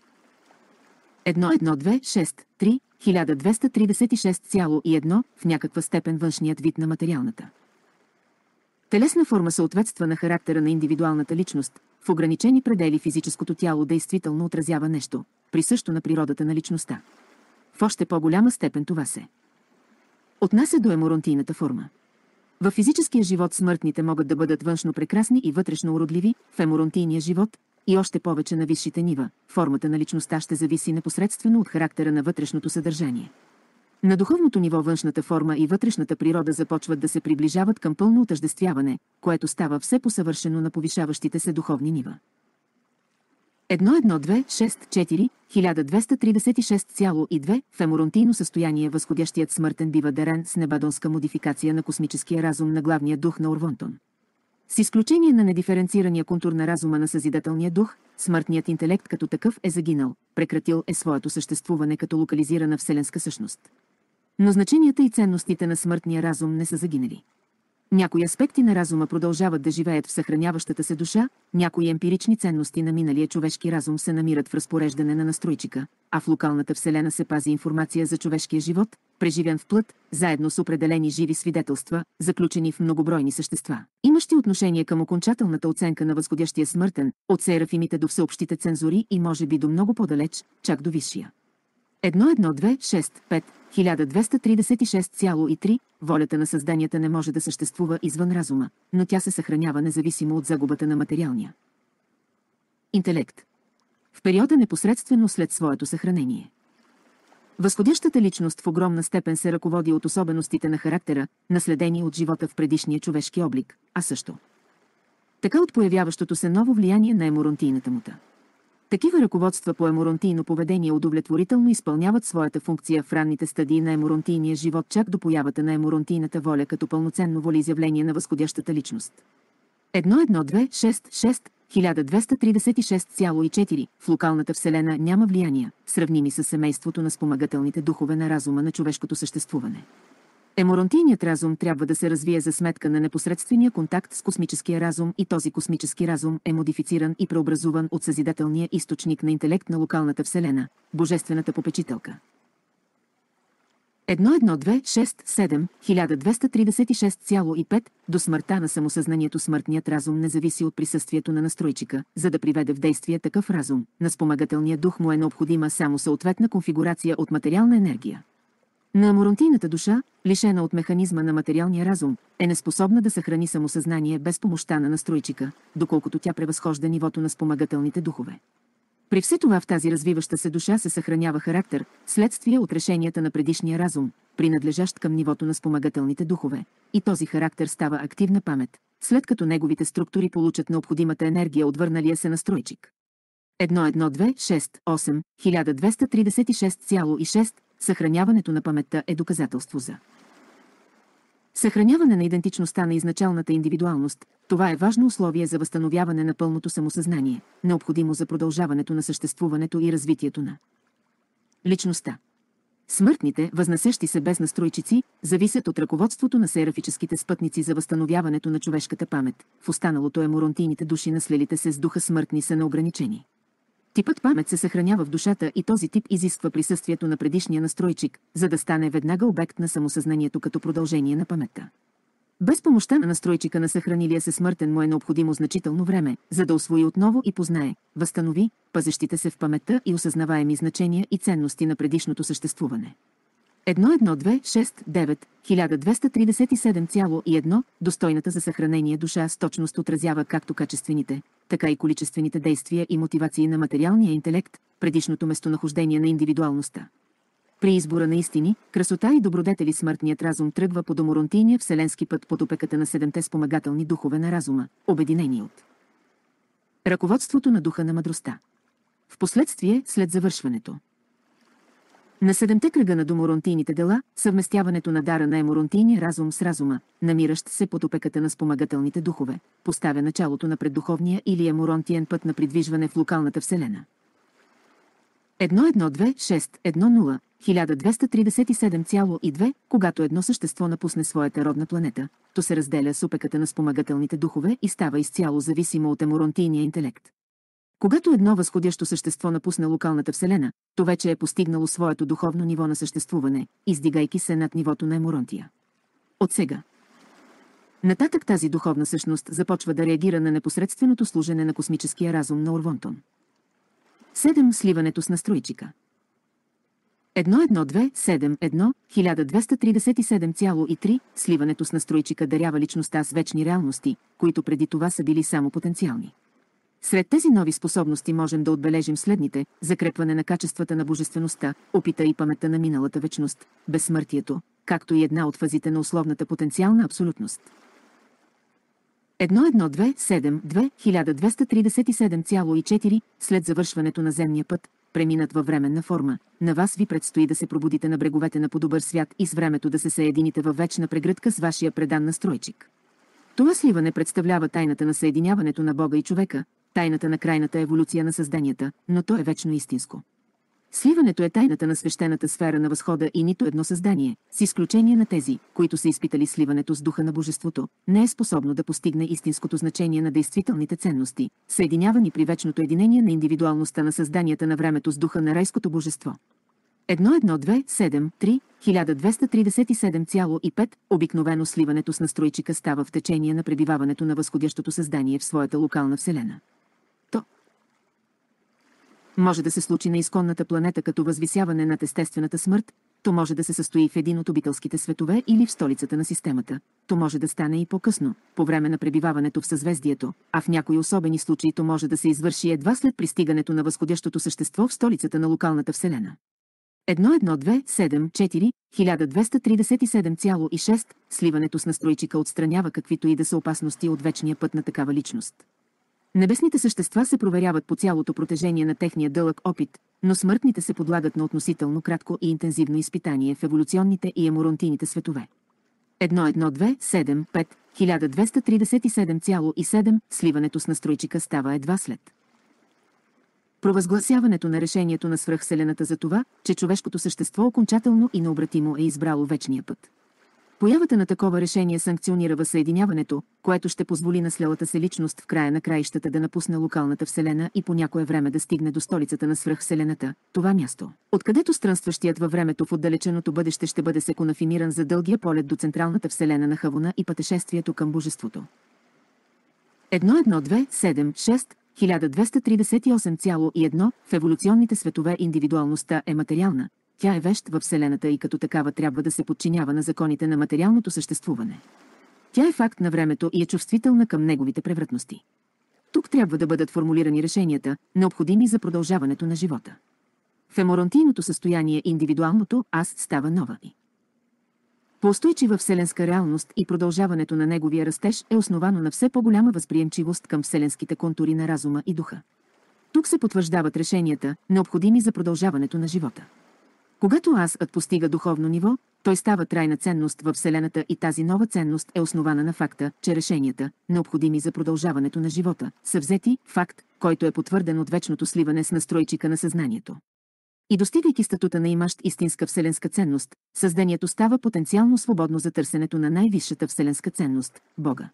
едно едно две шест три хиляда двеста тридесет и шест цяло и едно В някаква степен външният вид на материалната телесна форма съответства на характера на индивидуалната личност, в ограничени предели физическото тяло действително отразява нещо, присъщо на природата на личността. В още по-голяма степен това се отнася до еморонтийната форма. Във физическия живот смъртните могат да бъдат външно прекрасни и вътрешно уродливи, в еморонтийния живот и още повече на висшите нива, формата на личността ще зависи непосредствено от характера на вътрешното съдържание. На духовното ниво външната форма и вътрешната природа започват да се приближават към пълно отъждествяване, което става все по-съвършено на повишаващите се духовни нива. едно едно две шест четири хиляда двеста тридесет и шест цяло и две в еморонтийно състояние възходящият смъртен бива дарен с небадонска модификация на космическия разум на главния дух на Орвонтон. С изключение на недиференцирания контур на разума на Съзидателния дух, смъртният интелект като такъв е загинал, прекратил е своето съществуване като локализирана вселенска същност. Но значенията и ценностите на смъртния разум не са загинали. Някои аспекти на разума продължават да живеят в съхраняващата се душа, някои емпирични ценности на миналия човешки разум се намират в разпореждане на настройчика, а в локалната вселена се пази информация за човешкия живот, преживян в плът, заедно с определени живи свидетелства, заключени в многобройни същества, имащи отношение към окончателната оценка на възходящия смъртен, от серафимите до всеобщите цензури и може би до много по-далеч, чак до висшия. едно едно две шест пет хиляда двеста тридесет и шест цяло и три волята на създанията не може да съществува извън разума, но тя се съхранява независимо от загубата на материалния интелект. В периода непосредствено след своето съхранение. Възходящата личност в огромна степен се ръководи от особеностите на характера, наследени от живота в предишния човешки облик, а също така от появяващото се ново влияние на еморонтийната мута. Такива ръководства по еморонтийно поведение удовлетворително изпълняват своята функция в ранните стадии на еморонтийния живот чак до появата на еморонтийната воля като пълноценно волеизявление на възходящата личност. едно едно две шест шест хиляда двеста тридесет и шест цяло и четири в локалната вселена няма влияния, сравними с семейството на спомагателните духове на разума на човешкото съществуване. Еморонтийният разум трябва да се развие за сметка на непосредствения контакт с космическия разум и този космически разум е модифициран и преобразуван от съзидателния източник на интелект на локалната вселена, божествената попечителка. едно едно две шест седем хиляда двеста тридесет и шест цяло и пет до смъртта на самосъзнанието смъртният разум не зависи от присъствието на настройчика, за да приведе в действие такъв разум, на спомагателния дух му е необходима само съответна конфигурация от материална енергия. На еморонтийната душа, лишена от механизма на материалния разум, е неспособна да съхрани самосъзнание без помощта на настройчика, доколкото тя превъзхожда нивото на спомагателните духове. При все това в тази развиваща се душа се съхранява характер, следствие от решенията на предишния разум, принадлежащ към нивото на спомагателните духове, и този характер става активна памет, след като неговите структури получат необходимата енергия от върналия се настройчик. едно едно две шест осем хиляда двеста тридесет и шест цяло и шест съхраняването на паметта е доказателство за съхраняване на идентичността на изначалната индивидуалност. Това е важно условие за възстановяване на пълното самосъзнание, необходимо за продължаването на съществуването и развитието на личността. Смъртните, възнасящи се без настройчици, зависят от ръководството на серафическите спътници за възстановяването на човешката памет. В останалото еморонтийните души, наслелите се с духа смъртни, са неограничени. Типът памет се съхранява в душата и този тип изисква присъствието на предишния настройчик, за да стане веднага обект на самосъзнанието като продължение на паметта. Без помощта на настройчика на съхранилия се смъртен му е необходимо значително време, за да усвои отново и познае, възстанови, пазещите се в паметта и осъзнаваеми значения и ценности на предишното съществуване. едно едно две шест девет хиляда двеста тридесет и седем цяло и едно достойната за съхранение душа с точност отразява както качествените, така и количествените действия и мотивации на материалния интелект, предишното местонахождение на индивидуалността. При избора на истини, красота и добродетели смъртният разум тръгва по доморонтийния вселенски път под опеката на седемте спомагателни духове на разума, обединени от ръководството на духа на мъдростта. Впоследствие, след завършването на седемте кръга на доморонтийните дела, съвместяването на дара на еморонтийния разум с разума, намиращ се под опеката на спомагателните духове, поставя началото на преддуховния или еморонтиен път на придвижване в локалната вселена. едно едно две шест едно нула хиляда двеста тридесет и седем цяло и две когато едно същество напусне своята родна планета, то се разделя с опеката на спомагателните духове и става изцяло зависимо от еморонтийния интелект. Когато едно възходящо същество напусне локалната вселена, то вече е постигнало своето духовно ниво на съществуване, издигайки се над нивото на еморонтия. От сега Нататък тази духовна същност започва да реагира на непосредственото служене на космическия разум на Орвонтон. седем. Сливането с настройчика. едно едно две седем едно хиляда двеста тридесет и седем цяло и три Сливането с настройчика дарява личността с вечни реалности, които преди това са били само потенциални. Сред тези нови способности можем да отбележим следните: закрепване на качествата на божествеността, опита и паметта на миналата вечност, безсмъртието, както и една от фазите на условната потенциална абсолютност. едно едно две седем две хиляда двеста тридесет и седем цяло и четири След завършването на земния път, преминат във временна форма, на вас ви предстои да се пробудите на бреговете на по-добър свят и с времето да се съедините във вечна прегръдка с вашия предан настройчик. Това сливане представлява тайната на съединяването на Бога и човека, тайната на крайната еволюция на създанията, но то е вечно истинско. Сливането е тайната на свещената сфера на възхода и нито едно създание, с изключение на тези, които са изпитали сливането с духа на божеството, не е способно да постигне истинското значение на действителните ценности, съединявани при вечното единение на индивидуалността на създанията на времето с духа на райското божество. едно едно две седем три хиляда двеста тридесет и седем цяло и пет Обикновено сливането с настройчика става в течение на пребиваването на възходящото създание в своята локална вселена. То може да се случи на изконната планета като възвисяване над естествената смърт, то може да се състои в един от обителските светове или в столицата на системата, то може да стане и по-късно, по време на пребиваването в съзвездието, а в някои особени случаи то може да се извърши едва след пристигането на възходящото същество в столицата на локалната вселена. едно едно две седем четири хиляда двеста тридесет и седем цяло и шест Сливането с настройчика отстранява каквито и да са опасности от вечния път на такава личност. Небесните същества се проверяват по цялото протежение на техния дълъг опит, но смъртните се подлагат на относително кратко и интензивно изпитание в еволюционните и еморонтийните светове. едно едно две седем пет хиляда двеста тридесет и седем цяло и седем Сливането с настройчика става едва след провъзгласяването на решението на свръхвселената за това, че човешкото същество окончателно и необратимо е избрало вечния път. Появата на такова решение санкционира възсъединяването, което ще позволи на слелата се личност в края на краищата да напусне локалната вселена и по някое време да стигне до столицата на свръхвселената, това място, откъдето странстващият във времето в отдалеченото бъдеще ще бъде секунафимиран за дългия полет до централната вселена на Хавона и пътешествието към божеството. едно едно две седем шест хиляда двеста тридесет и осем цяло и едно В еволюционните светове индивидуалността е материална, тя е вещ във Вселената и като такава трябва да се подчинява на законите на материалното съществуване. Тя е факт на времето и е чувствителна към неговите превратности. Тук трябва да бъдат формулирани решенията, необходими за продължаването на живота. В еморонтийното състояние индивидуалното аз става нова и по-устойчива вселенска реалност и продължаването на неговия растеж е основано на все по-голяма възприемчивост към вселенските контури на разума и духа. Тук се потвърждават решенията, необходими за продължаването на живота. Когато асът постига духовно ниво, той става трайна ценност във Вселената и тази нова ценност е основана на факта, че решенията, необходими за продължаването на живота, са взети, факт, който е потвърден от вечното сливане с настройчика на съзнанието. И достигайки статута на имащ истинска вселенска ценност, създанието става потенциално свободно за търсенето на най-висшата вселенска ценност – Бога.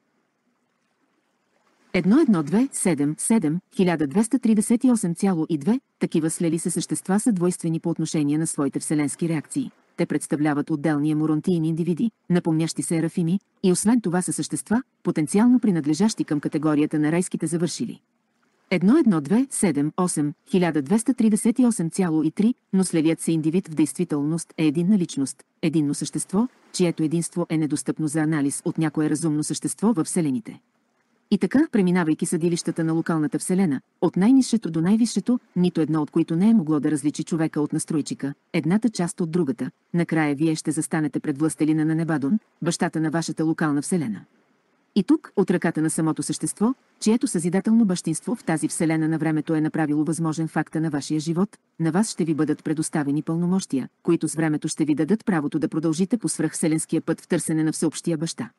едно едно две седем седем хиляда двеста тридесет и осем цяло и две Такива слели се същества са двойствени по отношение на своите вселенски реакции. Те представляват отделни еморонтийни индивиди, напомнящи се ерафими, и освен това са същества, потенциално принадлежащи към категорията на райските завършили. едно едно две седем осем хиляда двеста тридесет и осем цяло и три Но следият се индивид в действителност е единна личност, единно същество, чието единство е недостъпно за анализ от някое разумно същество във вселените. И така, преминавайки съдилищата на локалната вселена, от най-низшето до най-висшето, нито едно от които не е могло да различи човека от настройчика, едната част от другата, накрая вие ще застанете пред властелина на Небадон, бащата на вашата локална вселена. И тук, от ръката на самото същество, чието съзидателно бащинство в тази вселена на времето е направило възможен факта на вашия живот, на вас ще ви бъдат предоставени пълномощия, които с времето ще ви дадат правото да продължите по свръхвселенския път в търсене на всеобщия баща.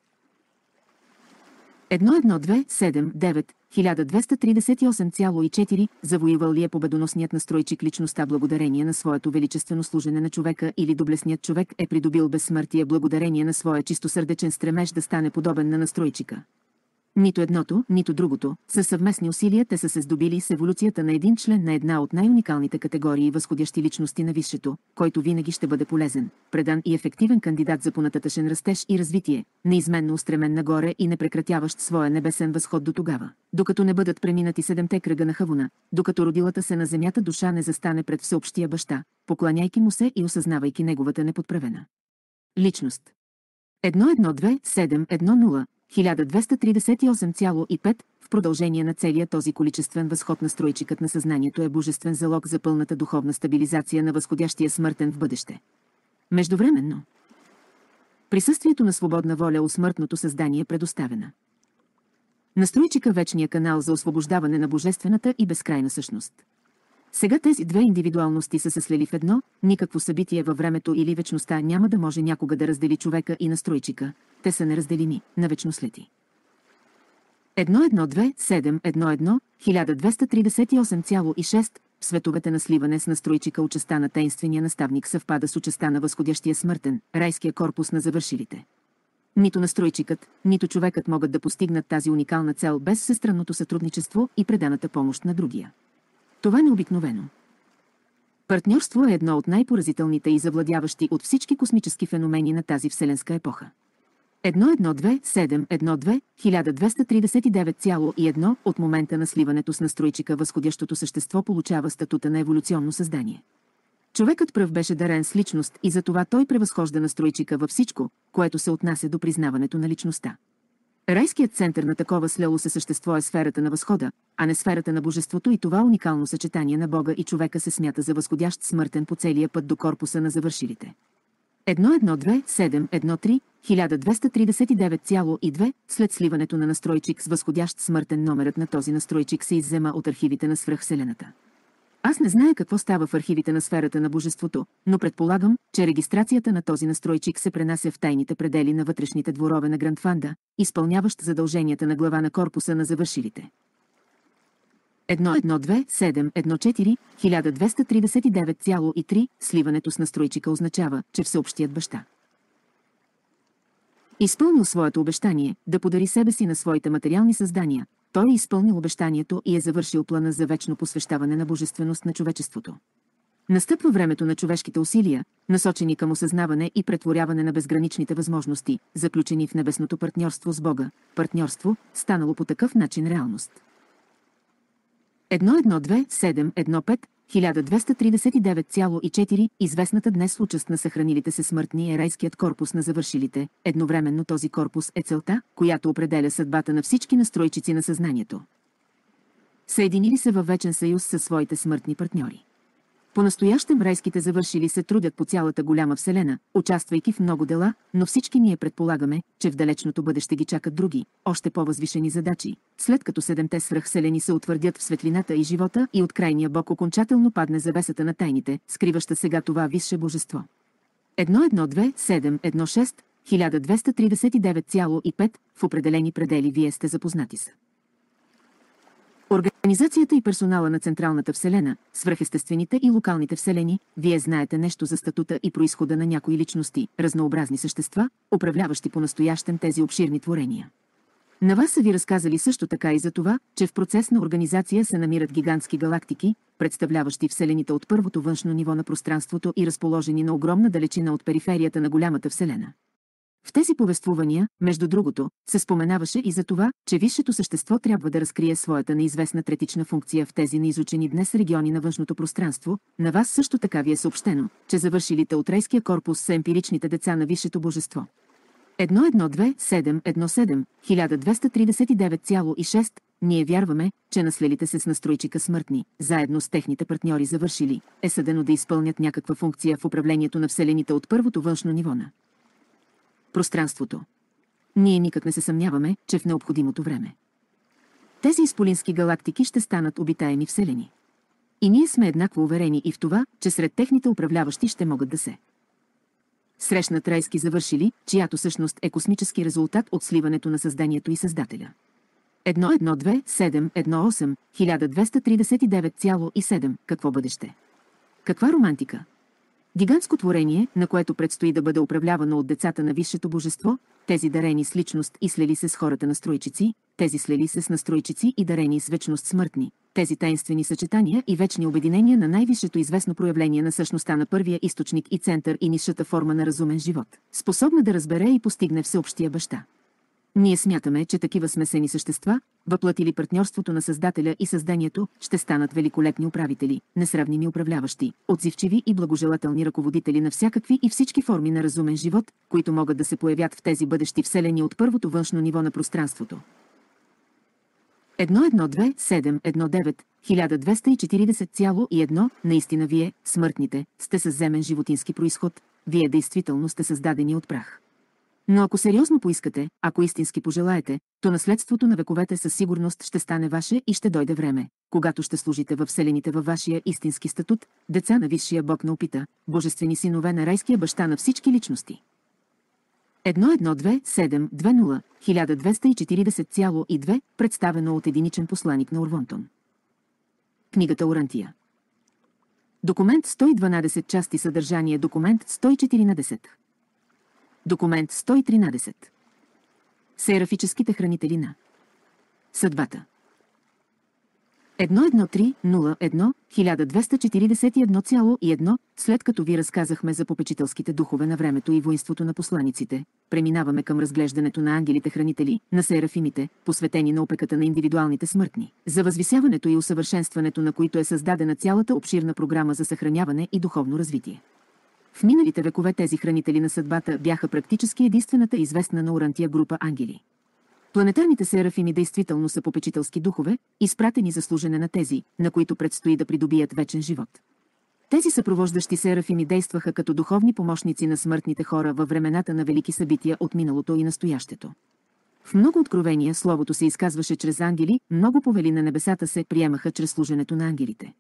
едно едно две седем девет хиляда двеста тридесет и осем цяло и четири Завоювал ли е победоносният настройчик личността благодарение на своето величествено служене на човека или доблестният човек е придобил безсмъртие благодарение на своя чистосърдечен стремеж да стане подобен на настройчика? Нито едното, нито другото, със съвместни усилия те са се здобили с еволюцията на един член на една от най-уникалните категории възходящи личности на висшето, който винаги ще бъде полезен, предан и ефективен кандидат за понататъшен растеж и развитие, неизменно устремен нагоре и непрекратяващ своя небесен възход до тогава, докато не бъдат преминати седемте кръга на Хавуна, докато родилата се на земята душа не застане пред всеобщия баща, покланяйки му се и осъзнавайки неговата неподправена личност. едно едно две седем едно нула хиляда двеста тридесет и осем цяло и пет В продължение на целия този количествен възход настройчикът на съзнанието е божествен залог за пълната духовна стабилизация на възходящия смъртен в бъдеще. Междувременно, присъствието на свободна воля у смъртното създание предоставена. Настройчика вечния канал за освобождаване на божествената и безкрайна същност. Сега тези две индивидуалности са се слели в едно, никакво събитие във времето или вечността няма да може някога да раздели човека и настройчика, те са неразделими, навечно слети. едно едно две седем едно едно хиляда двеста тридесет и осем цяло и шест В световете на сливане с настройчика участта на таинствения наставник съвпада с участта на възходящия смъртен, райския корпус на завършилите. Нито настройчикът, нито човекът могат да постигнат тази уникална цел без всестранното сътрудничество и преданата помощ на другия. Това необикновено партньорство е едно от най-поразителните и завладяващи от всички космически феномени на тази вселенска епоха. едно едно две седем едно две хиляда двеста тридесет и девет цяло и едно От момента на сливането с настройчика възходящото същество получава статута на еволюционно създание. Човекът пръв беше дарен с личност и затова той превъзхожда настройчика във всичко, което се отнася до признаването на личността. Райският център на такова сляло се същество е сферата на възхода, а не сферата на божеството и това уникално съчетание на Бога и човека се смята за възходящ смъртен по целия път до корпуса на завършилите. едно едно две седем едно три хиляда двеста тридесет и девет цяло и две След сливането на настройчик с възходящ смъртен номерът на този настройчик се иззема от архивите на свръхвселената. Аз не зная какво става в архивите на сферата на божеството, но предполагам, че регистрацията на този настройчик се пренася в тайните предели на вътрешните дворове на Грандфанда, изпълняващ задълженията на глава на корпуса на завършилите. едно едно две седем едно четири хиляда двеста тридесет и девет цяло и три Сливането с настройчика означава, че всеобщият баща изпълнил своето обещание да подари себе си на своите материални създания. Той е изпълнил обещанието и е завършил плана за вечно посвещаване на божественост на човечеството. Настъпва времето на човешките усилия, насочени към осъзнаване и претворяване на безграничните възможности, заключени в небесното партньорство с Бога, партньорство, станало по такъв начин реалност. едно едно две седем едно пет хиляда двеста тридесет и девет цяло и четири Известната днес участ на съхранилите се смъртни е райският корпус на завършилите. Едновременно този корпус е целта, която определя съдбата на всички настройчици на съзнанието. Съединили се във вечен съюз със своите смъртни партньори. По-настоящем райските завършили се трудят по цялата голяма вселена, участвайки в много дела, но всички ние предполагаме, че в далечното бъдеще ги чакат други, още по-възвишени задачи, след като седемте свръхселени се утвърдят в светлината и живота и от крайния бог окончателно падне завесата на тайните, скриваща сега това висше божество. едно едно две седем едно шест хиляда двеста тридесет и девет цяло и пет В определени предели вие сте запознати с организацията и персонала на Централната вселена, свръхестествените и локалните вселени. Вие знаете нещо за статута и произхода на някои личности, разнообразни същества, управляващи по-настоящем тези обширни творения. На вас са ви разказали също така и за това, че в процес на организация се намират гигантски галактики, представляващи вселените от първото външно ниво на пространството и разположени на огромна далечина от периферията на голямата вселена. В тези повествувания, между другото, се споменаваше и за това, че висшето същество трябва да разкрие своята неизвестна третична функция в тези неизучени днес региони на външното пространство. На вас също така ви е съобщено, че завършилите от райския корпус са емпиричните деца на висшето божество. едно едно две седем едно седем хиляда двеста тридесет и девет цяло и шест Ние вярваме, че наследите се с настройчика смъртни, заедно с техните партньори завършили, е съдено да изпълнят някаква функция в управлението на вселените от първото външно ниво на пространството. Ние никак не се съмняваме, че в необходимото време тези изполински галактики ще станат обитаеми вселени. И ние сме еднакво уверени и в това, че сред техните управляващи ще могат да се срещнат райски завършили, чиято същност е космически резултат от сливането на създанието и Създателя. едно едно две седем едно осем хиляда двеста тридесет и девет цяло и седем Какво бъдеще? Каква романтика? Гигантско творение, на което предстои да бъде управлявано от децата на висшето божество, тези дарени с личност и слели се с хората настройчици, тези слели се с настройчици и дарени с вечност смъртни, тези таинствени съчетания и вечни обединения на най-висшето известно проявление на същността на първия източник и център и нисшата форма на разумен живот, способна да разбере и постигне всеобщия баща. Ние смятаме, че такива смесени същества, въплатили партньорството на Създателя и Създанието, ще станат великолепни управители, несравними управляващи, отзивчиви и благожелателни ръководители на всякакви и всички форми на разумен живот, които могат да се появят в тези бъдещи вселени от първото външно ниво на пространството. едно едно две седем едно девет хиляда двеста и четиридесет цяло и едно Наистина вие, смъртните, сте със земен животински произход, вие действително сте създадени от прах. Но ако сериозно поискате, ако истински пожелаете, то наследството на вековете със сигурност ще стане ваше и ще дойде време, когато ще служите във вселените във вашия истински статут, деца на висшия Бог на опита, божествени синове на райския баща на всички личности. едно едно две седем две нула хиляда двеста и четиридесет цяло и две представено от единичен посланик на Орвонтон. Книгата Орантия. Документ сто и дванадесет части съдържание документ сто и четиринадесет. Документ сто и тринадесет. Серафическите хранители на съдбата. едно едно три нула едно хиляда двеста четиридесет и едно цяло и едно След като ви разказахме за попечителските духове на времето и воинството на посланиците, преминаваме към разглеждането на ангелите-хранители, на серафимите, посветени на опеката на индивидуалните смъртни, за възвисяването и усъвършенстването на които е създадена цялата обширна програма за съхраняване и духовно развитие. В миналите векове тези хранители на съдбата бяха практически единствената известна на Орантия група ангели. Планетарните серафими действително са попечителски духове, изпратени за служене на тези, на които предстои да придобият вечен живот. Тези съпровождащи серафими действаха като духовни помощници на смъртните хора във времената на велики събития от миналото и настоящето. В много откровения словото се изказваше чрез ангели, много повели на небесата се приемаха чрез служенето на ангелите.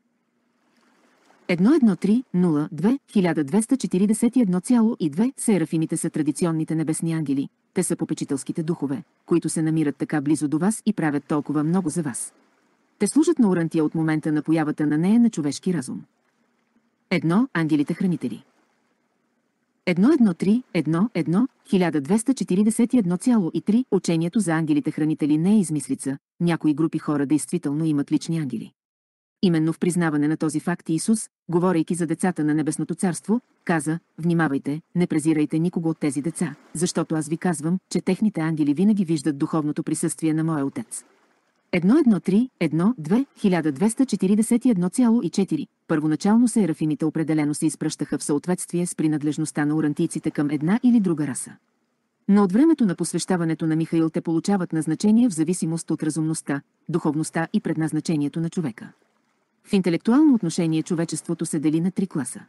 едно едно три нула две хиляда двеста четиридесет и едно цяло и две Серафимите са традиционните небесни ангели, те са попечителските духове, които се намират така близо до вас и правят толкова много за вас. Те служат на Орантия от момента на появата на нея на човешки разум. Едно Ангелите-хранители. едно едно три едно едно хиляда двеста четиридесет и едно цяло и три Учението за ангелите-хранители не е измислица, някои групи хора действително имат лични ангели. Именно в признаване на този факт Исус, говорейки за децата на Небесното царство, каза: внимавайте, не презирайте никого от тези деца, защото аз ви казвам, че техните ангели винаги виждат духовното присъствие на моя Отец. едно едно три едно две хиляда двеста четиридесет и едно цяло и четири Първоначално серафимите определено се изпращаха в съответствие с принадлежността на орантийците към една или друга раса. Но от времето на посвещаването на Михаил те получават назначение в зависимост от разумността, духовността и предназначението на човека. В интелектуално отношение човечеството се дели на три класа.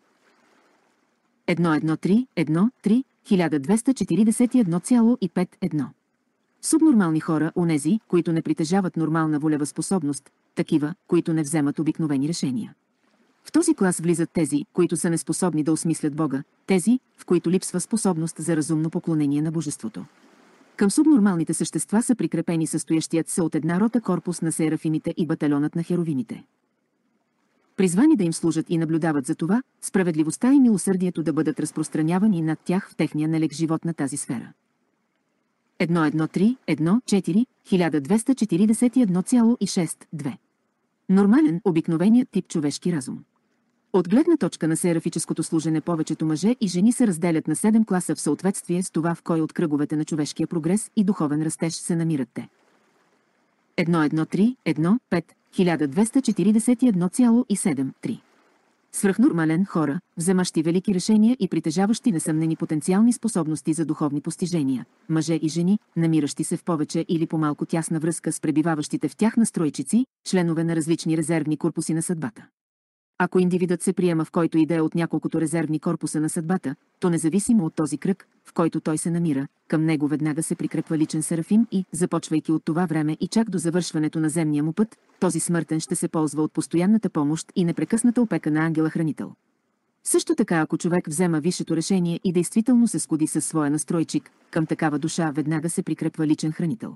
едно едно три едно три хиляда двеста четиридесет и едно цяло и пет едно Субнормални хора, онези, които не притежават нормална волева способност, такива, които не вземат обикновени решения. В този клас влизат тези, които са неспособни да осмислят Бога, тези, в които липсва способност за разумно поклонение на Божеството. Към субнормалните същества са прикрепени състоящият се от една рота корпус на серафимите и батальонът на херовимите. Призвани да им служат и наблюдават за това, справедливостта и милосърдието да бъдат разпространявани над тях в техния нелек живот на тази сфера. едно едно три едно четири хиляда двеста четиридесет и едно цяло и шест две Нормален, обикновеният тип човешки разум. От гледна точка на серафическото служене повечето мъже и жени се разделят на седем класа в съответствие с това в кой от кръговете на човешкия прогрес и духовен растеж се намират те. едно едно три едно пет хиляда двеста четиридесет и едно цяло и седем три Свръхнормален хора, вземащи велики решения и притежаващи несъмнени потенциални способности за духовни постижения, мъже и жени, намиращи се в повече или по-малко тясна връзка с пребиваващите в тях настройчици, членове на различни резервни корпуси на съдбата. Ако индивидът се приема в който и да е от няколкото резервни корпуса на съдбата, то независимо от този кръг, в който той се намира, към него веднага се прикрепва личен серафим и, започвайки от това време и чак до завършването на земния му път, този смъртен ще се ползва от постоянната помощ и непрекъсната опека на ангела-хранител. Също така, ако човек взема висшето решение и действително се сгоди със своя настройчик, към такава душа веднага се прикрепва личен хранител.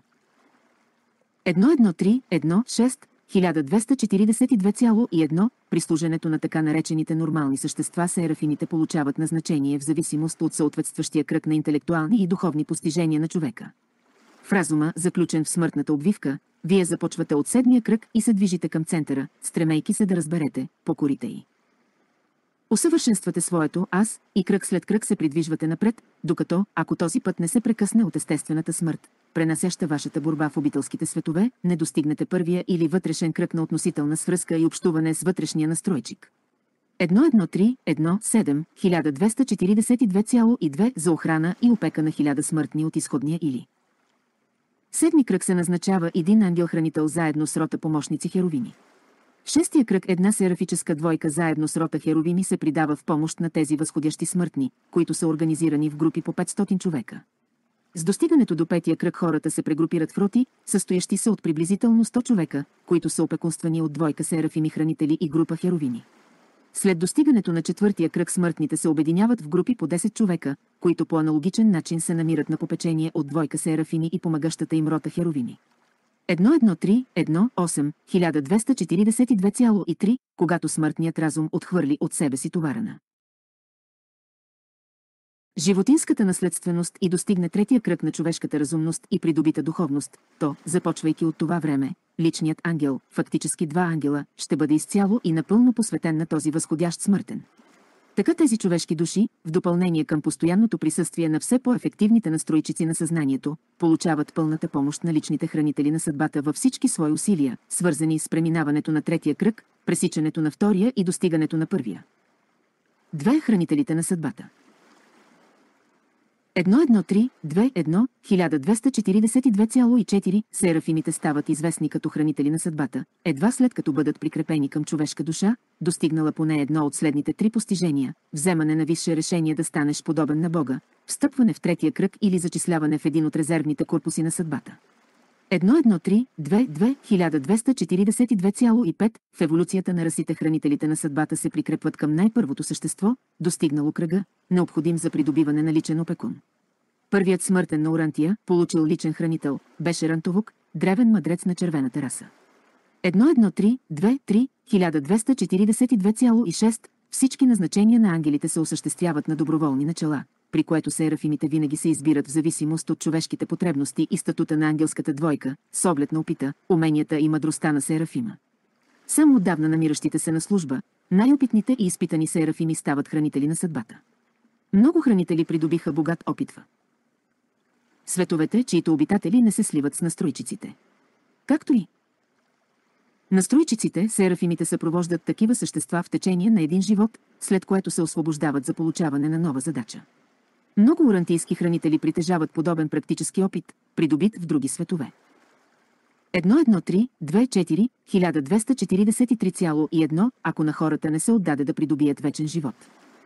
едно едно три едно шест хиляда двеста четиридесет и две цяло и едно При служенето на така наречените нормални същества серафимите получават назначение в зависимост от съответстващия кръг на интелектуални и духовни постижения на човека. В разума, заключен в смъртната обвивка, вие започвате от седмия кръг и се движите към центъра, стремейки се да разберете покорите й. Усъвършенствате своето аз и кръг след кръг се придвижвате напред, докато, ако този път не се прекъсне от естествената смърт, пренасяща вашата борба в обителските светове, не достигнете първия или вътрешен кръг на относителна свръзка и общуване с вътрешния настройчик. едно едно три едно седем хиляда двеста четиридесет и две цяло и две за охрана и опека на хиляда смъртни от изходния или. Седми кръг се назначава един ангел-хранител заедно с рота помощници херовими. В шестия кръг една серафическа двойка заедно с рота херовими се придава в помощ на тези възходящи смъртни, които са организирани в групи по петстотин човека. С достигането до петия кръг хората се прегрупират в роти, състоящи се от приблизително сто човека, които са опекунствани от двойка серафими хранители и група херовими. След достигането на четвъртия кръг смъртните се обединяват в групи по десет човека, които по аналогичен начин се намират на попечение от двойка серафими и помагащата им рота херовими. едно едно три едно осем хиляда двеста четиридесет и две цяло и три, когато смъртният разум отхвърли от себе си товарана животинската наследственост и достигне третия кръг на човешката разумност и придобита духовност, то, започвайки от това време, личният ангел, фактически два ангела, ще бъде изцяло и напълно посветен на този възходящ смъртен. Така тези човешки души, в допълнение към постоянното присъствие на все по-ефективните настройчици на съзнанието, получават пълната помощ на личните хранители на съдбата във всички свои усилия, свързани с преминаването на третия кръг, пресичането на втория и достигането на първия. Две хранителите на съдбата. едно едно три две едно хиляда двеста четиридесет и две цяло и четири серафимите стават известни като хранители на съдбата, едва след като бъдат прикрепени към човешка душа, достигнала поне едно от следните три постижения: вземане на висше решение да станеш подобен на Бога, встъпване в третия кръг или зачисляване в един от резервните корпуси на съдбата. едно едно три две две хиляда двеста четиридесет и две цяло и пет в еволюцията на расите хранителите на съдбата се прикрепват към най-първото същество, достигнало кръга, необходим за придобиване на личен опекун. Първият смъртен на Урантия, получил личен хранител, беше Рантовук, древен мъдрец на червената раса. едно едно три две три хиляда двеста четиридесет и две цяло и шест всички назначения на ангелите се осъществяват на доброволни начала, при което серафимите винаги се избират в зависимост от човешките потребности и статута на ангелската двойка, с оглед на опита, уменията и мъдростта на серафима. Само отдавна намиращите се на служба, най-опитните и изпитани серафими стават хранители на съдбата. Много хранители придобиха богат опит в световете, чието обитатели не се сливат с настройчиците. Както и настройчиците, серафимите съпровождат такива същества в течение на един живот, след което се освобождават за получаване на нова задача. Много урантийски хранители притежават подобен практически опит, придобит в други светове. едно едно три две четири хиляда двеста четиридесет и три цяло и едно, ако на хората не се отдаде да придобият вечен живот.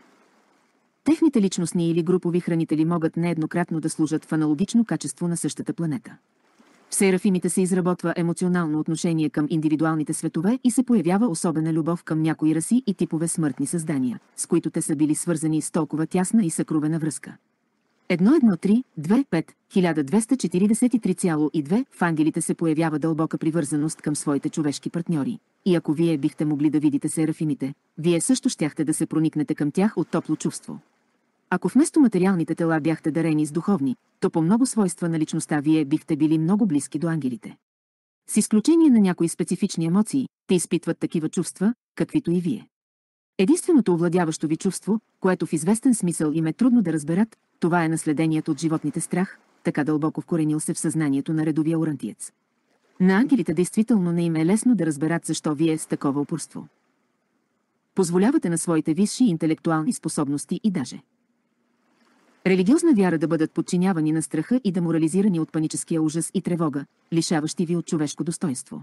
Техните личностни или групови хранители могат нееднократно да служат в аналогично качество на същата планета. В серафимите се изработва емоционално отношение към индивидуалните светове и се появява особена любов към някои раси и типове смъртни създания, с които те са били свързани с толкова тясна и съкровена връзка. едно едно три две пет хиляда двеста четиридесет и три цяло и две в ангелите се появява дълбока привързаност към своите човешки партньори. И ако вие бихте могли да видите серафимите, вие също щяхте да се проникнете към тях от топло чувство. Ако вместо материалните тела бяхте дарени с духовни, то по много свойства на личността вие бихте били много близки до ангелите. С изключение на някои специфични емоции, те изпитват такива чувства, каквито и вие. Единственото овладяващо ви чувство, което в известен смисъл им е трудно да разберат, това е наследението от животните страх, така дълбоко вкоренил се в съзнанието на редовия урантиец. На ангелите действително не им е лесно да разберат защо вие с такова упорство позволявате на своите висши интелектуални способности и даже религиозна вяра да бъдат подчинявани на страха и деморализирани от паническия ужас и тревога, лишаващи ви от човешко достоинство.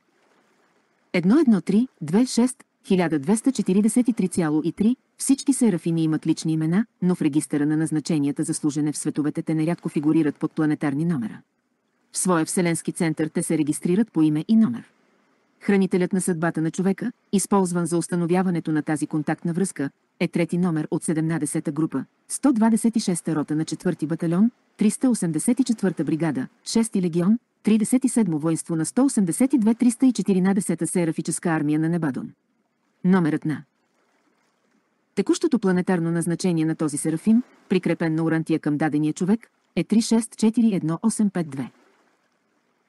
едно едно три две шест хиляда двеста четиридесет и три цяло и три всички серафими имат лични имена, но в регистъра на назначенията за служене в световете те нерядко фигурират под планетарни номера. В своя вселенски център те се регистрират по име и номер. Хранителят на съдбата на човека, използван за установяването на тази контактна връзка, е трети номер от седемнадесета група, сто двадесет и шеста рота на четвърти батальон, триста осемдесет и четвърта бригада, шести легион, тридесет и седмо воинство на сто осемдесет и две триста и четиринадесета серафическа армия на Небадон. Номерът на текущото планетарно назначение на този серафим, прикрепен на Урантия към дадения човек, е три шест четири едно осем пет две.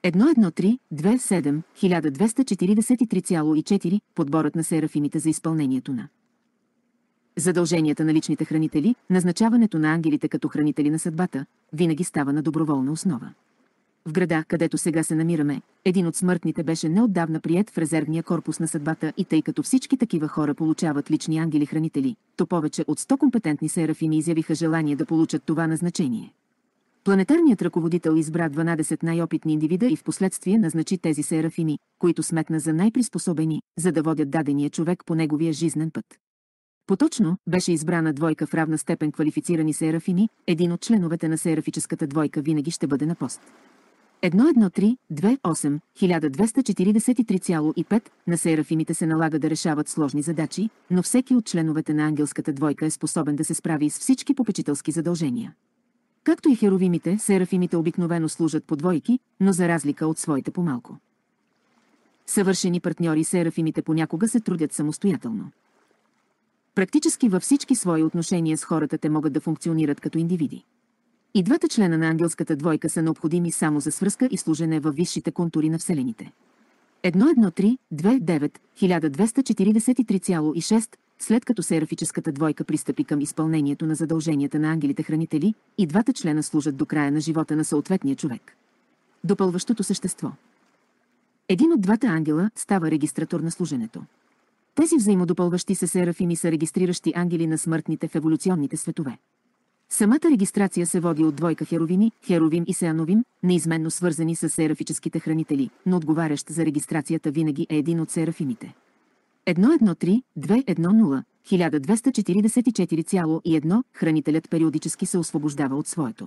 едно едно три две седем хиляда двеста четиридесет и три цяло и четири подборът на серафимите за изпълнението на задълженията на личните хранители, назначаването на ангелите като хранители на съдбата, винаги става на доброволна основа. В града, където сега се намираме, един от смъртните беше неотдавна приет в резервния корпус на съдбата и тъй като всички такива хора получават лични ангели-хранители, то повече от сто компетентни серафими изявиха желание да получат това назначение. Планетарният ръководител избра дванадесет най-опитни индивида и впоследствие назначи тези серафими, които сметна за най-приспособени, за да водят дадения човек по неговия жизнен път. Поточно беше избрана двойка в равна степен квалифицирани серафими, един от членовете на серафическата двойка винаги ще бъде на пост. едно едно три две осем хиляда двеста четиридесет и три цяло и пет на серафимите се налага да решават сложни задачи, но всеки от членовете на ангелската двойка е способен да се справи с всички попечителски задължения. Както и херовимите, серафимите обикновено служат по двойки, но за разлика от своите по-малко съвършени партньори, серафимите понякога се трудят самостоятелно. Практически във всички свои отношения с хората те могат да функционират като индивиди. И двата члена на ангелската двойка са необходими само за свръзка и служене във висшите контури на вселените. едно едно три две девет хиляда двеста четиридесет и три цяло и шест след като серафическата двойка пристъпи към изпълнението на задълженията на ангелите-хранители, и двата члена служат до края на живота на съответния човек. Допълващото същество. Един от двата ангела става регистратор на служенето. Тези взаимодопълващи се серафими са регистриращи ангели на смъртните в еволюционните светове. Самата регистрация се води от двойка херовими, херовим и сеановим, неизменно свързани с серафическите хранители, но отговарящ за регистрацията винаги е един от серафимите. едно едно три две едно нула хиляда двеста четиридесет и четири цяло и едно хранителят периодически се освобождава от своето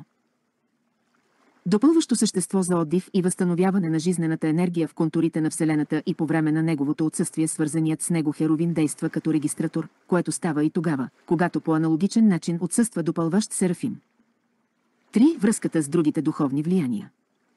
допълващо същество за отдив и възстановяване на жизнената енергия в контурите на Вселената, и по време на неговото отсъствие свързаният с него херовим действа като регистратор, което става и тогава, когато по аналогичен начин отсъства допълващ серафим. три. Връзката с другите духовни влияния.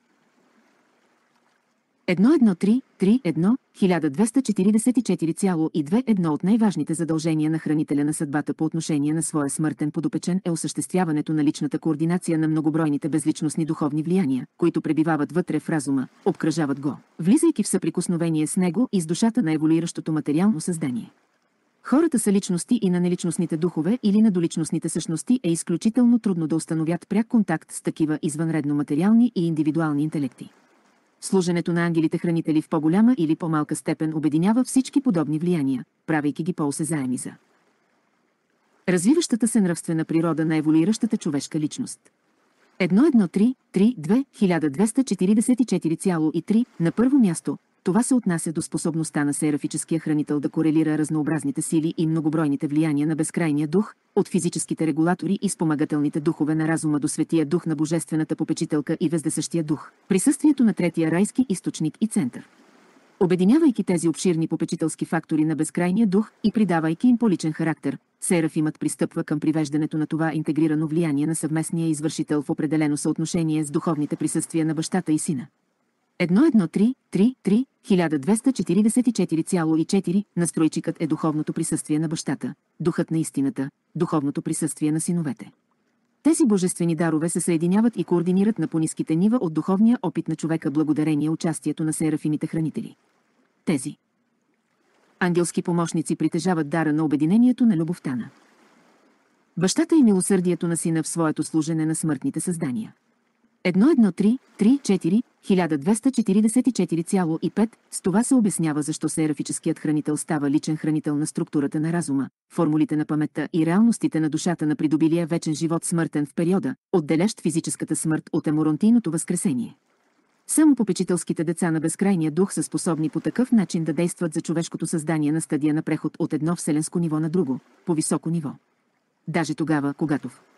едно едно три три едно хиляда двеста четиридесет и четири цяло и две едно от най-важните задължения на хранителя на съдбата по отношение на своя смъртен подопечен е осъществяването на личната координация на многобройните безличностни духовни влияния, които пребивават вътре в разума, обкръжават го, влизайки в съприкосновение с него и с душата на еволюиращото материално създание. Хората са личности и на неличностните духове или на доличностните същности е изключително трудно да установят пряк контакт с такива извънредно материални и индивидуални интелекти. Служенето на ангелите-хранители в по-голяма или по-малка степен обединява всички подобни влияния, правейки ги по-осезаеми за развиващата се нравствена природа на еволюиращата човешка личност. едно едно три три две хиляда двеста четиридесет и четири цяло и три на първо място, това се отнася до способността на серафическия хранител да корелира разнообразните сили и многобройните влияния на безкрайния дух, от физическите регулатори и спомагателните духове на разума до светия дух на божествената попечителка и вездесъщия дух, присъствието на третия райски източник и център. Обединявайки тези обширни попечителски фактори на безкрайния дух и придавайки им по-личен характер, серафимът пристъпва към привеждането на това интегрирано влияние на съвместния извършител в определено съотношение с духовните присъствия на бащата и сина. едно едно три три три хиляда двеста четиридесет и четири цяло и четири настройчикът е духовното присъствие на бащата, духът на истината, духовното присъствие на синовете. Тези божествени дарове се съединяват и координират на по-ниските нива от духовния опит на човека благодарение участието на серафимите хранители. Тези ангелски помощници притежават дара на обединението на любовта на бащата и милосърдието на сина в своето служене на смъртните създания. едно едно три три четири хиляда двеста четиридесет и четири цяло и пет с това се обяснява защо серафическият хранител става личен хранител на структурата на разума, формулите на паметта и реалностите на душата на придобилия вечен живот смъртен в периода, отделящ физическата смърт от еморонтийното възкресение. Само попечителските деца на безкрайния дух са способни по такъв начин да действат за човешкото създание на стадия на преход от едно вселенско ниво на друго, по-високо ниво. Даже тогава, когато в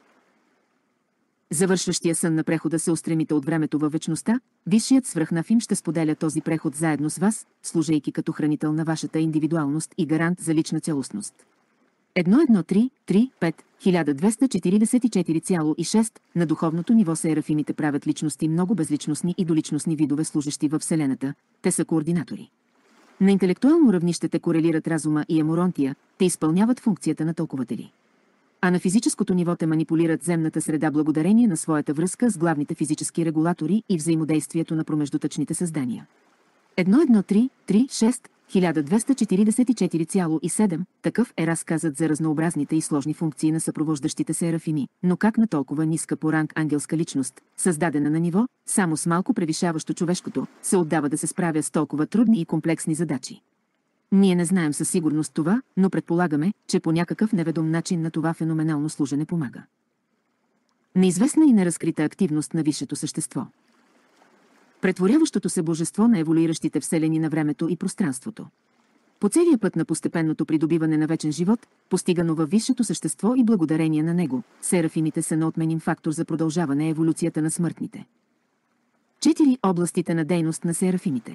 завършващия сън на прехода се устремите от времето във вечността, висшият свръхнафим ще споделя този преход заедно с вас, служейки като хранител на вашата индивидуалност и гарант за лична цялостност. едно едно три три пет хиляда двеста четиридесет и четири цяло и шест на духовното ниво серафимите правят личности много безличностни и доличностни видове служещи във Вселената, те са координатори. На интелектуално равнище те корелират разума и еморонтия, те изпълняват функцията на тълкователи. А на физическото ниво те манипулират земната среда благодарение на своята връзка с главните физически регулатори и взаимодействието на промеждутъчните създания. едно едно три три шест хиляда двеста четиридесет и четири цяло и седем такъв е разказът за разнообразните и сложни функции на съпровождащите серафими, но как на толкова ниска по ранг ангелска личност, създадена на ниво, само с малко превишаващо човешкото, се отдава да се справя с толкова трудни и комплексни задачи. Ние не знаем със сигурност това, но предполагаме, че по някакъв неведом начин на това феноменално служене помага. Неизвестна и неразкрита активност на висшето същество. Претворяващото се божество на еволюиращите вселени на времето и пространството. По целия път на постепенното придобиване на вечен живот, постигано във висшето същество и благодарение на него, серафимите са неотменим фактор за продължаване еволюцията на смъртните. Четири областите на дейност на серафимите.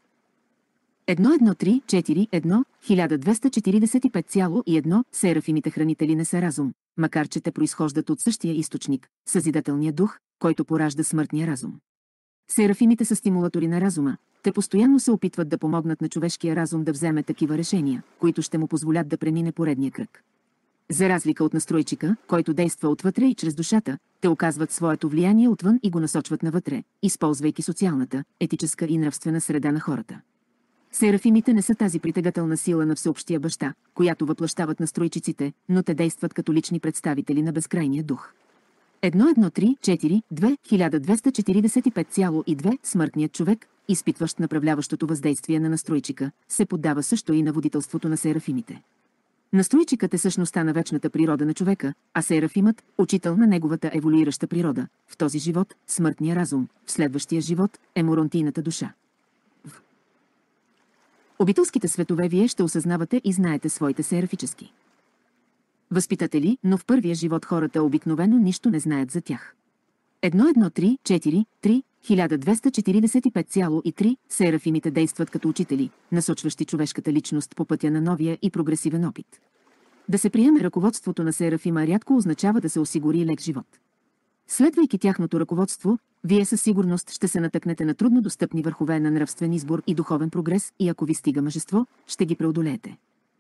едно едно три четири едно хиляда двеста четиридесет и пет цяло и едно Серафимите хранители не са разум, макар че те произхождат от същия източник, съзидателния дух, който поражда смъртния разум. Серафимите са стимулатори на разума. Те постоянно се опитват да помогнат на човешкия разум да вземе такива решения, които ще му позволят да премине поредния кръг. За разлика от настройчика, който действа отвътре и чрез душата, те оказват своето влияние отвън и го насочват навътре, използвайки социалната, етическа и нравствена среда на хората. Серафимите не са тази притегателна сила на всеобщия баща, която въплъщават настройчиците, но те действат като лични представители на безкрайния дух. едно едно три четири две хиляда двеста четиридесет и пет цяло и две Смъртният човек, изпитващ направляващото въздействие на настройчика, се поддава също и на водителството на серафимите. Настройчикът е същността на вечната природа на човека, а серафимът – учител на неговата еволюираща природа. В този живот – смъртния разум, в следващия живот – еморонтийната душа. В обителските светове вие ще осъзнавате и знаете своите серафически възпитатели, но в първия живот хората обикновено нищо не знаят за тях. едно едно три четири три хиляда двеста четиридесет и пет цяло и три Серафимите действат като учители, насочващи човешката личност по пътя на новия и прогресивен опит. Да се приеме ръководството на Серафима рядко означава да се осигури лек живот. Следвайки тяхното ръководство, вие със сигурност ще се натъкнете на трудно достъпни върхове на нравствен избор и духовен прогрес и ако ви стига мъжество, ще ги преодолеете.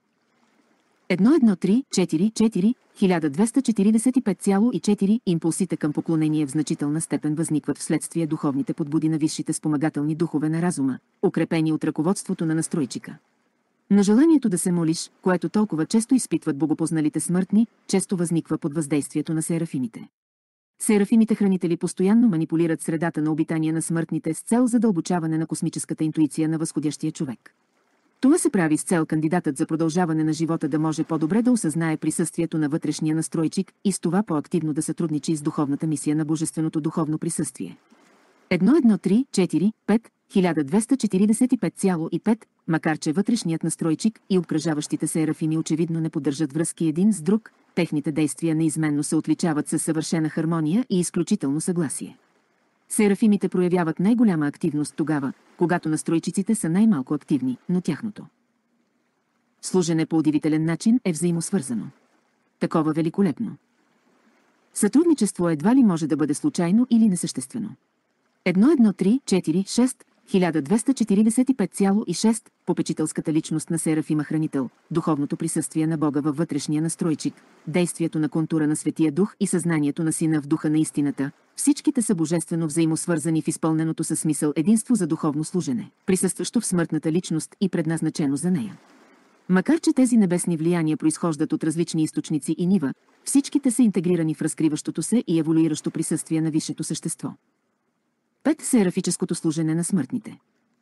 едно едно три четири четири хиляда двеста четиридесет и пет цяло и четири Импулсите към поклонение в значителна степен възникват вследствие духовните подбуди на висшите спомагателни духове на разума, укрепени от ръководството на настройчика. На желанието да се молиш, което толкова често изпитват богопозналите смъртни, често възниква под въздействието на серафимите. Серафимите хранители постоянно манипулират средата на обитание на смъртните с цел задълбочаване на космическата интуиция на възходящия човек. Това се прави с цел кандидатът за продължаване на живота да може по-добре да осъзнае присъствието на вътрешния настройчик и с това по-активно да сътрудничи с духовната мисия на божественото духовно присъствие. едно едно три четири пет хиляда двеста четиридесет и пет цяло и пет Макар че вътрешният настройчик и обкръжаващите серафими очевидно не поддържат връзки един с друг, техните действия неизменно се отличават със съвършена хармония и изключително съгласие. Серафимите проявяват най-голяма активност тогава, когато настройчиците са най-малко активни, но тяхното служене по удивителен начин е взаимосвързано. Такова великолепно сътрудничество едва ли може да бъде случайно или несъществено. едно едно три четири шест хиляда двеста четиридесет и пет цяло и шест Попечителската личност на Серафима хранител, духовното присъствие на Бога във вътрешния настройчик, действието на контура на Светия Дух и съзнанието на Сина в духа на истината, всичките са божествено взаимосвързани в изпълненото със смисъл единство за духовно служене, присъстващо в смъртната личност и предназначено за нея. Макар че тези небесни влияния произхождат от различни източници и нива, всичките са интегрирани в разкриващото се и еволюиращо присъствие на висшето същество. пет Серафическото служене на смъртните.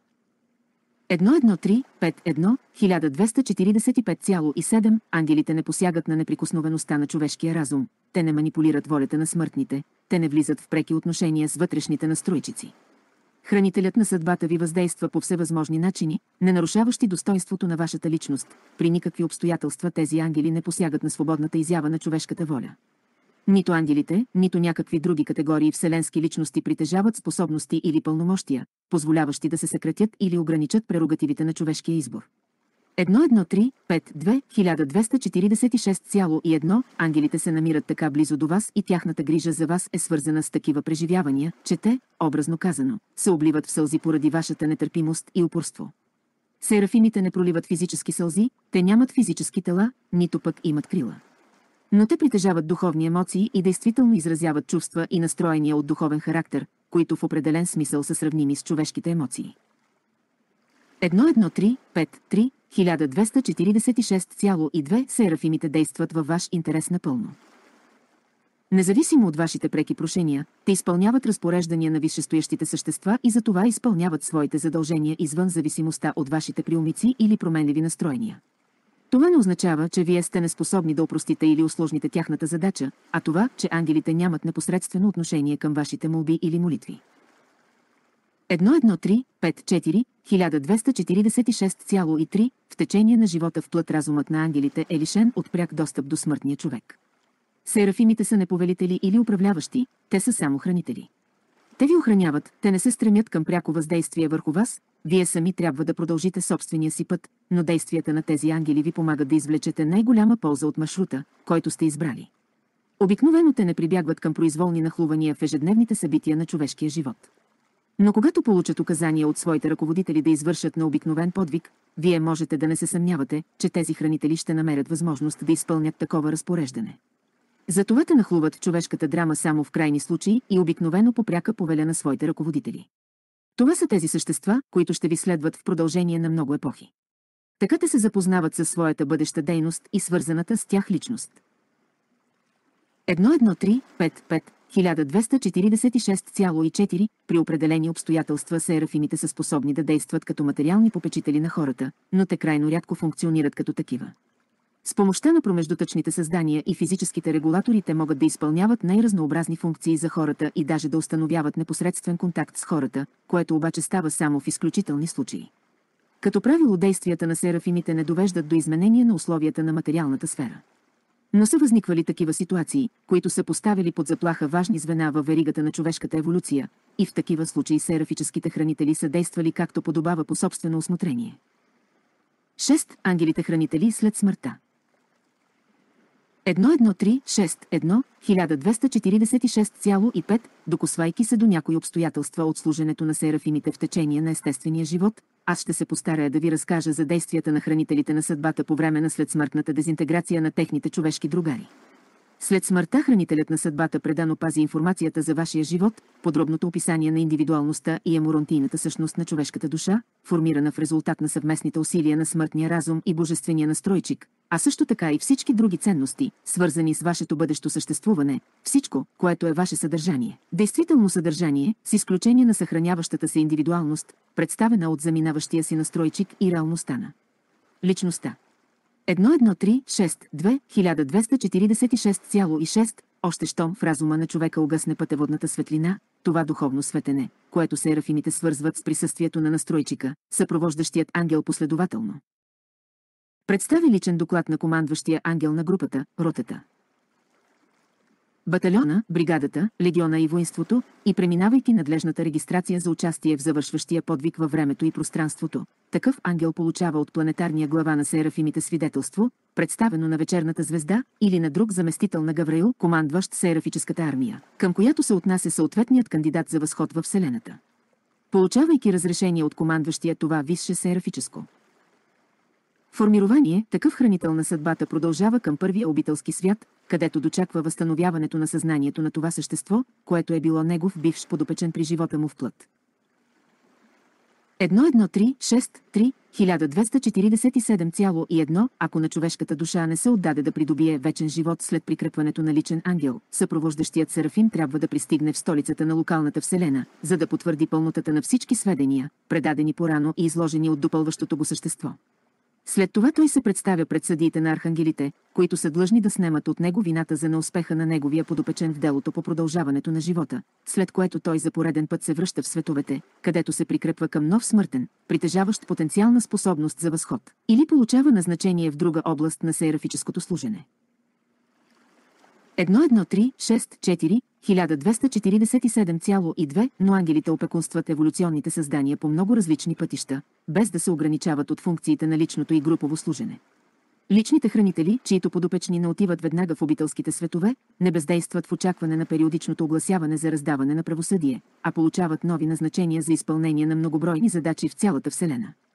едно едно три пет едно хиляда двеста четиридесет и пет цяло и седем Ангелите не посягат на неприкосновеността на човешкия разум, те не манипулират волята на смъртните, те не влизат в преки отношения с вътрешните настройчици. Хранителят на съдбата ви въздейства по всевъзможни начини, не нарушаващи достоинството на вашата личност. При никакви обстоятелства тези ангели не посягат на свободната изява на човешката воля. Нито ангелите, нито някакви други категории вселенски личности притежават способности или пълномощия, позволяващи да се съкратят или ограничат прерогативите на човешкия избор. едно едно три пет две хиляда двеста четиридесет и шест цяло и едно Ангелите се намират така близо до вас и тяхната грижа за вас е свързана с такива преживявания, че те, образно казано, се обливат в сълзи поради вашата нетърпимост и упорство. Серафимите не проливат физически сълзи, те нямат физически тела, нито пък имат крила. Но те притежават духовни емоции и действително изразяват чувства и настроения от духовен характер, които в определен смисъл са сравними с човешките емоции. едно едно три пет три хиляда двеста четиридесет и шест цяло и две Серафимите действат във ваш интерес напълно. Независимо от вашите преки прошения, те изпълняват разпореждания на висшестоящите същества и затова изпълняват своите задължения извън зависимостта от вашите приумици или променливи настроения. Това не означава, че вие сте неспособни да опростите или усложните тяхната задача, а това, че ангелите нямат непосредствено отношение към вашите молби или молитви. едно едно три пет четири хиляда двеста четиридесет и шест цяло и три В течение на живота в плът разумът на ангелите е лишен от пряк достъп до смъртния човек. Серафимите са не повелители или управляващи, те са само хранители. Те ви охраняват, те не се стремят към пряко въздействие върху вас, вие сами трябва да продължите собствения си път, но действията на тези ангели ви помагат да извлечете най-голяма полза от маршрута, който сте избрали. Обикновено те не прибягват към произволни нахлувания в ежедневните събития на човешкия живот. Но когато получат указания от своите ръководители да извършат на обикновен подвиг, вие можете да не се съмнявате, че тези хранители ще намерят възможност да изпълнят такова разпореждане. Затова те нахлуват в човешката драма само в крайни случаи и обикновено по пряка повеля на своите ръководители. Това са тези същества, които ще ви следват в продължение на много епохи. Така те се запознават със своята бъдеща дейност и свързаната с тях личност. едно едно три пет пет хиляда двеста четиридесет и шест цяло и четири При определени обстоятелства серафимите са способни да действат като материални попечители на хората, но те крайно рядко функционират като такива. С помощта на промеждутъчните създания и физическите регулатори те могат да изпълняват най-разнообразни функции за хората и даже да установяват непосредствен контакт с хората, което обаче става само в изключителни случаи. Като правило действията на серафимите не довеждат до изменение на условията на материалната сфера. Но са възниквали такива ситуации, които са поставили под заплаха важни звена във веригата на човешката еволюция, и в такива случаи серафическите хранители са действали както подобава по собствено усмотрение. шест Ангелите хранители след смъртта. едно едно три шест едно хиляда двеста четиридесет и шест цяло и пет Докосвайки се до някои обстоятелства от служенето на серафимите в течение на естествения живот, аз ще се постарая да ви разкажа за действията на хранителите на съдбата по време на следсмъртната дезинтеграция на техните човешки другари. След смъртта хранителят на съдбата предано пази информацията за вашия живот, подробното описание на индивидуалността и еморонтийната същност на човешката душа, формирана в резултат на съвместните усилия на смъртния разум и божествения настройчик, а също така и всички други ценности, свързани с вашето бъдещо съществуване, всичко, което е ваше съдържание. Действително съдържание, с изключение на съхраняващата се индивидуалност, представена от заминаващия си настройчик и реалността на личността. едно едно три шест две хиляда двеста четиридесет и шест цяло и шест Още щом в разума на човека угасне пътеводната светлина, това духовно светене, което серафимите свързват с присъствието на настройчика, съпровождащият ангел последователно представи личен доклад на командващия ангел на групата, ротата, батальона, бригадата, легиона и воинството, и преминавайки надлежната регистрация за участие в завършващия подвиг във времето и пространството, такъв ангел получава от планетарния глава на серафимите свидетелство, представено на вечерната звезда или на друг заместител на Гавраил, командващ серафическата армия, към която се отнася съответният кандидат за възход във Вселената. Получавайки разрешение от командващия това висше серафическо формирование, такъв хранител на съдбата продължава към първия обителски свят, където дочаква възстановяването на съзнанието на това същество, което е било негов бивш подопечен при живота му в плът. едно едно три шест три хиляда двеста четиридесет и седем цяло и едно Ако на човешката душа не се отдаде да придобие вечен живот след прикрепването на личен ангел, съпровождащият серафим трябва да пристигне в столицата на локалната вселена, за да потвърди пълнотата на всички сведения, предадени порано и изложени от допълващото го същество. След това той се представя пред съдиите на архангелите, които са длъжни да снемат от него вината за неуспеха на неговия подопечен в делото по продължаването на живота, след което той за пореден път се връща в световете, където се прикрепва към нов смъртен, притежаващ потенциална способност за възход, или получава назначение в друга област на серафическото служене. едно едно три шест четири хиляда двеста четиридесет и седем цяло и две Но ангелите опекунстват еволюционните създания по много различни пътища, без да се ограничават от функциите на личното и групово служене. Личните хранители, чието подопечни не отиват веднага в обителските светове, не бездействат в очакване на периодичното огласяване за раздаване на правосъдие, а получават нови назначения за изпълнение на многобройни задачи в цялата Вселена.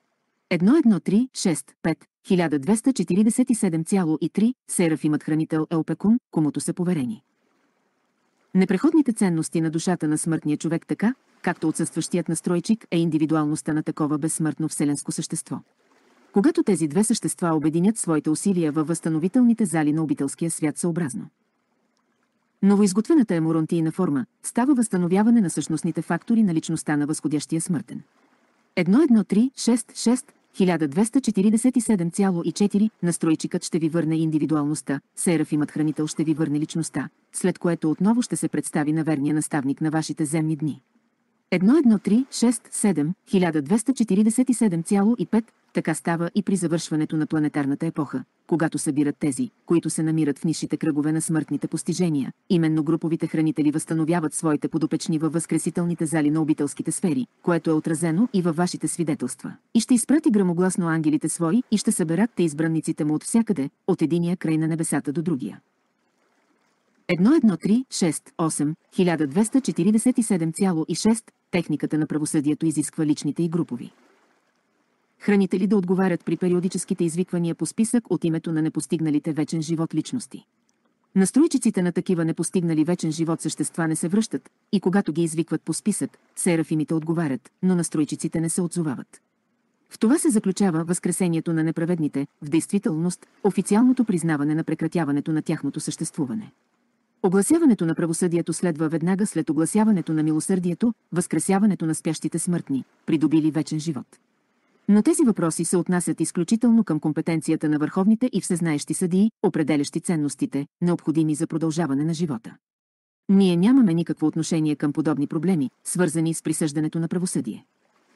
едно едно три шест пет хиляда двеста четиридесет и седем цяло и три Серафимът хранител е опекун, комуто са поверени непреходните ценности на душата на смъртния човек, така, както отсъстващият настройчик е индивидуалността на такова безсмъртно вселенско същество. Когато тези две същества обединят своите усилия във възстановителните зали на обителския свят съобразно новоизготвената еморонтийна форма, става възстановяване на същностните фактори на личността на възходящия смъртен. едно едно три шест шест хиляда двеста четиридесет и седем цяло и четири Настройчикът ще ви върне индивидуалността, Серафимът хранител ще ви върне личността, след което отново ще се представи на верния наставник на вашите земни дни. едно едно три шест седем хиляда двеста четиридесет и седем цяло и пет Така става и при завършването на планетарната епоха, когато събират тези, които се намират в нишите кръгове на смъртните постижения. Именно груповите хранители възстановяват своите подопечни във възкресителните зали на обителските сфери, което е отразено и във вашите свидетелства. И ще изпрати грамогласно ангелите свои и ще съберат те избранниците му от всякъде, от единия край на небесата до другия. едно едно три шест осем хиляда двеста четиридесет и седем цяло и шест Техниката на правосъдието изисква личните и групови хранители да отговарят при периодическите извиквания по списък от името на непостигналите вечен живот личности. Настройчиците на такива непостигнали вечен живот същества не се връщат и когато ги извикват по списък, серафимите отговарят, но настройчиците не се отзовават. В това се заключава възкресението на неправедните, в действителност, официалното признаване на прекратяването на тяхното съществуване. Огласяването на правосъдието следва веднага след огласяването на милосърдието, възкресяването на спящите смъртни, придобили вечен живот. Но тези въпроси се отнасят изключително към компетенцията на върховните и всезнаещи съдии, определящи ценностите, необходими за продължаване на живота. Ние нямаме никакво отношение към подобни проблеми, свързани с присъждането на правосъдие.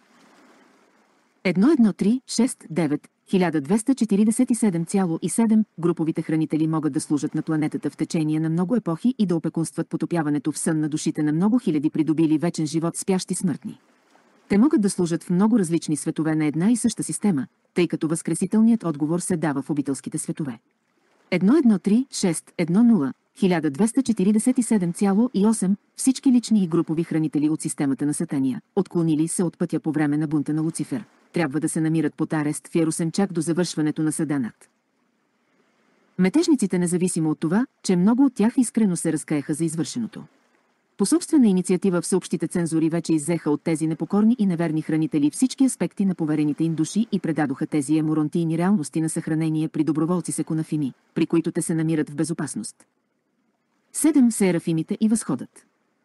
едно едно три шест девет хиляда двеста четиридесет и седем цяло и седем Груповите хранители могат да служат на планетата в течение на много епохи и да опекунстват потопяването в сън на душите на много хиляди придобили вечен живот спящи смъртни. Те могат да служат в много различни светове на една и съща система, тъй като възкресителният отговор се дава в обителските светове. едно едно три шест едно нула хиляда двеста четиридесет и седем цяло и осем Всички лични и групови хранители от системата на Сатания, отклонили се от пътя по време на бунта на Луцифер, трябва да се намират под арест в Ярусалим чак до завършването на съда над метежниците, независимо от това, че много от тях искрено се разкаяха за извършеното. По собствена инициатива всеобщите цензури вече иззеха от тези непокорни и неверни хранители всички аспекти на поверените им души и предадоха тези еморонтийни реалности на съхранение при доброволци секунафими, при които те се намират в безопасност. седем Серафимите и възходът.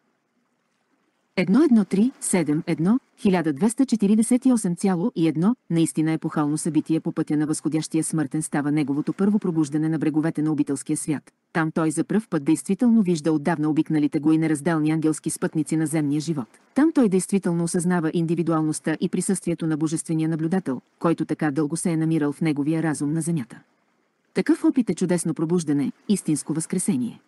едно едно три седем едно хиляда двеста четиридесет и осем цяло и едно Наистина епохално събитие по пътя на възходящия смъртен става неговото първо пробуждане на бреговете на обителския свят. Там той за пръв път действително вижда отдавна обикналите го и неразделни ангелски спътници на земния живот. Там той действително осъзнава индивидуалността и присъствието на божествения наблюдател, който така дълго се е намирал в неговия разум на земята. Такъв опит е чудесно пробуждане, истинско възкресение.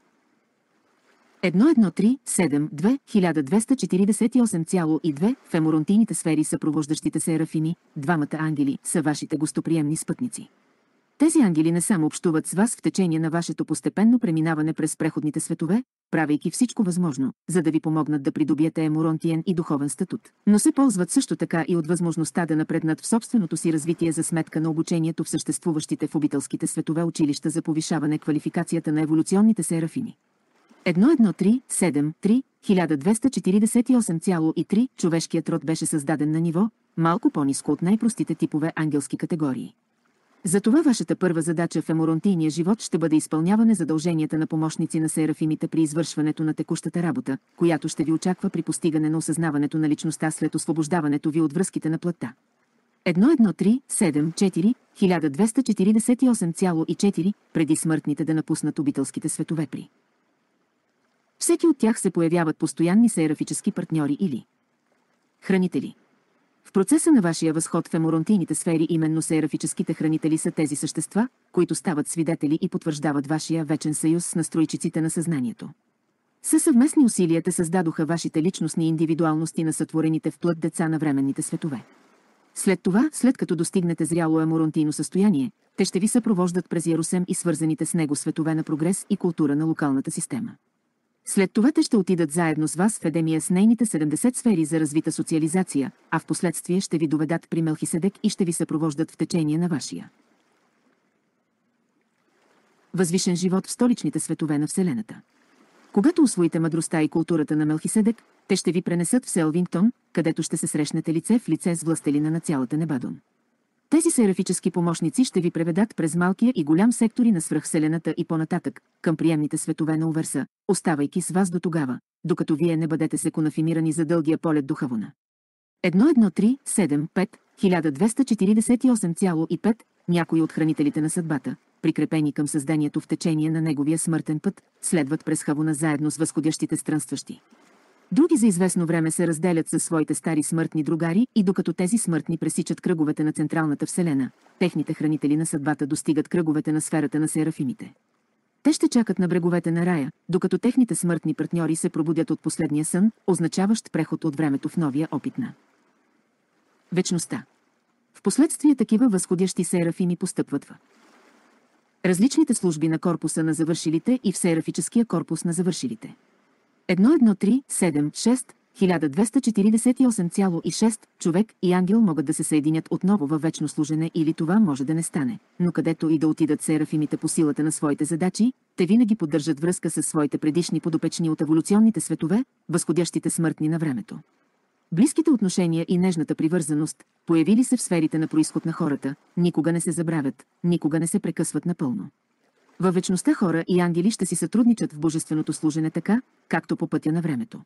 едно едно три седем две хиляда двеста четиридесет и осем цяло и две В еморонтийните сфери съпровождащите се ерафими, двамата ангели, са вашите гостоприемни спътници. Тези ангели не само общуват с вас в течение на вашето постепенно преминаване през преходните светове, правейки всичко възможно, за да ви помогнат да придобиете еморонтиен и духовен статут, но се ползват също така и от възможността да напреднат в собственото си развитие за сметка на обучението в съществуващите в обителските светове училища за повишаване квалификацията на еволюционните серафими. едно едно три седем три хиляда двеста четиридесет и осем цяло и три Човешкият род беше създаден на ниво, малко по-ниско от най-простите типове ангелски категории. Затова вашата първа задача в еморонтийния живот ще бъде изпълняване задълженията на помощници на серафимите при извършването на текущата работа, която ще ви очаква при постигане на осъзнаването на личността след освобождаването ви от връзките на плътта. едно едно три седем четири хиляда двеста четиридесет и осем цяло и четири Преди смъртните да напуснат обителските светове при всеки от тях се появяват постоянни серафически партньори или хранители. В процеса на вашия възход в еморонтийните сфери именно серафическите хранители са тези същества, които стават свидетели и потвърждават вашия вечен съюз с настройчиците на съзнанието. Със съвместни усилия те създадоха вашите личностни индивидуалности на сътворените в плът деца на временните светове. След това, след като достигнете зряло еморонтийно състояние, те ще ви съпровождат през Ярусалим и свързаните с него светове на прогрес и култура на локалната система. След това те ще отидат заедно с вас в Едемия с нейните седемдесет сфери за развита социализация, а в последствие ще ви доведат при Мелхиседек и ще ви съпровождат в течение на вашия възвишен живот в столичните светове на Вселената. Когато усвоите мъдростта и културата на Мелхиседек, те ще ви пренесат в Селвингтон, където ще се срещнете лице в лице с властелина на цялата Небадон. Тези серафически помощници ще ви преведат през малкия и голям сектори на свръхвселената и по-нататък, към приемните светове на Уверса, оставайки с вас до тогава, докато вие не бъдете секонафимирани за дългия полет до Хавона. едно едно три седем пет хиляда двеста четиридесет и осем цяло и пет някои от хранителите на съдбата, прикрепени към създанието в течение на неговия смъртен път, следват през Хавона заедно с възходящите странстващи. Други за известно време се разделят със своите стари смъртни другари и докато тези смъртни пресичат кръговете на централната вселена, техните хранители на съдбата достигат кръговете на сферата на серафимите. Те ще чакат на бреговете на рая, докато техните смъртни партньори се пробудят от последния сън, означаващ преход от времето в новия опит на вечността. Впоследствие такива възходящи серафими постъпват в различните служби на корпуса на завършилите и в серафическия корпус на завършилите. едно едно три седем шест хиляда двеста четиридесет и осем цяло и шест човек и ангел могат да се съединят отново във вечно служене или това може да не стане, но където и да отидат серафимите по силата на своите задачи, те винаги поддържат връзка с своите предишни подопечни от еволюционните светове, възходящите смъртни на времето. Близките отношения и нежната привързаност, появили се в сферите на произход на хората, никога не се забравят, никога не се прекъсват напълно. Във вечността хора и ангели ще си сътрудничат в божественото служене така, както по пътя на времето.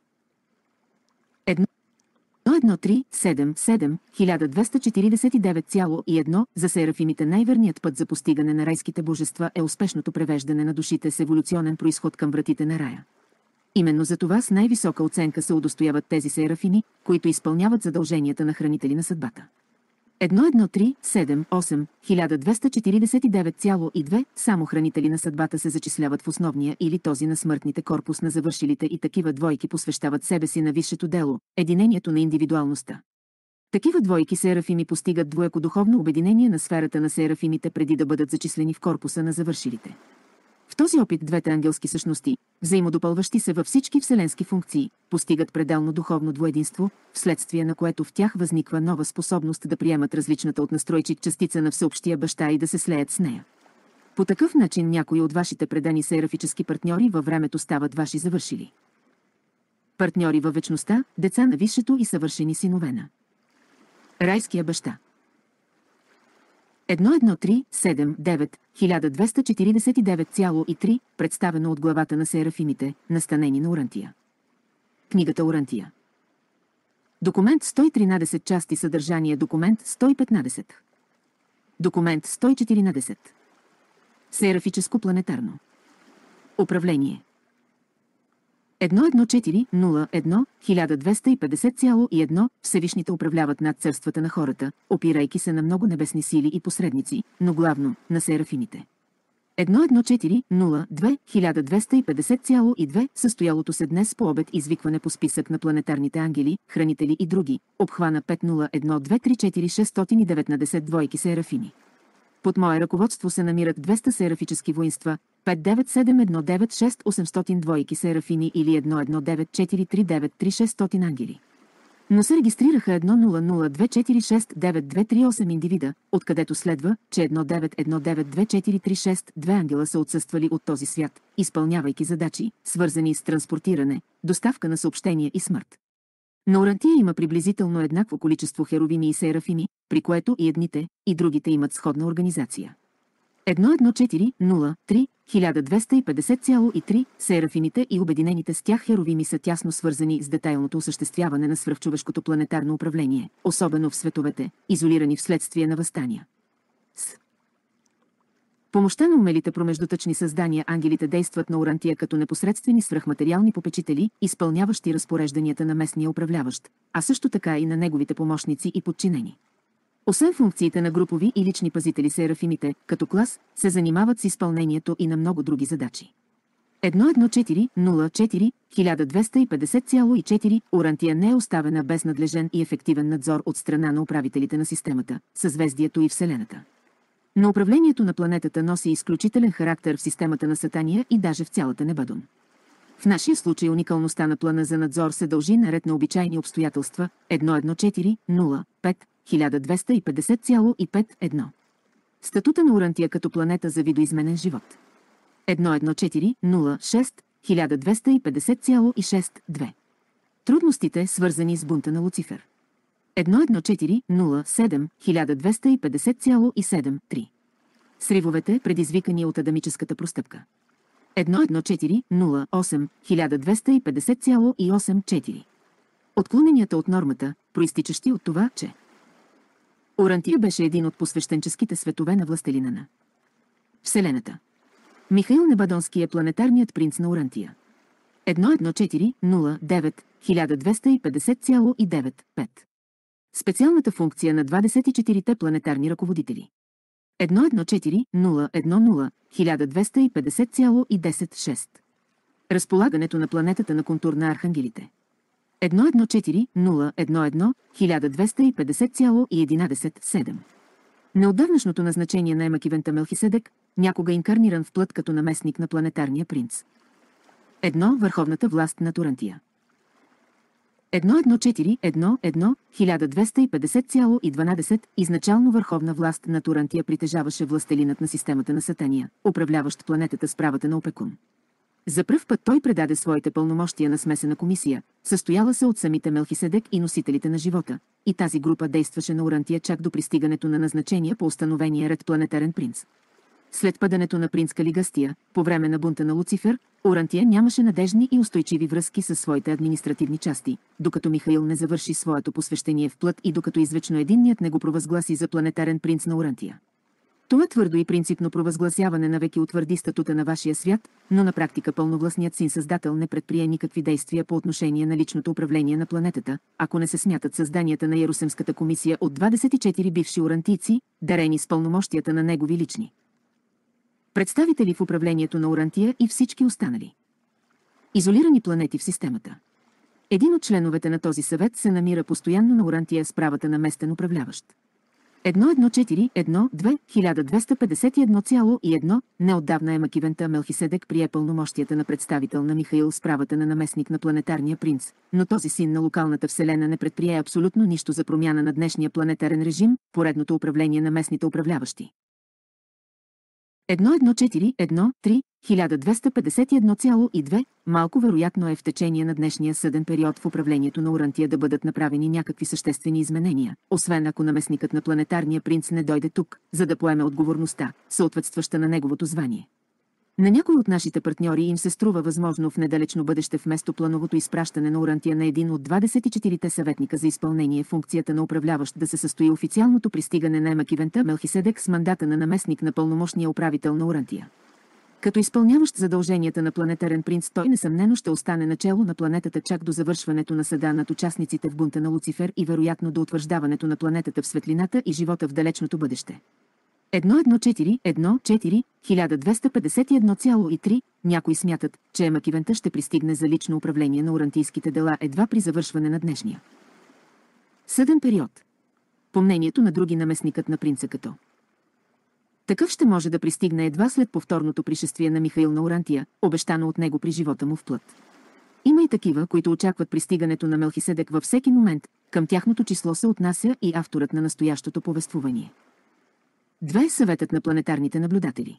едно едно три седем седем хиляда двеста четиридесет и девет цяло и едно за серафимите най-верният път за постигане на райските божества е успешното превеждане на душите с еволюционен произход към вратите на рая. Именно за това с най-висока оценка се удостояват тези серафини, които изпълняват задълженията на хранители на съдбата. едно едно три седем осем хиляда двеста четиридесет и девет цяло и две само хранители на съдбата се зачисляват в основния или този на смъртните корпус на завършилите и такива двойки посвещават себе си на висшето дело, единението на индивидуалността. Такива двойки серафими постигат двояко духовно обединение на сферата на серафимите преди да бъдат зачислени в корпуса на завършилите. В този опит двете ангелски същности, взаимодопълващи се във всички вселенски функции, постигат пределно духовно двуединство, вследствие на което в тях възниква нова способност да приемат различната от настройчик частица на всеобщия баща и да се слеят с нея. По такъв начин някои от вашите предани серафически партньори във времето стават ваши завършили партньори във вечността, деца на висшето и съвършени синове на райския баща. едно едно три седем девет хиляда двеста четиридесет и девет цяло и три представено от главата на серафимите, настанени на Урантия. Книгата Урантия. Документ сто и тринадесет части съдържание документ сто и петнадесет. Документ сто и четиринадесет. Серафическо планетарно управление. едно едно четири нула едно хиляда двеста и петдесет цяло и едно Всевишните управляват над царствата на хората, опирайки се на много небесни сили и посредници, но главно на серафимите. едно едно четири нула две хиляда двеста и петдесет цяло и две състоялото се днес по обед извикване по списък на планетарните ангели, хранители и други, обхвана пет нула едно две три четири шест и деветнадесет двойки серафини. Под мое ръководство се намират двеста серафически воинства, пет девет седем едно девет шест осемстотин двойки серафини или едно едно девет четири три девет три шестстотин ангели. Но се регистрираха едно нула нула две четири шест девет две три осем индивида, откъдето следва, че едно девет едно девет две четири три шест две ангела са отсъствали от този свят, изпълнявайки задачи, свързани с транспортиране, доставка на съобщения и смърт. На Урантия има приблизително еднакво количество херовими и серафими, при което и едните, и другите имат сходна организация. едно едно четири нула три хиляда двеста и петдесет цяло и три серафимите и обединените с тях херовими са тясно свързани с детайлното осъществяване на свръхчовешкото планетарно управление, особено в световете, изолирани вследствие на въстания. С помощта на умелите промеждутъчни създания ангелите действат на Урантия като непосредствени свръхматериални попечители, изпълняващи разпорежданията на местния управляващ, а също така и на неговите помощници и подчинени. Освен функциите на групови и лични пазители серафимите, като клас, се занимават с изпълнението и на много други задачи. едно едно четири нула четири хиляда двеста и петдесет цяло и четири Урантия не е оставена без надлежен и ефективен надзор от страна на управителите на системата, съзвездието и Вселената. Но управлението на планетата носи изключителен характер в системата на Сатания и даже в цялата Небадон. В нашия случай уникалността на плана за надзор се дължи наред на обичайни обстоятелства едно едно четири нула пет хиляда двеста и петдесет цяло и пет едно. Статута на Урантия като планета за видоизменен живот. едно едно четири нула шест хиляда двеста и петдесет цяло и шест две. Трудностите, свързани с бунта на Луцифер. едно едно четири нула седем хиляда двеста и петдесет цяло и седем три. Сривовете, предизвикани от адамическата простъпка. едно едно четири нула осем хиляда двеста и петдесет цяло и осем четири. Отклоненията от нормата, проистичащи от това, че Урантия беше един от посвещенческите светове на властелина на Вселената. Михаил Небадонски е планетарният принц на Урантия. едно едно четири нула девет хиляда двеста и петдесет цяло и девет пет. Специалната функция на двадесет и четирите планетарни ръководители. едно едно четири нула едно нула хиляда двеста и петдесет цяло и десет шест. Разполагането на планетата на контур на архангелите. едно едно четири нула едно едно хиляда двеста и петдесет цяло и единадесет седем. Неотдавнашното назначение на Емакивента Мелхиседек, някога инкарниран в плът като наместник на планетарния принц. едно Върховната власт на Урантия. едно едно четири едно едно хиляда двеста и петдесет цяло и дванадесет. Изначално върховна власт на Урантия притежаваше властелинът на системата на Сатания, управляващ планетата с правата на опекун. За пръв път той предаде своите пълномощия на смесена комисия, състояла се от самите Мелхиседек и носителите на живота, и тази група действаше на Урантия чак до пристигането на назначения по установения ред планетарен принц. След падането на принц Калигастия, по време на бунта на Луцифер, Урантия нямаше надежни и устойчиви връзки със своите административни части, докато Михаил не завърши своето посвещение в плът и докато извечно единният не го провъзгласи за планетарен принц на Урантия. Това твърдо и принципно провъзгласяване навеки утвърди статута на вашия свят, но на практика пълновластният син създател не предприе никакви действия по отношение на личното управление на планетата, ако не се смятат създанията на Ярусемската комисия от двадесет и четири бивши урантийци, дарени с пълномощията на негови лични представители в управлението на Урантия и всички останали изолирани планети в системата. Един от членовете на този съвет се намира постоянно на Урантия с правата на местен управляващ. едно едно четири едно две хиляда двеста петдесет и едно цяло и едно. Неотдавна Емакивента Мелхиседек прие пълномощията на представител на Михаил с правата на наместник на планетарния принц, но този син на локалната вселена не предприе абсолютно нищо за промяна на днешния планетарен режим, поредното управление на местните управляващи. едно едно четири едно три хиляда двеста петдесет и едно цяло и две. Малко вероятно е в течение на днешния съден период в управлението на Урантия да бъдат направени някакви съществени изменения, освен ако наместникът на планетарния принц не дойде тук, за да поеме отговорността, съответстваща на неговото звание. На някой от нашите партньори им се струва възможно в недалечно бъдеще вместо плановото изпращане на Урантия на един от двадесет и четирите съветника за изпълнение функцията на управляващ да се състои официалното пристигане на Емакивента Мелхиседек с мандата на наместник на пълномощния управител на Урантия. Като изпълняващ задълженията на планетарен принц, той несъмнено ще остане начело на планетата чак до завършването на съда над участниците в бунта на Луцифер и вероятно до утвърждаването на планетата в светлината и живота в далечното бъдеще. едно едно четири едно четири хиляда двеста петдесет и едно цяло и три. Някои смятат, че Емакивента ще пристигне за лично управление на урантийските дела едва при завършване на днешния съден период. По мнението на други, наместникът на принца като такъв ще може да пристигне едва след повторното пришествие на Михаил на Урантия, обещано от него при живота му в плът. Има и такива, които очакват пристигането на Мелхиседек във всеки момент, към тяхното число се отнася и авторът на настоящото повествование. Две Съветът на планетарните наблюдатели.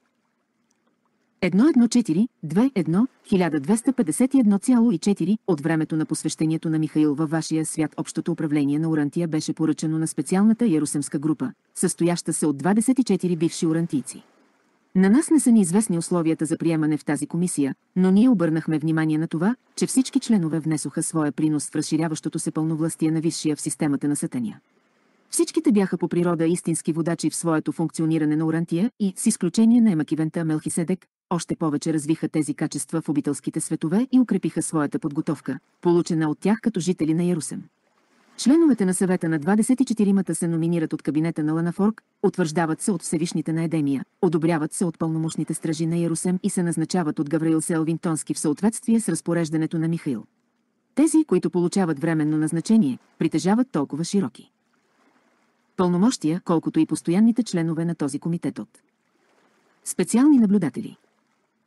едно едно четири две едно хиляда двеста петдесет и едно цяло и четири. От времето на посвещението на Михаил във вашия свят общото управление на Урантия беше поръчано на специалната Ярусемска група, състояща се от двадесет и четири бивши урантийци. На нас не са ни известни условията за приемане в тази комисия, но ние обърнахме внимание на това, че всички членове внесоха своя принос в разширяващото се пълновластие на висшия в системата на Сатания. Всичките бяха по природа истински водачи в своето функциониране на Урантия и, с изключение на Емакивента Мелхиседек, още повече развиха тези качества в обителските светове и укрепиха своята подготовка, получена от тях като жители на Ярусем. Членовете на съвета на двадесет и четиримата се номинират от кабинета на Ланафорг, утвърждават се от Всевишните на Едемия, одобряват се от пълномощните стражи на Ярусем и се назначават от Гавраил Селвинтонски в съответствие с разпореждането на Михаил. Тези, които получават временно назначение, притежават толкова широки пълномощия, колкото и постоянните членове на този комитет от специални наблюдатели.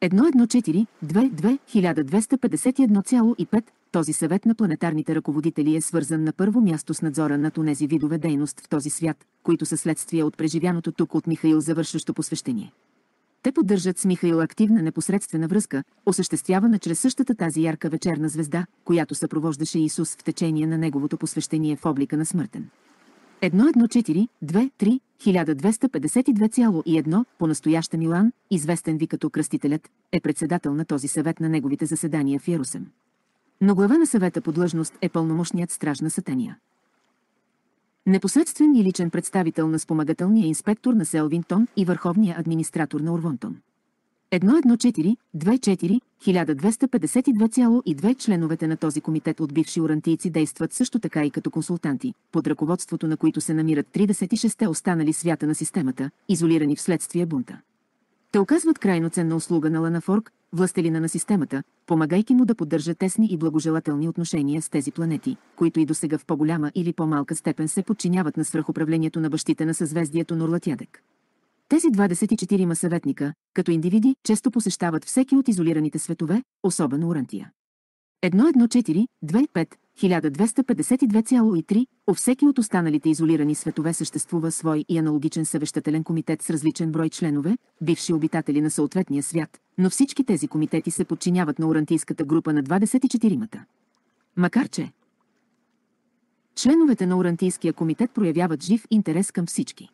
едно едно четири две две хиляда двеста петдесет и едно цяло и пет. Този съвет на планетарните ръководители е свързан на първо място с надзора над онези видове дейност в този свят, които са следствие от преживяното тук от Михаил завършващо посвещение. Те поддържат с Михаил активна непосредствена връзка, осъществявана чрез същата тази ярка вечерна звезда, която съпровождаше Исус в течение на неговото посвещение в облика на смъртен. едно едно четири две три хиляда двеста петдесет и две цяло и едно. По-настояща Милан, известен ви като Кръстителят, е председател на този съвет на неговите заседания в Ярусалим. Но глава на съвета по длъжност е пълномощният страж на Сатания. Непосредствен и личен представител на спомагателния инспектор на Селвинтон и върховния администратор на Орвонтон. едно едно четири две четири хиляда двеста петдесет и две цяло и две. Членовете на този комитет от бивши орантийци действат също така и като консултанти, под ръководството на които се намират тридесет и шест останали свята на системата, изолирани вследствие бунта. Те оказват крайно ценна услуга на Ланафорг, властелина на системата, помагайки му да поддържа тесни и благожелателни отношения с тези планети, които и досега в по-голяма или по-малка степен се подчиняват на свръхуправлението на бащите на съзвездието Нурлатядек. Тези двадесет и четирима съветника, като индивиди, често посещават всеки от изолираните светове, особено Орантия. едно едно четири две пет хиляда двеста петдесет и две цяло и три. У всеки от останалите изолирани светове съществува свой и аналогичен съвещателен комитет с различен брой членове, бивши обитатели на съответния свят, но всички тези комитети се подчиняват на орантийската група на двадесет и четиримата. Макар че членовете на Орантийския комитет проявяват жив интерес към всички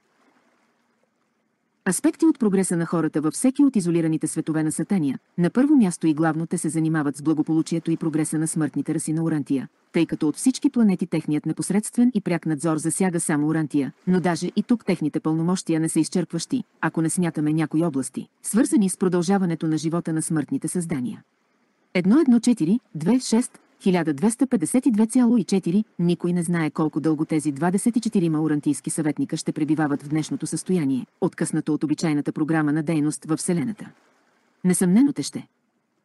аспекти от прогреса на хората във всеки от изолираните светове на Сатания, на първо място и главно те се занимават с благополучието и прогреса на смъртните раси на Орантия, тъй като от всички планети техният непосредствен и пряк надзор засяга само Орантия, но даже и тук техните пълномощия не са изчерпващи, ако не смятаме някои области, свързани с продължаването на живота на смъртните създания. едно едно четири две шест хиляда двеста петдесет и две цяло и четири. Никой не знае колко дълго тези двадесет и четирима орантийски съветника ще пребивават в днешното състояние, откъснато от обичайната програма на дейност във Вселената. Несъмнено те ще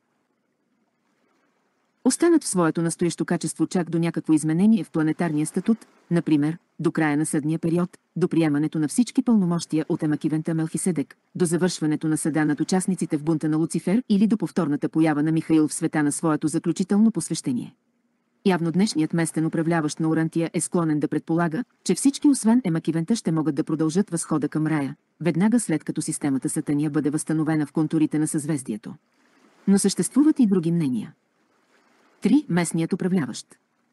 останат в своето настоящо качество чак до някакво изменение в планетарния статут, например, до края на съдния период, до приемането на всички пълномощия от Емакивента Мелхиседек, до завършването на съда над участниците в бунта на Луцифер или до повторната поява на Михаил в света на своето заключително посвещение. Явно днешният местен управляващ на Орантия е склонен да предполага, че всички освен Емакивента ще могат да продължат възхода към рая, веднага след като системата Сатания бъде възстановена в контурите на съзвездието. Но съществуват и други мнения. три. Местният управляващ.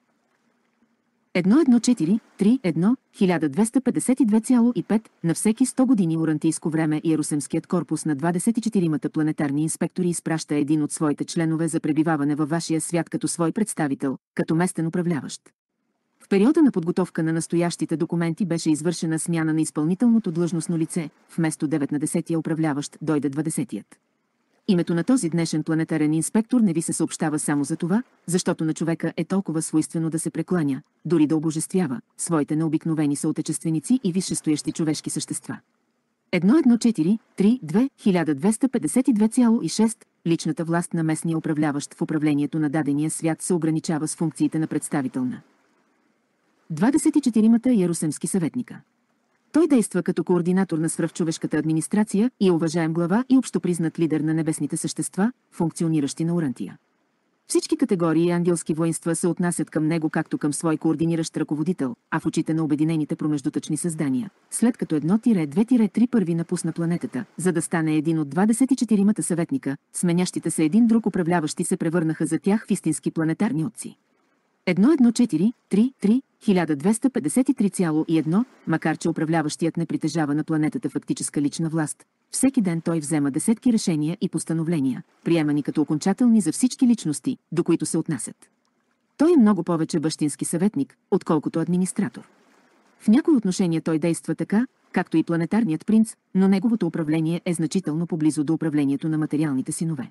едно едно четири три едно хиляда двеста петдесет и две цяло и пет. На всеки сто години орантийско време Иерусалимският корпус на двадесет и четиримата планетарни инспектори изпраща един от своите членове за пребиваване във вашия свят като свой представител, като местен управляващ. В периода на подготовка на настоящите документи беше извършена смяна на изпълнителното длъжностно лице, вместо деветнадесетия управляващ дойде двадесетият. Името на този днешен планетарен инспектор не ви се съобщава само за това, защото на човека е толкова свойствено да се прекланя, дори да обожествява своите необикновени съотечественици и висшестоящи човешки същества. едно едно четири три две хиляда двеста петдесет и две цяло и шест. Личната власт на местния управляващ в управлението на дадения свят се ограничава с функциите на представител на двадесет и четиримата ярусалимски съветника. Той действа като координатор на свръхчовешката администрация и е уважаем глава и общопризнат лидер на небесните същества, функциониращи на Орантия. Всички категории ангелски воинства се отнасят към него както към свой координиращ ръководител, а в очите на обединените промеждутъчни създания, след като едно-две три първи напусна планетата, за да стане един от двадесет и четиримата съветника, сменящите се един друг управляващи се превърнаха за тях в истински планетарни отци. едно едно четири три три хиляда двеста петдесет и три цяло и едно. Макар че управляващият не притежава на планетата фактическа лична власт, всеки ден той взема десетки решения и постановления, приемани като окончателни за всички личности, до които се отнасят. Той е много повече бащински съветник, отколкото администратор. В някои отношения той действа така, както и планетарният принц, но неговото управление е значително поблизо до управлението на материалните синове.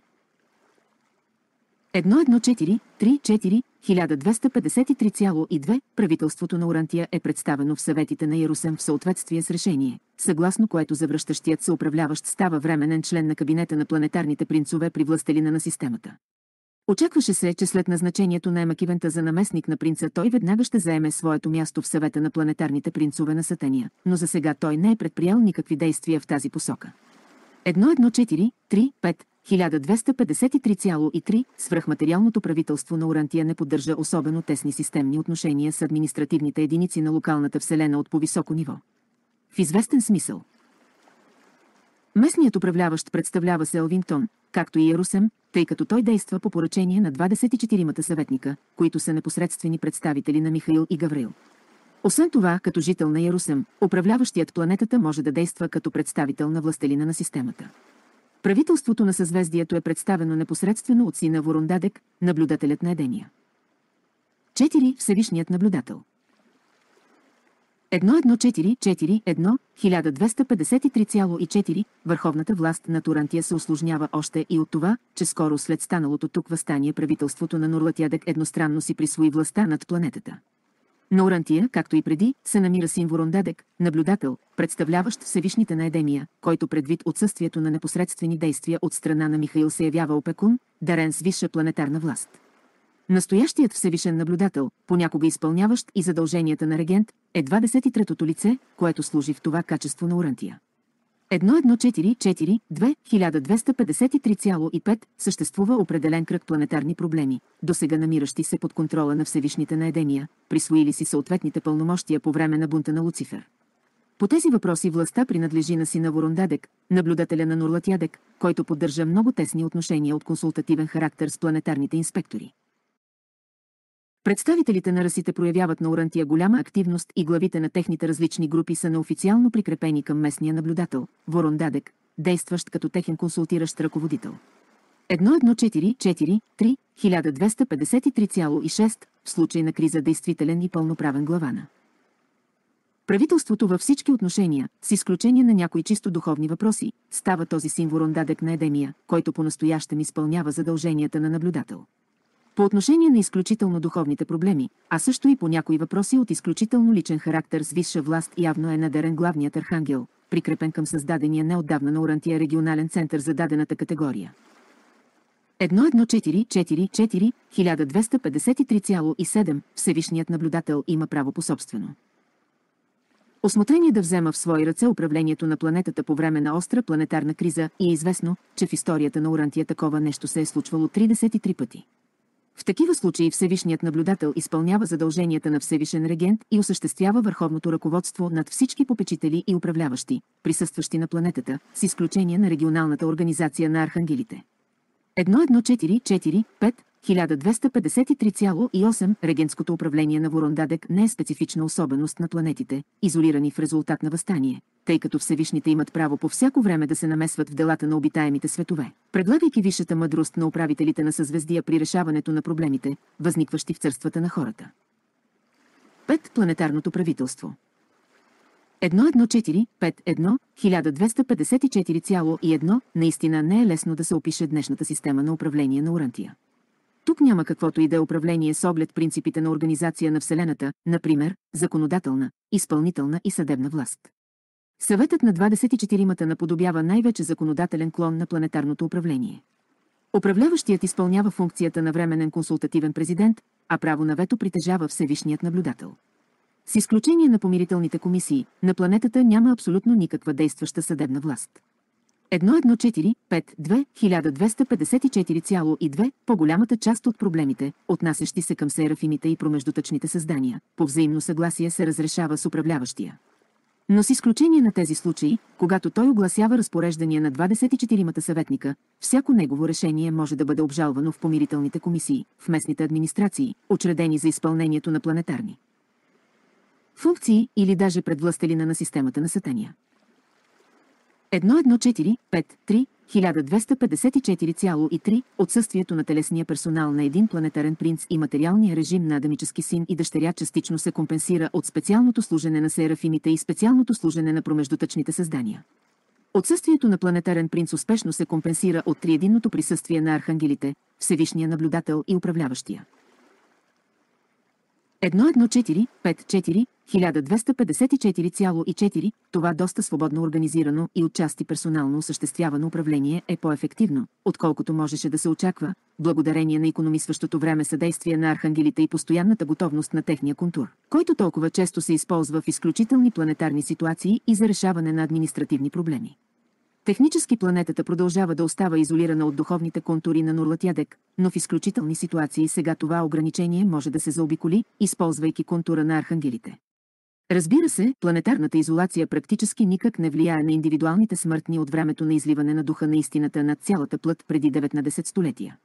едно едно четири три четири хиляда двеста петдесет и три цяло и две. Правителството на Орантия е представено в съветите на Ярусалим в съответствие с решение, съгласно което завръщащият се управляващ става временен член на кабинета на планетарните принцове при властелина на системата. Очакваше се, че след назначението на Емакивента за наместник на принца той веднага ще заеме своето място в съвета на планетарните принцове на Сатания, но за сега той не е предприел никакви действия в тази посока. едно едно четири три пет хиляда двеста петдесет и три цяло и три свръхматериалното правителство на Урантия не поддържа особено тесни системни отношения с административните единици на локалната вселена от по-високо ниво. В известен смисъл. Местният управляващ представлява се Елвинтон, както и Ярусем, тъй като той действа по поръчение на двадесет и четиримата съветника, които са непосредствени представители на Михаил и Гавраил. Освен това, като жител на Ярусем, управляващият планетата може да действа като представител на властелина на системата. Правителството на съзвездието е представено непосредствено от сина Ворондадек, наблюдателят на Едения. четири. Всевишният наблюдател. едно едно четири четири едно хиляда двеста петдесет и три цяло и четири Върховната власт на Урантия се усложнява още и от това, че скоро след станалото тук въстание правителството на Нурлатядек едностранно си присвои властта над планетата. На Урантия, както и преди, се намира син Ворондадек, наблюдател, представляващ Всевишните на Едемия, който предвид отсъствието на непосредствени действия от страна на Михаил се явява опекун, дарен с висша планетарна власт. Настоящият всевишен наблюдател, понякога изпълняващ и задълженията на регент, е двадесет и третото лице, което служи в това качество на Урантия. едно едно четири четири две хиляда двеста петдесет и три цяло и пет съществува определен кръг планетарни проблеми, досега намиращи се под контрола на Всевишните на Едения, присвоили си съответните пълномощия по време на бунта на Луцифер. По тези въпроси властта принадлежи на сина Ворондадек, наблюдателя на Нурлатядек, който поддържа много тесни отношения от консултативен характер с планетарните инспектори. Представителите на расите проявяват на Урантия голяма активност и главите на техните различни групи са неофициално прикрепени към местния наблюдател, Ворондадек, действащ като техен консултиращ ръководител. едно едно четири четири три хиляда двеста петдесет и три цяло и шест в случай на криза действителен и пълноправен главана. Правителството във всички отношения, с изключение на някои чисто духовни въпроси, става този син Ворондадек на Едемия, който по-настоящем изпълнява задълженията на наблюдател. По отношение на изключително духовните проблеми, а също и по някои въпроси от изключително личен характер с висша власт явно е надарен главният архангел, прикрепен към създадения неотдавна на Урантия регионален център за дадената категория. едно едно четири четири четири хиляда двеста петдесет и три цяло и седем Всевишният наблюдател има право по собствено осмотрение да взема в свои ръце управлението на планетата по време на остра планетарна криза и е известно, че в историята на Урантия такова нещо се е случвало тридесет и три пъти. В такива случаи Всевишният наблюдател изпълнява задълженията на Всевишен регент и осъществява върховното ръководство над всички попечители и управляващи, присъстващи на планетата, с изключение на регионалната организация на архангелите. едно едно четири четири пет хиляда двеста петдесет и три цяло и осем Регентското управление на Ворондадек не е специфична особеност на планетите, изолирани в резултат на въстание, тъй като Всевишните имат право по всяко време да се намесват в делата на обитаемите светове, предлагайки висшата мъдрост на управителите на съзвездия при решаването на проблемите, възникващи в царствата на хората. пет Планетарното правителство. едно едно четири пет едно хиляда двеста петдесет и четири цяло и едно наистина не е лесно да се опише днешната система на управление на Урантия. Тук няма каквото и да е управление с оглед принципите на организация на Вселената, например, законодателна, изпълнителна и съдебна власт. Съветът на двадесет и четиримата наподобява най-вече законодателен клон на планетарното управление. Управляващият изпълнява функцията на временен консултативен президент, а право на вето притежава Всевишният наблюдател. С изключение на помирителните комисии, на планетата няма абсолютно никаква действаща съдебна власт. едно едно четири пет две хиляда двеста петдесет и четири цяло и две По-голямата част от проблемите, отнасящи се към серафимите и промеждутъчните създания, по взаимно съгласие се разрешава с управляващия. Но с изключение на тези случаи, когато той огласява разпореждания на двадесет и четиримата съветника, всяко негово решение може да бъде обжалвано в помирителните комисии, в местните администрации, учредени за изпълнението на планетарни функции или даже пред властелина на системата на Сатания. едно едно четири пет три хиляда двеста петдесет и четири цяло и три Отсъствието на телесния персонал на един планетарен принц и материалния режим на адамически син и дъщеря частично се компенсира от специалното служене на серафимите и специалното служене на промеждутъчните създания. Отсъствието на планетарен принц успешно се компенсира от триединното присъствие на архангелите, Всевишния наблюдател и управляващия. едно едно четири пет четири хиляда двеста петдесет и четири цяло и четири Това доста свободно организирано и отчасти персонално осъществявано управление е по-ефективно, отколкото можеше да се очаква, благодарение на икономисващото време съдействие на архангелите и постоянната готовност на техния контур, който толкова често се използва в изключителни планетарни ситуации и за решаване на административни проблеми. Технически планетата продължава да остава изолирана от духовните контури на Нурлатядек, но в изключителни ситуации сега това ограничение може да се заобиколи, използвайки контура на архангелите. Разбира се, планетарната изолация практически никак не влияе на индивидуалните смъртни от времето на изливане на духа на истината над цялата плът преди деветнадесет столетия.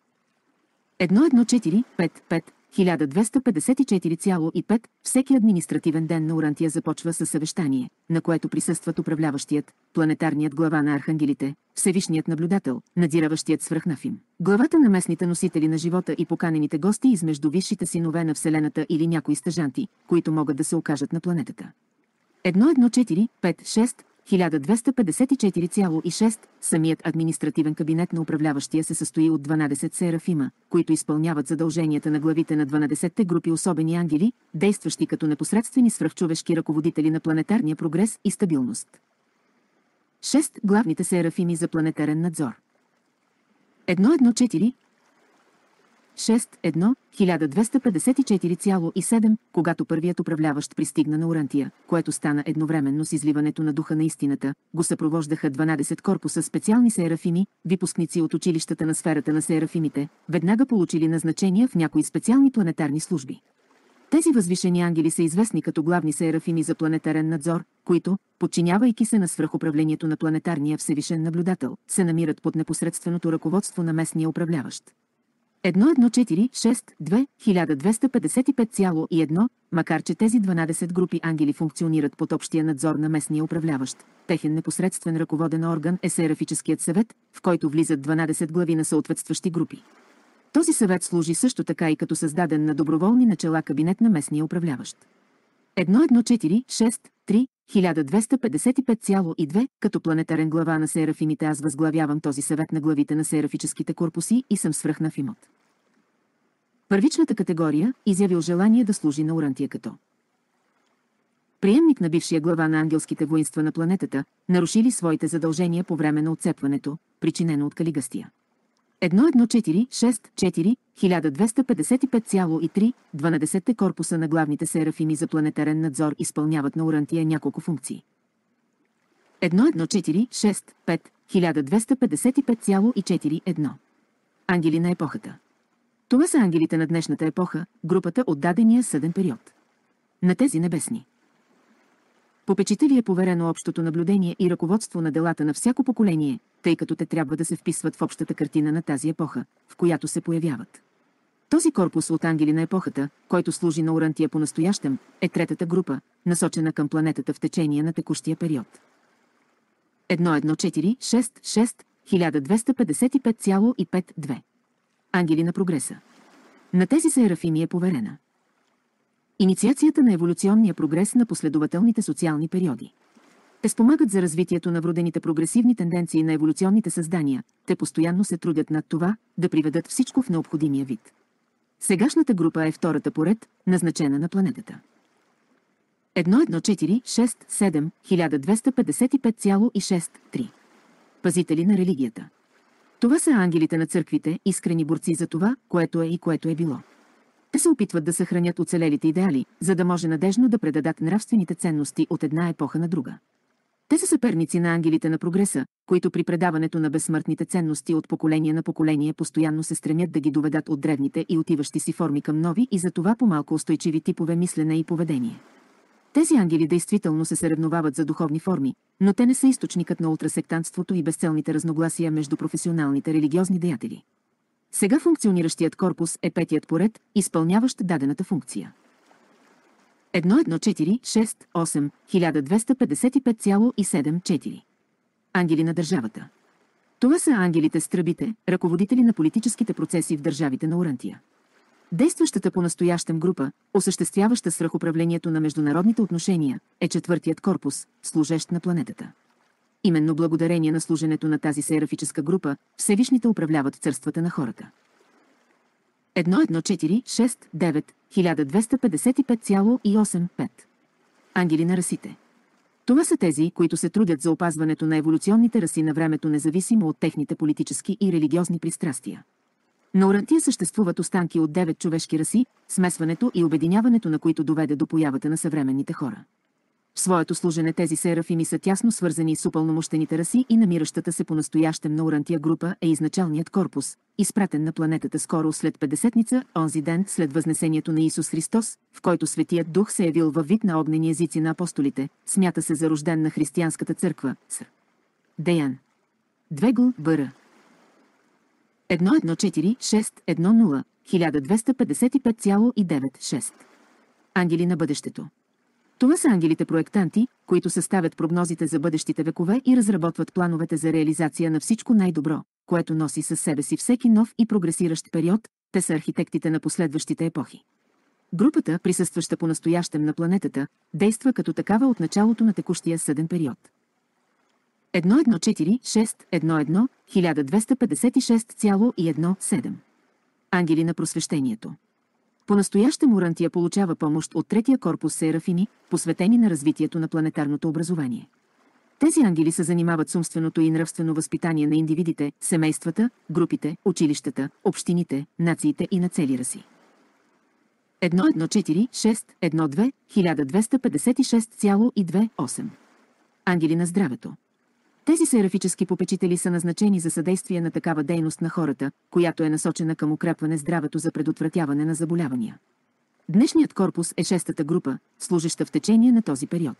едно едно четири пет пет хиляда двеста петдесет и четири цяло и пет Всеки административен ден на Урантия започва със съвещание, на което присъстват управляващият, планетарният глава на архангелите, Всевишният наблюдател, надзираващият свръхнафим, главата на местните носители на живота и поканените гости измежду висшите синове на Вселената или някои стъжанти, които могат да се окажат на планетата. едно едно четири пет шест хиляда двеста петдесет и четири цяло и шест Самият административен кабинет на управляващия се състои от дванадесет серафима, които изпълняват задълженията на главите на дванадесетте групи особени ангели, действащи като непосредствени свръхчовешки ръководители на планетарния прогрес и стабилност. шест Главните серафими за планетарен надзор. едно едно четири шест едно хиляда двеста петдесет и четири цяло и седем Когато първият управляващ пристигна на Урантия, което стана едновременно с изливането на духа на истината, го съпровождаха дванадесет корпуса специални серафими, випускници от училищата на сферата на серафимите, веднага получили назначения в някои специални планетарни служби. Тези възвишени ангели са известни като главни серафими за планетарен надзор, които, подчинявайки се на свръхуправлението на планетарния всевишен наблюдател, се намират под непосредственото ръководство на местния управляващ. едно едно четири шест две хиляда двеста петдесет и пет цяло и едно Макар че тези дванадесет групи ангели функционират под общия надзор на местния управляващ, техен непосредствен ръководен орган е Серафическият съвет, в който влизат дванадесет глави на съответстващи групи. Този съвет служи също така и като създаден на доброволни начала кабинет на местния управляващ. едно едно четири шест три хиляда двеста петдесет и пет цяло и две Като планетарен глава на серафимите аз възглавявам този съвет на главите на серафическите корпуси и съм свръхнафимот. Първичната категория изявил желание да служи на Урантия като приемник на бившия глава на ангелските воинства на планетата, нарушили своите задължения по време на отцепването, причинено от Калигастия. едно едно четири шест четири хиляда двеста петдесет и пет цяло и три дванадесетте корпуса на главните серафими за планетарен надзор изпълняват на Урантия няколко функции. едно едно четири шест пет хиляда двеста петдесет и пет цяло и четири едно Ангели на епохата. Това са ангелите на днешната епоха, групата от дадения съден период. На тези небесни попечители е поверено общото наблюдение и ръководство на делата на всяко поколение, тъй като те трябва да се вписват в общата картина на тази епоха, в която се появяват. Този корпус от ангели на епохата, който служи на Урантия по-настоящем, е третата група, насочена към планетата в течение на текущия период. едно едно четири шест шест хиляда двеста петдесет и пет цяло и пет две Ангели на прогреса. На тези серафими е поверена инициацията на еволюционния прогрес на последователните социални периоди. Те спомагат за развитието на вродените прогресивни тенденции на еволюционните създания, те постоянно се трудят над това да приведат всичко в необходимия вид. Сегашната група е втората поред, назначена на планетата. едно едно четири шест седем хиляда двеста петдесет и пет цяло и шест три Пазители на религията. Това са ангелите на църквите, искрени борци за това, което е и което е било. Те се опитват да съхранят оцелелите идеали, за да може надежно да предадат нравствените ценности от една епоха на друга. Те са съперници на ангелите на прогреса, които при предаването на безсмъртните ценности от поколение на поколение постоянно се стремят да ги доведат от древните и отиващи си форми към нови и за това по-малко устойчиви типове мислене и поведение. Тези ангели действително се съревновават за духовни форми, но те не са източникът на ултрасектантството и безцелните разногласия между професионалните религиозни деятели. Сега функциониращият корпус е петият поред, изпълняващ дадената функция. едно едно четири шест осем хиляда двеста петдесет и пет цяло и седем четири Ангели на държавата. Това са ангелите с тръбите, ръководители на политическите процеси в държавите на Урантия. Действащата по-настоящем група, осъществяваща свръхуправлението на международните отношения, е четвъртият корпус, служещ на планетата. Именно благодарение на служенето на тази серафическа група, Всевишните управляват царствата на хората. едно едно четири шест девет хиляда двеста петдесет и пет цяло и осем пет Ангели на расите. Това са тези, които се трудят за опазването на еволюционните раси на времето, независимо от техните политически и религиозни пристрастия. На Урантия съществуват останки от девет човешки раси, смесването и обединяването на които доведе до появата на съвременните хора. В своето служене тези серафими са тясно свързани с упълномощените раси и намиращата се по-настоящем на Урантия група е изначалният корпус, изпратен на планетата скоро след Петдесетница, онзи ден след възнесението на Исус Христос, в който Светият Дух се явил във вид на огнени езици на апостолите, смята се за рожден на християнската църква. С. Деян. две гл. Бр. едно едно четири шест едно нула хиляда двеста петдесет и пет цяло и девет шест. Ангели на бъдещето. Това са ангелите-проектанти, които съставят прогнозите за бъдещите векове и разработват плановете за реализация на всичко най-добро, което носи със себе си всеки нов и прогресиращ период. Те са архитектите на последващите епохи. Групата, присъстваща по-настоящем на планетата, действа като такава от началото на текущия съден период. едно едно четири шест едно едно хиляда двеста петдесет и шест цяло и едно седем. Ангели на просвещението. По-настоящем Урантия получава помощ от третия корпус серафими, посветени на развитието на планетарното образование. Тези ангели се занимават с умственото и нравствено възпитание на индивидите, семействата, групите, училищата, общините, нациите и на цели раси. едно едно четири шест едно две хиляда двеста петдесет и шест цяло и две осем. Ангели на здравето. Тези серафически попечители са назначени за съдействие на такава дейност на хората, която е насочена към укрепване здравето за предотвратяване на заболявания. Днешният корпус е шестата група, служеща в течение на този период.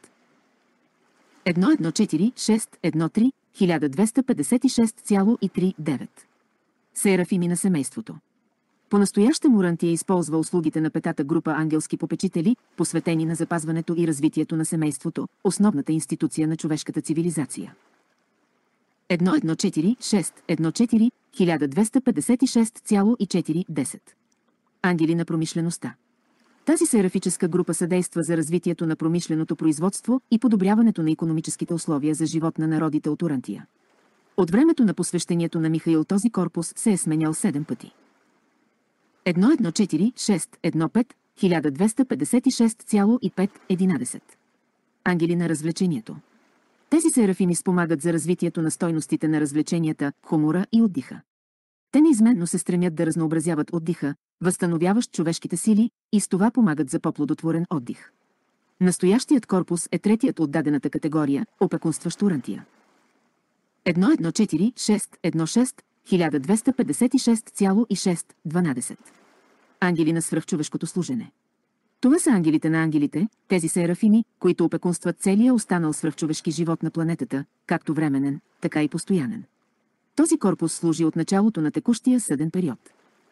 едно едно четири шест едно три хиляда двеста петдесет и шест цяло и три девет. Серафими на семейството. По-настоящем Урантия използва услугите на петата група ангелски попечители, посветени на запазването и развитието на семейството, основната институция на човешката цивилизация. едно едно четири шест едно четири хиляда двеста петдесет и шест цяло и четири десет. Ангели на промишлеността. Тази серафическа група съдейства за развитието на промишленото производство и подобряването на икономическите условия за живот на народите от Урантия. От времето на посвещението на Михаил този корпус се е сменял седем пъти. едно едно четири шест едно пет хиляда двеста петдесет и шест цяло и пет единадесет. Ангели на развлечението. Тези серафими спомагат за развитието на стойностите на развлеченията, хумора и отдиха. Те неизменно се стремят да разнообразяват отдиха, възстановяващ човешките сили, и с това помагат за по-плодотворен отдих. Настоящият корпус е третият от дадената категория, опекунстващ Урантия. едно едно четири шест едно шест хиляда двеста петдесет и шест цяло и шест дванадесет. Ангели на свръхчовешкото служене. Това са ангелите на ангелите, тези серафими, които опекунстват целия останал свръхчовешки живот на планетата, както временен, така и постоянен. Този корпус служи от началото на текущия съден период.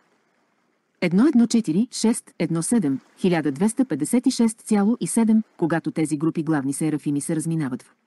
едно едно четири шест едно седем хиляда двеста петдесет и шест цяло и седем, когато тези групи главни серафими се разминават в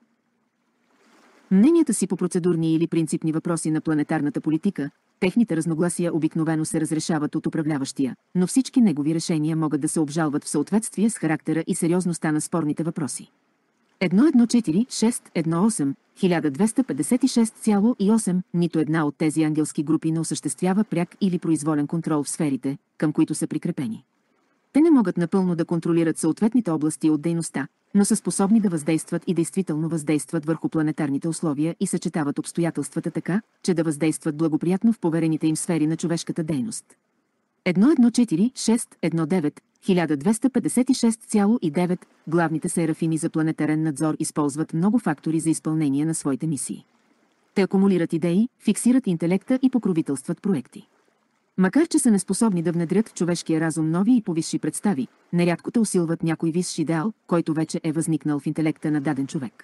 мненията си по процедурни или принципни въпроси на планетарната политика. Техните разногласия обикновено се разрешават от управляващия, но всички негови решения могат да се обжалват в съответствие с характера и сериозността на спорните въпроси. едно едно четири шест едно осем хиляда двеста петдесет и шест цяло и осем. Нито една от тези ангелски групи не осъществява пряк или произволен контрол в сферите, към които са прикрепени. Те не могат напълно да контролират съответните области от дейността, но са способни да въздействат и действително въздействат върху планетарните условия и съчетават обстоятелствата така, че да въздействат благоприятно в поверените им сфери на човешката дейност. едно едно четири шест едно девет хиляда двеста петдесет и шест цяло и девет. Главните серафими за планетарен надзор използват много фактори за изпълнение на своите мисии. Те акумулират идеи, фиксират интелекта и покровителстват проекти. Макар че са неспособни да внедрят в човешкия разум нови и повисши представи, нерядко те усилват някой висш идеал, който вече е възникнал в интелекта на даден човек.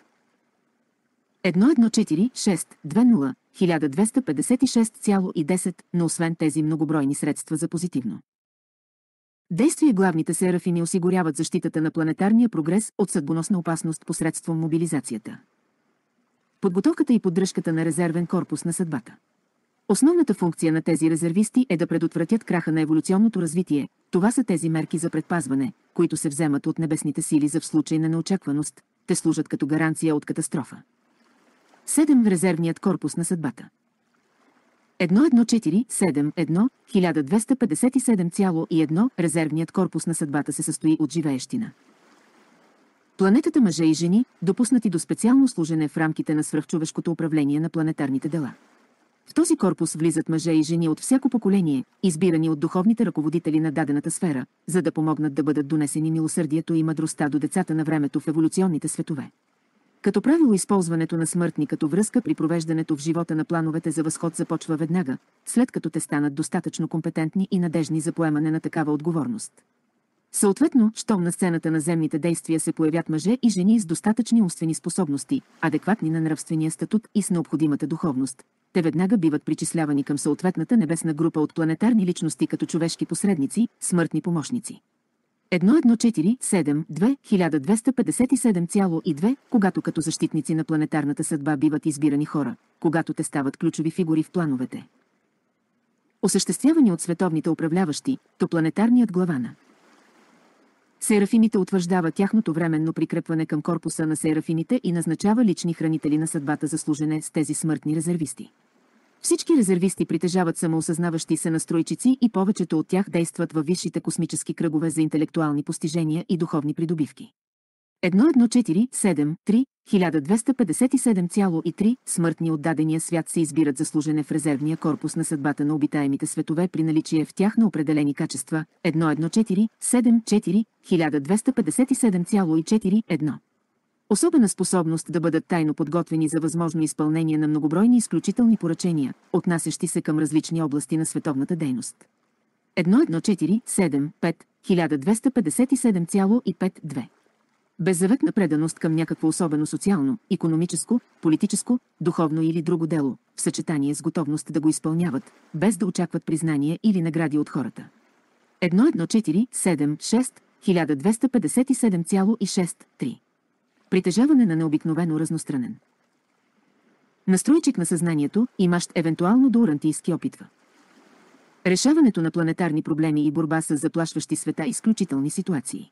едно едно четири шест две нула хиляда двеста петдесет и шест цяло и десет, но освен тези многобройни средства за позитивно действие, главните серафими осигуряват защитата на планетарния прогрес от съдбоносна опасност посредством мобилизацията, подготовката и поддръжката на резервен корпус на съдбата. Основната функция на тези резервисти е да предотвратят краха на еволюционното развитие. Това са тези мерки за предпазване, които се вземат от небесните сили за в случай на неочакваност. Те служат като гаранция от катастрофа. седем. Резервният корпус на съдбата. едно едно четири седем едно хиляда двеста петдесет и седем цяло и едно. Резервният корпус на съдбата се състои от живеещина планетата мъже и жени, допуснати до специално служене в рамките на свръхчовешкото управление на планетарните дела. В този корпус влизат мъже и жени от всяко поколение, избирани от духовните ръководители на дадената сфера, за да помогнат да бъдат донесени милосърдието и мъдростта до децата на времето в еволюционните светове. Като правило, използването на смъртни като връзка при провеждането в живота на плановете за възход започва веднага, след като те станат достатъчно компетентни и надежни за поемане на такава отговорност. Съответно, щом на сцената на земните действия се появят мъже и жени с достатъчни умствени способности, адекватни на нравствения статут и с необходимата духовност, те веднага биват причислявани към съответната небесна група от планетарни личности като човешки посредници, смъртни помощници. едно едно четири седем две хиляда двеста петдесет и седем цяло и две, когато като защитници на планетарната съдба биват избирани хора, когато те стават ключови фигури в плановете, осъществявани от световните управляващи, то планетарният глава на Серафимите утвърждава тяхното временно прикрепване към корпуса на серафимите и назначава лични хранители на съдбата за служене с тези смъртни резервисти. Всички резервисти притежават самоосъзнаващи се настройчици и повечето от тях действат във висшите космически кръгове за интелектуални постижения и духовни придобивки. едно едно четири седем три хиляда двеста петдесет и седем цяло и три смъртни от дадения свят се избират за служене в резервния корпус на съдбата на обитаемите светове при наличие в тях на определени качества. едно едно четири седем четири хиляда двеста петдесет и седем цяло и четири едно. Особена способност да бъдат тайно подготвени за възможно изпълнение на многобройни изключителни поръчения, отнасящи се към различни области на световната дейност. едно едно четири седем пет хиляда двеста петдесет и седем цяло и пет две. Беззаветна преданост към някакво особено социално, икономическо, политическо, духовно или друго дело, в съчетание с готовност да го изпълняват, без да очакват признание или награди от хората. едно едно четири седем шест хиляда двеста петдесет и седем цяло и шест три. Притежаване на необикновено разностранен настройчик на съзнанието, имащ евентуално до урантийски опитва. Решаването на планетарни проблеми и борба с заплашващи света изключителни ситуации.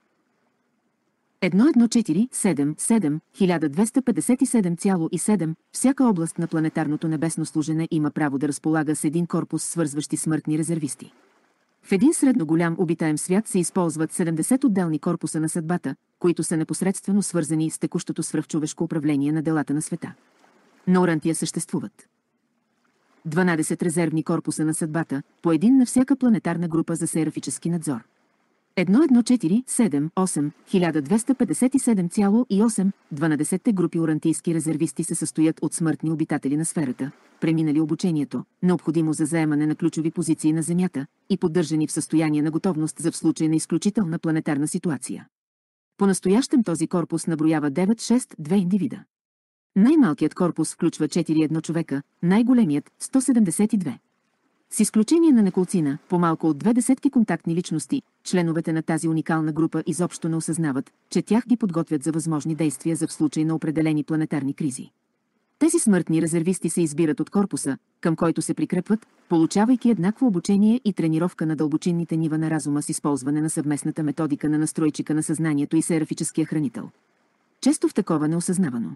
едно едно четири седем седем хиляда двеста петдесет и седем цяло и седем. Всяка област на планетарното небесно служене има право да разполага с един корпус свързващи смъртни резервисти. В един средно голям обитаем свят се използват седемдесет отделни корпуса на съдбата, които са непосредствено свързани с текущото свръхчовешко управление на делата на света. На Орантия съществуват дванадесет резервни корпуса на съдбата, по един на всяка планетарна група за серафически надзор. едно едно четири седем осем хиляда двеста петдесет и седем цяло и осем. дванадесетте групи орантийски резервисти се състоят от смъртни обитатели на сферата, преминали обучението, необходимо за заемане на ключови позиции на Земята и поддържани в състояние на готовност за в случай на изключителна планетарна ситуация. По-настоящем този корпус наброява девет шест две индивида. Най-малкият корпус включва четири едно човека, най-големият – сто седемдесет и две. С изключение на неколцина, по-малко от две десетки контактни личности, членовете на тази уникална група изобщо не осъзнават, че тях ги подготвят за възможни действия за в случай на определени планетарни кризи. Тези смъртни резервисти се избират от корпуса, към който се прикрепват, получавайки еднакво обучение и тренировка на дълбочинните нива на разума с използване на съвместната методика на настройчика на съзнанието и серафическия хранител. Често в такова неосъзнавано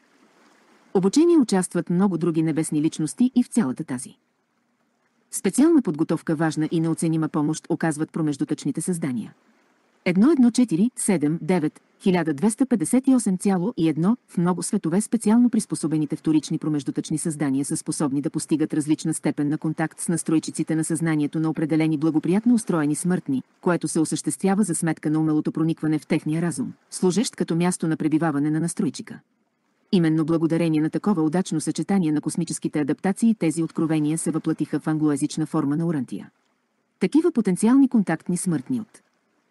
обучение участват много други небесни личности и в цялата тази специална подготовка важна и неоценима помощ оказват промеждутъчните създания. едно едно четири седем девет хиляда двеста петдесет и осем цяло и едно. В много светове специално приспособените вторични промеждутъчни създания са способни да постигат различна степен на контакт с настройчиците на съзнанието на определени благоприятно устроени смъртни, което се осъществява за сметка на умелото проникване в техния разум, служещ като място на пребиваване на настройчика. Именно благодарение на такова удачно съчетание на космическите адаптации тези откровения се въплатиха в англоязична форма на Орантия. Такива потенциални контактни смъртни от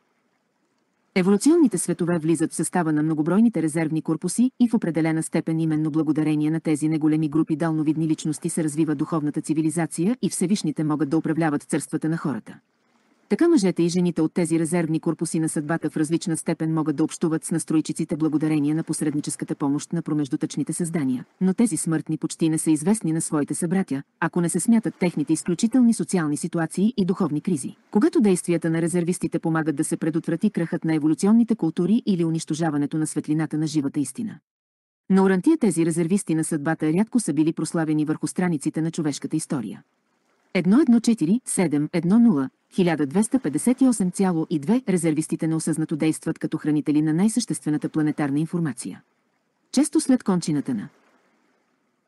еволюционните светове влизат в състава на многобройните резервни корпуси и в определена степен именно благодарение на тези неголеми групи далновидни личности се развива духовната цивилизация и Всевишните могат да управляват царствата на хората. Така мъжете и жените от тези резервни корпуси на съдбата в различна степен могат да общуват с настройчиците благодарение на посредническата помощ на промеждутъчните създания, но тези смъртни почти не са известни на своите събратя, ако не се смятат техните изключителни социални ситуации и духовни кризи. Когато действията на резервистите помагат да се предотврати крахът на еволюционните култури или унищожаването на светлината на живата истина. На Орантия тези резервисти на съдбата рядко са били прославени върху страниците на човешката история. едно едно четири седем едно нула хиляда двеста петдесет и осем цяло и две. Резервистите неосъзнато действат като хранители на най-съществената планетарна информация. Често след кончината на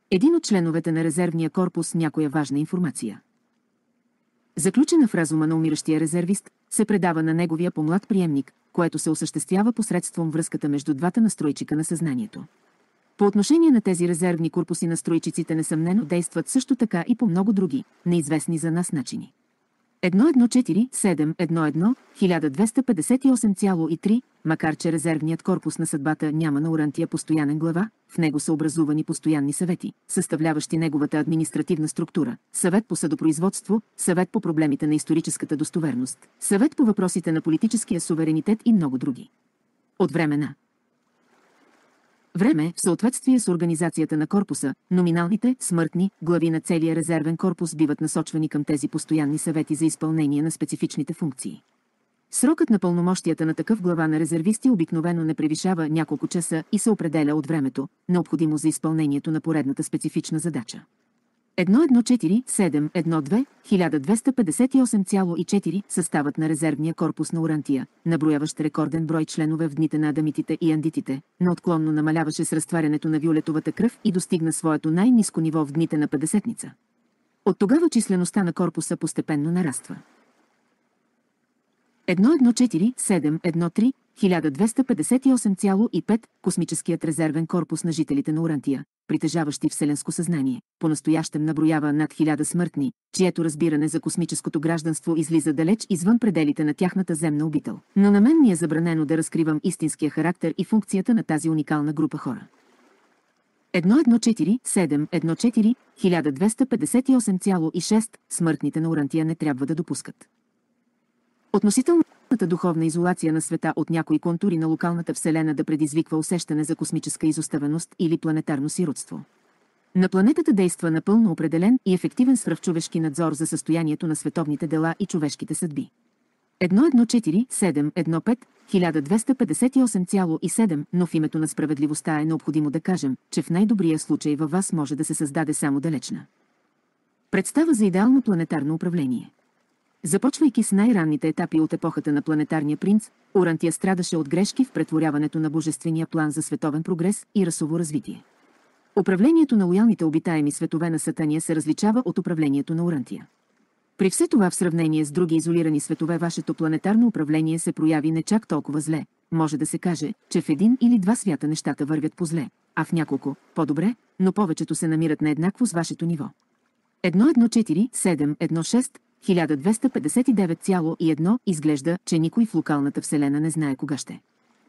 Един от членовете на резервния корпус някоя важна информация. Заключена в разума на умиращия резервист, се предава на неговия помлад приемник, което се осъществява посредством връзката между двата настройчика на съзнанието. По отношение на тези резервни корпуси настройчиците несъмнено действат също така и по много други, неизвестни за нас начини. едно едно четири седем едно едно хиляда двеста петдесет и осем цяло и три, макар че резервният корпус на съдбата няма на Урантия постоянен глава, в него са образувани постоянни съвети, съставляващи неговата административна структура, съвет по съдопроизводство, съвет по проблемите на историческата достоверност, съвет по въпросите на политическия суверенитет и много други. От време на време, в съответствие с организацията на корпуса, номиналните, смъртни, глави на целия резервен корпус биват насочвани към тези постоянни съвети за изпълнение на специфичните функции. Срокът на пълномощията на такъв глава на резервисти обикновено не превишава няколко часа и се определя от времето, необходимо за изпълнението на поредната специфична задача. едно едно четири седем едно две хиляда двеста петдесет и осем цяло и четири съставът на резервния корпус на Урантия, наброяващ рекорден брой членове в дните на адамитите и андитите, неотклонно намаляваше с разтварянето на виолетовата кръв и достигна своето най-ниско ниво в дните на Петдесетница. От тогава числеността на корпуса постепенно нараства. едно едно четири седем едно три хиляда двеста петдесет и осем цяло и пет космическият резервен корпус на жителите на Урантия, притежаващи вселенско съзнание, по-настоящем наброява над хиляда смъртни, чието разбиране за космическото гражданство излиза далеч извън пределите на тяхната земна обител. Но на мен ми е забранено да разкривам истинския характер и функцията на тази уникална група хора. едно едно четири седем едно четири хиляда двеста петдесет и осем цяло и шест смъртните на Урантия не трябва да допускат относителната духовна изолация на света от някои контури на локалната вселена да предизвиква усещане за космическа изоставеност или планетарно сиротство. На планетата действа напълно определен и ефективен свръхчовешки надзор за състоянието на световните дела и човешките съдби. едно едно четири седем едно пет хиляда двеста петдесет и осем цяло и седем, но в името на справедливостта е необходимо да кажем, че в най-добрия случай във вас може да се създаде само далечна представа за идеално планетарно управление. Започвайки с най-ранните етапи от епохата на планетарния принц, Урантия страдаше от грешки в претворяването на божествения план за световен прогрес и расово развитие. Управлението на лоялните обитаеми светове на Сатания се различава от управлението на Урантия. При все това в сравнение с други изолирани светове вашето планетарно управление се прояви не чак толкова зле. Може да се каже, че в един или два свята нещата вървят по-зле, а в няколко – по-добре, но повечето се намират на еднакво с вашето ниво. едно едно четири седем едно шест хиляда двеста петдесет и девет цяло и едно изглежда, че никой в локалната вселена не знае кога ще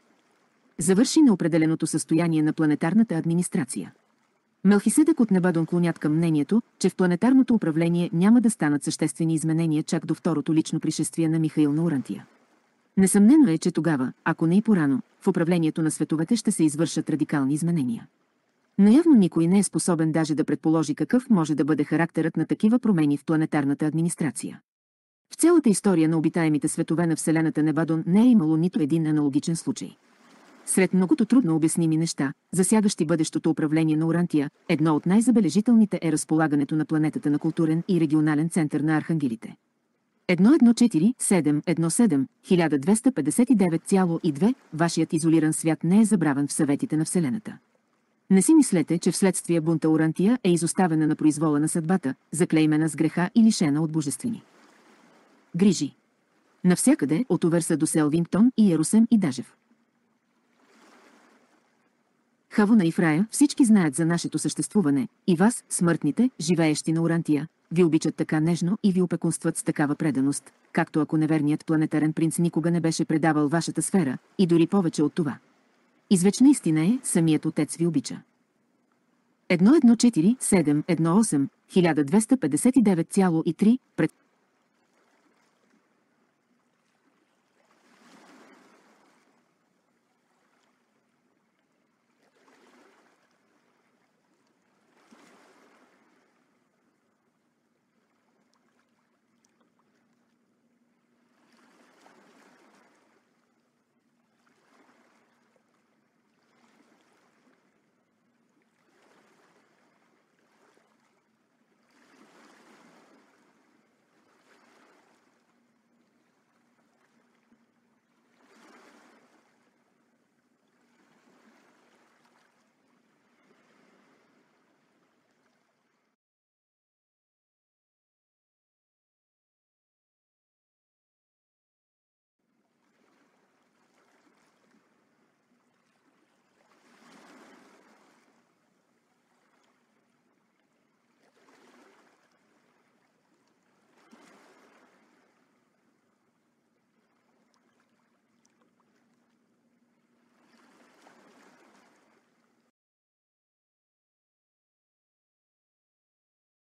завърши неопределеното състояние на планетарната администрация. Мелхиседек от Небадон клонят към мнението, че в планетарното управление няма да станат съществени изменения чак до второто лично пришествие на Михаил на Урантия. Несъмнено е, че тогава, ако не и порано, в управлението на световете ще се извършат радикални изменения. Но явно никой не е способен даже да предположи какъв може да бъде характерът на такива промени в планетарната администрация. В цялата история на обитаемите светове на Вселената Небадон не е имало нито един аналогичен случай. Сред многото трудно обясними неща, засягащи бъдещото управление на Урантия, едно от най-забележителните е разполагането на планетата на културен и регионален център на архангелите. едно едно четири седем едно седем хиляда двеста петдесет и девет цяло и две вашият изолиран свят не е забравен в съветите на Вселената. Не си мислете, че вследствие бунта Урантия е изоставена на произвола на съдбата, заклеймена с греха и лишена от божествени грижи. Навсякъде, от Оверса до Селвингтон и Ерусем и Дажев. Хавона и Фрая, всички знаят за нашето съществуване, и вас, смъртните, живеещи на Урантия, ви обичат така нежно и ви опекунстват с такава преданост, както ако неверният планетарен принц никога не беше предавал вашата сфера, и дори повече от това. Извечна истина е, самият отец ви обича. едно едно четири седем едно осем хиляда двеста петдесет и девет цяло и три пред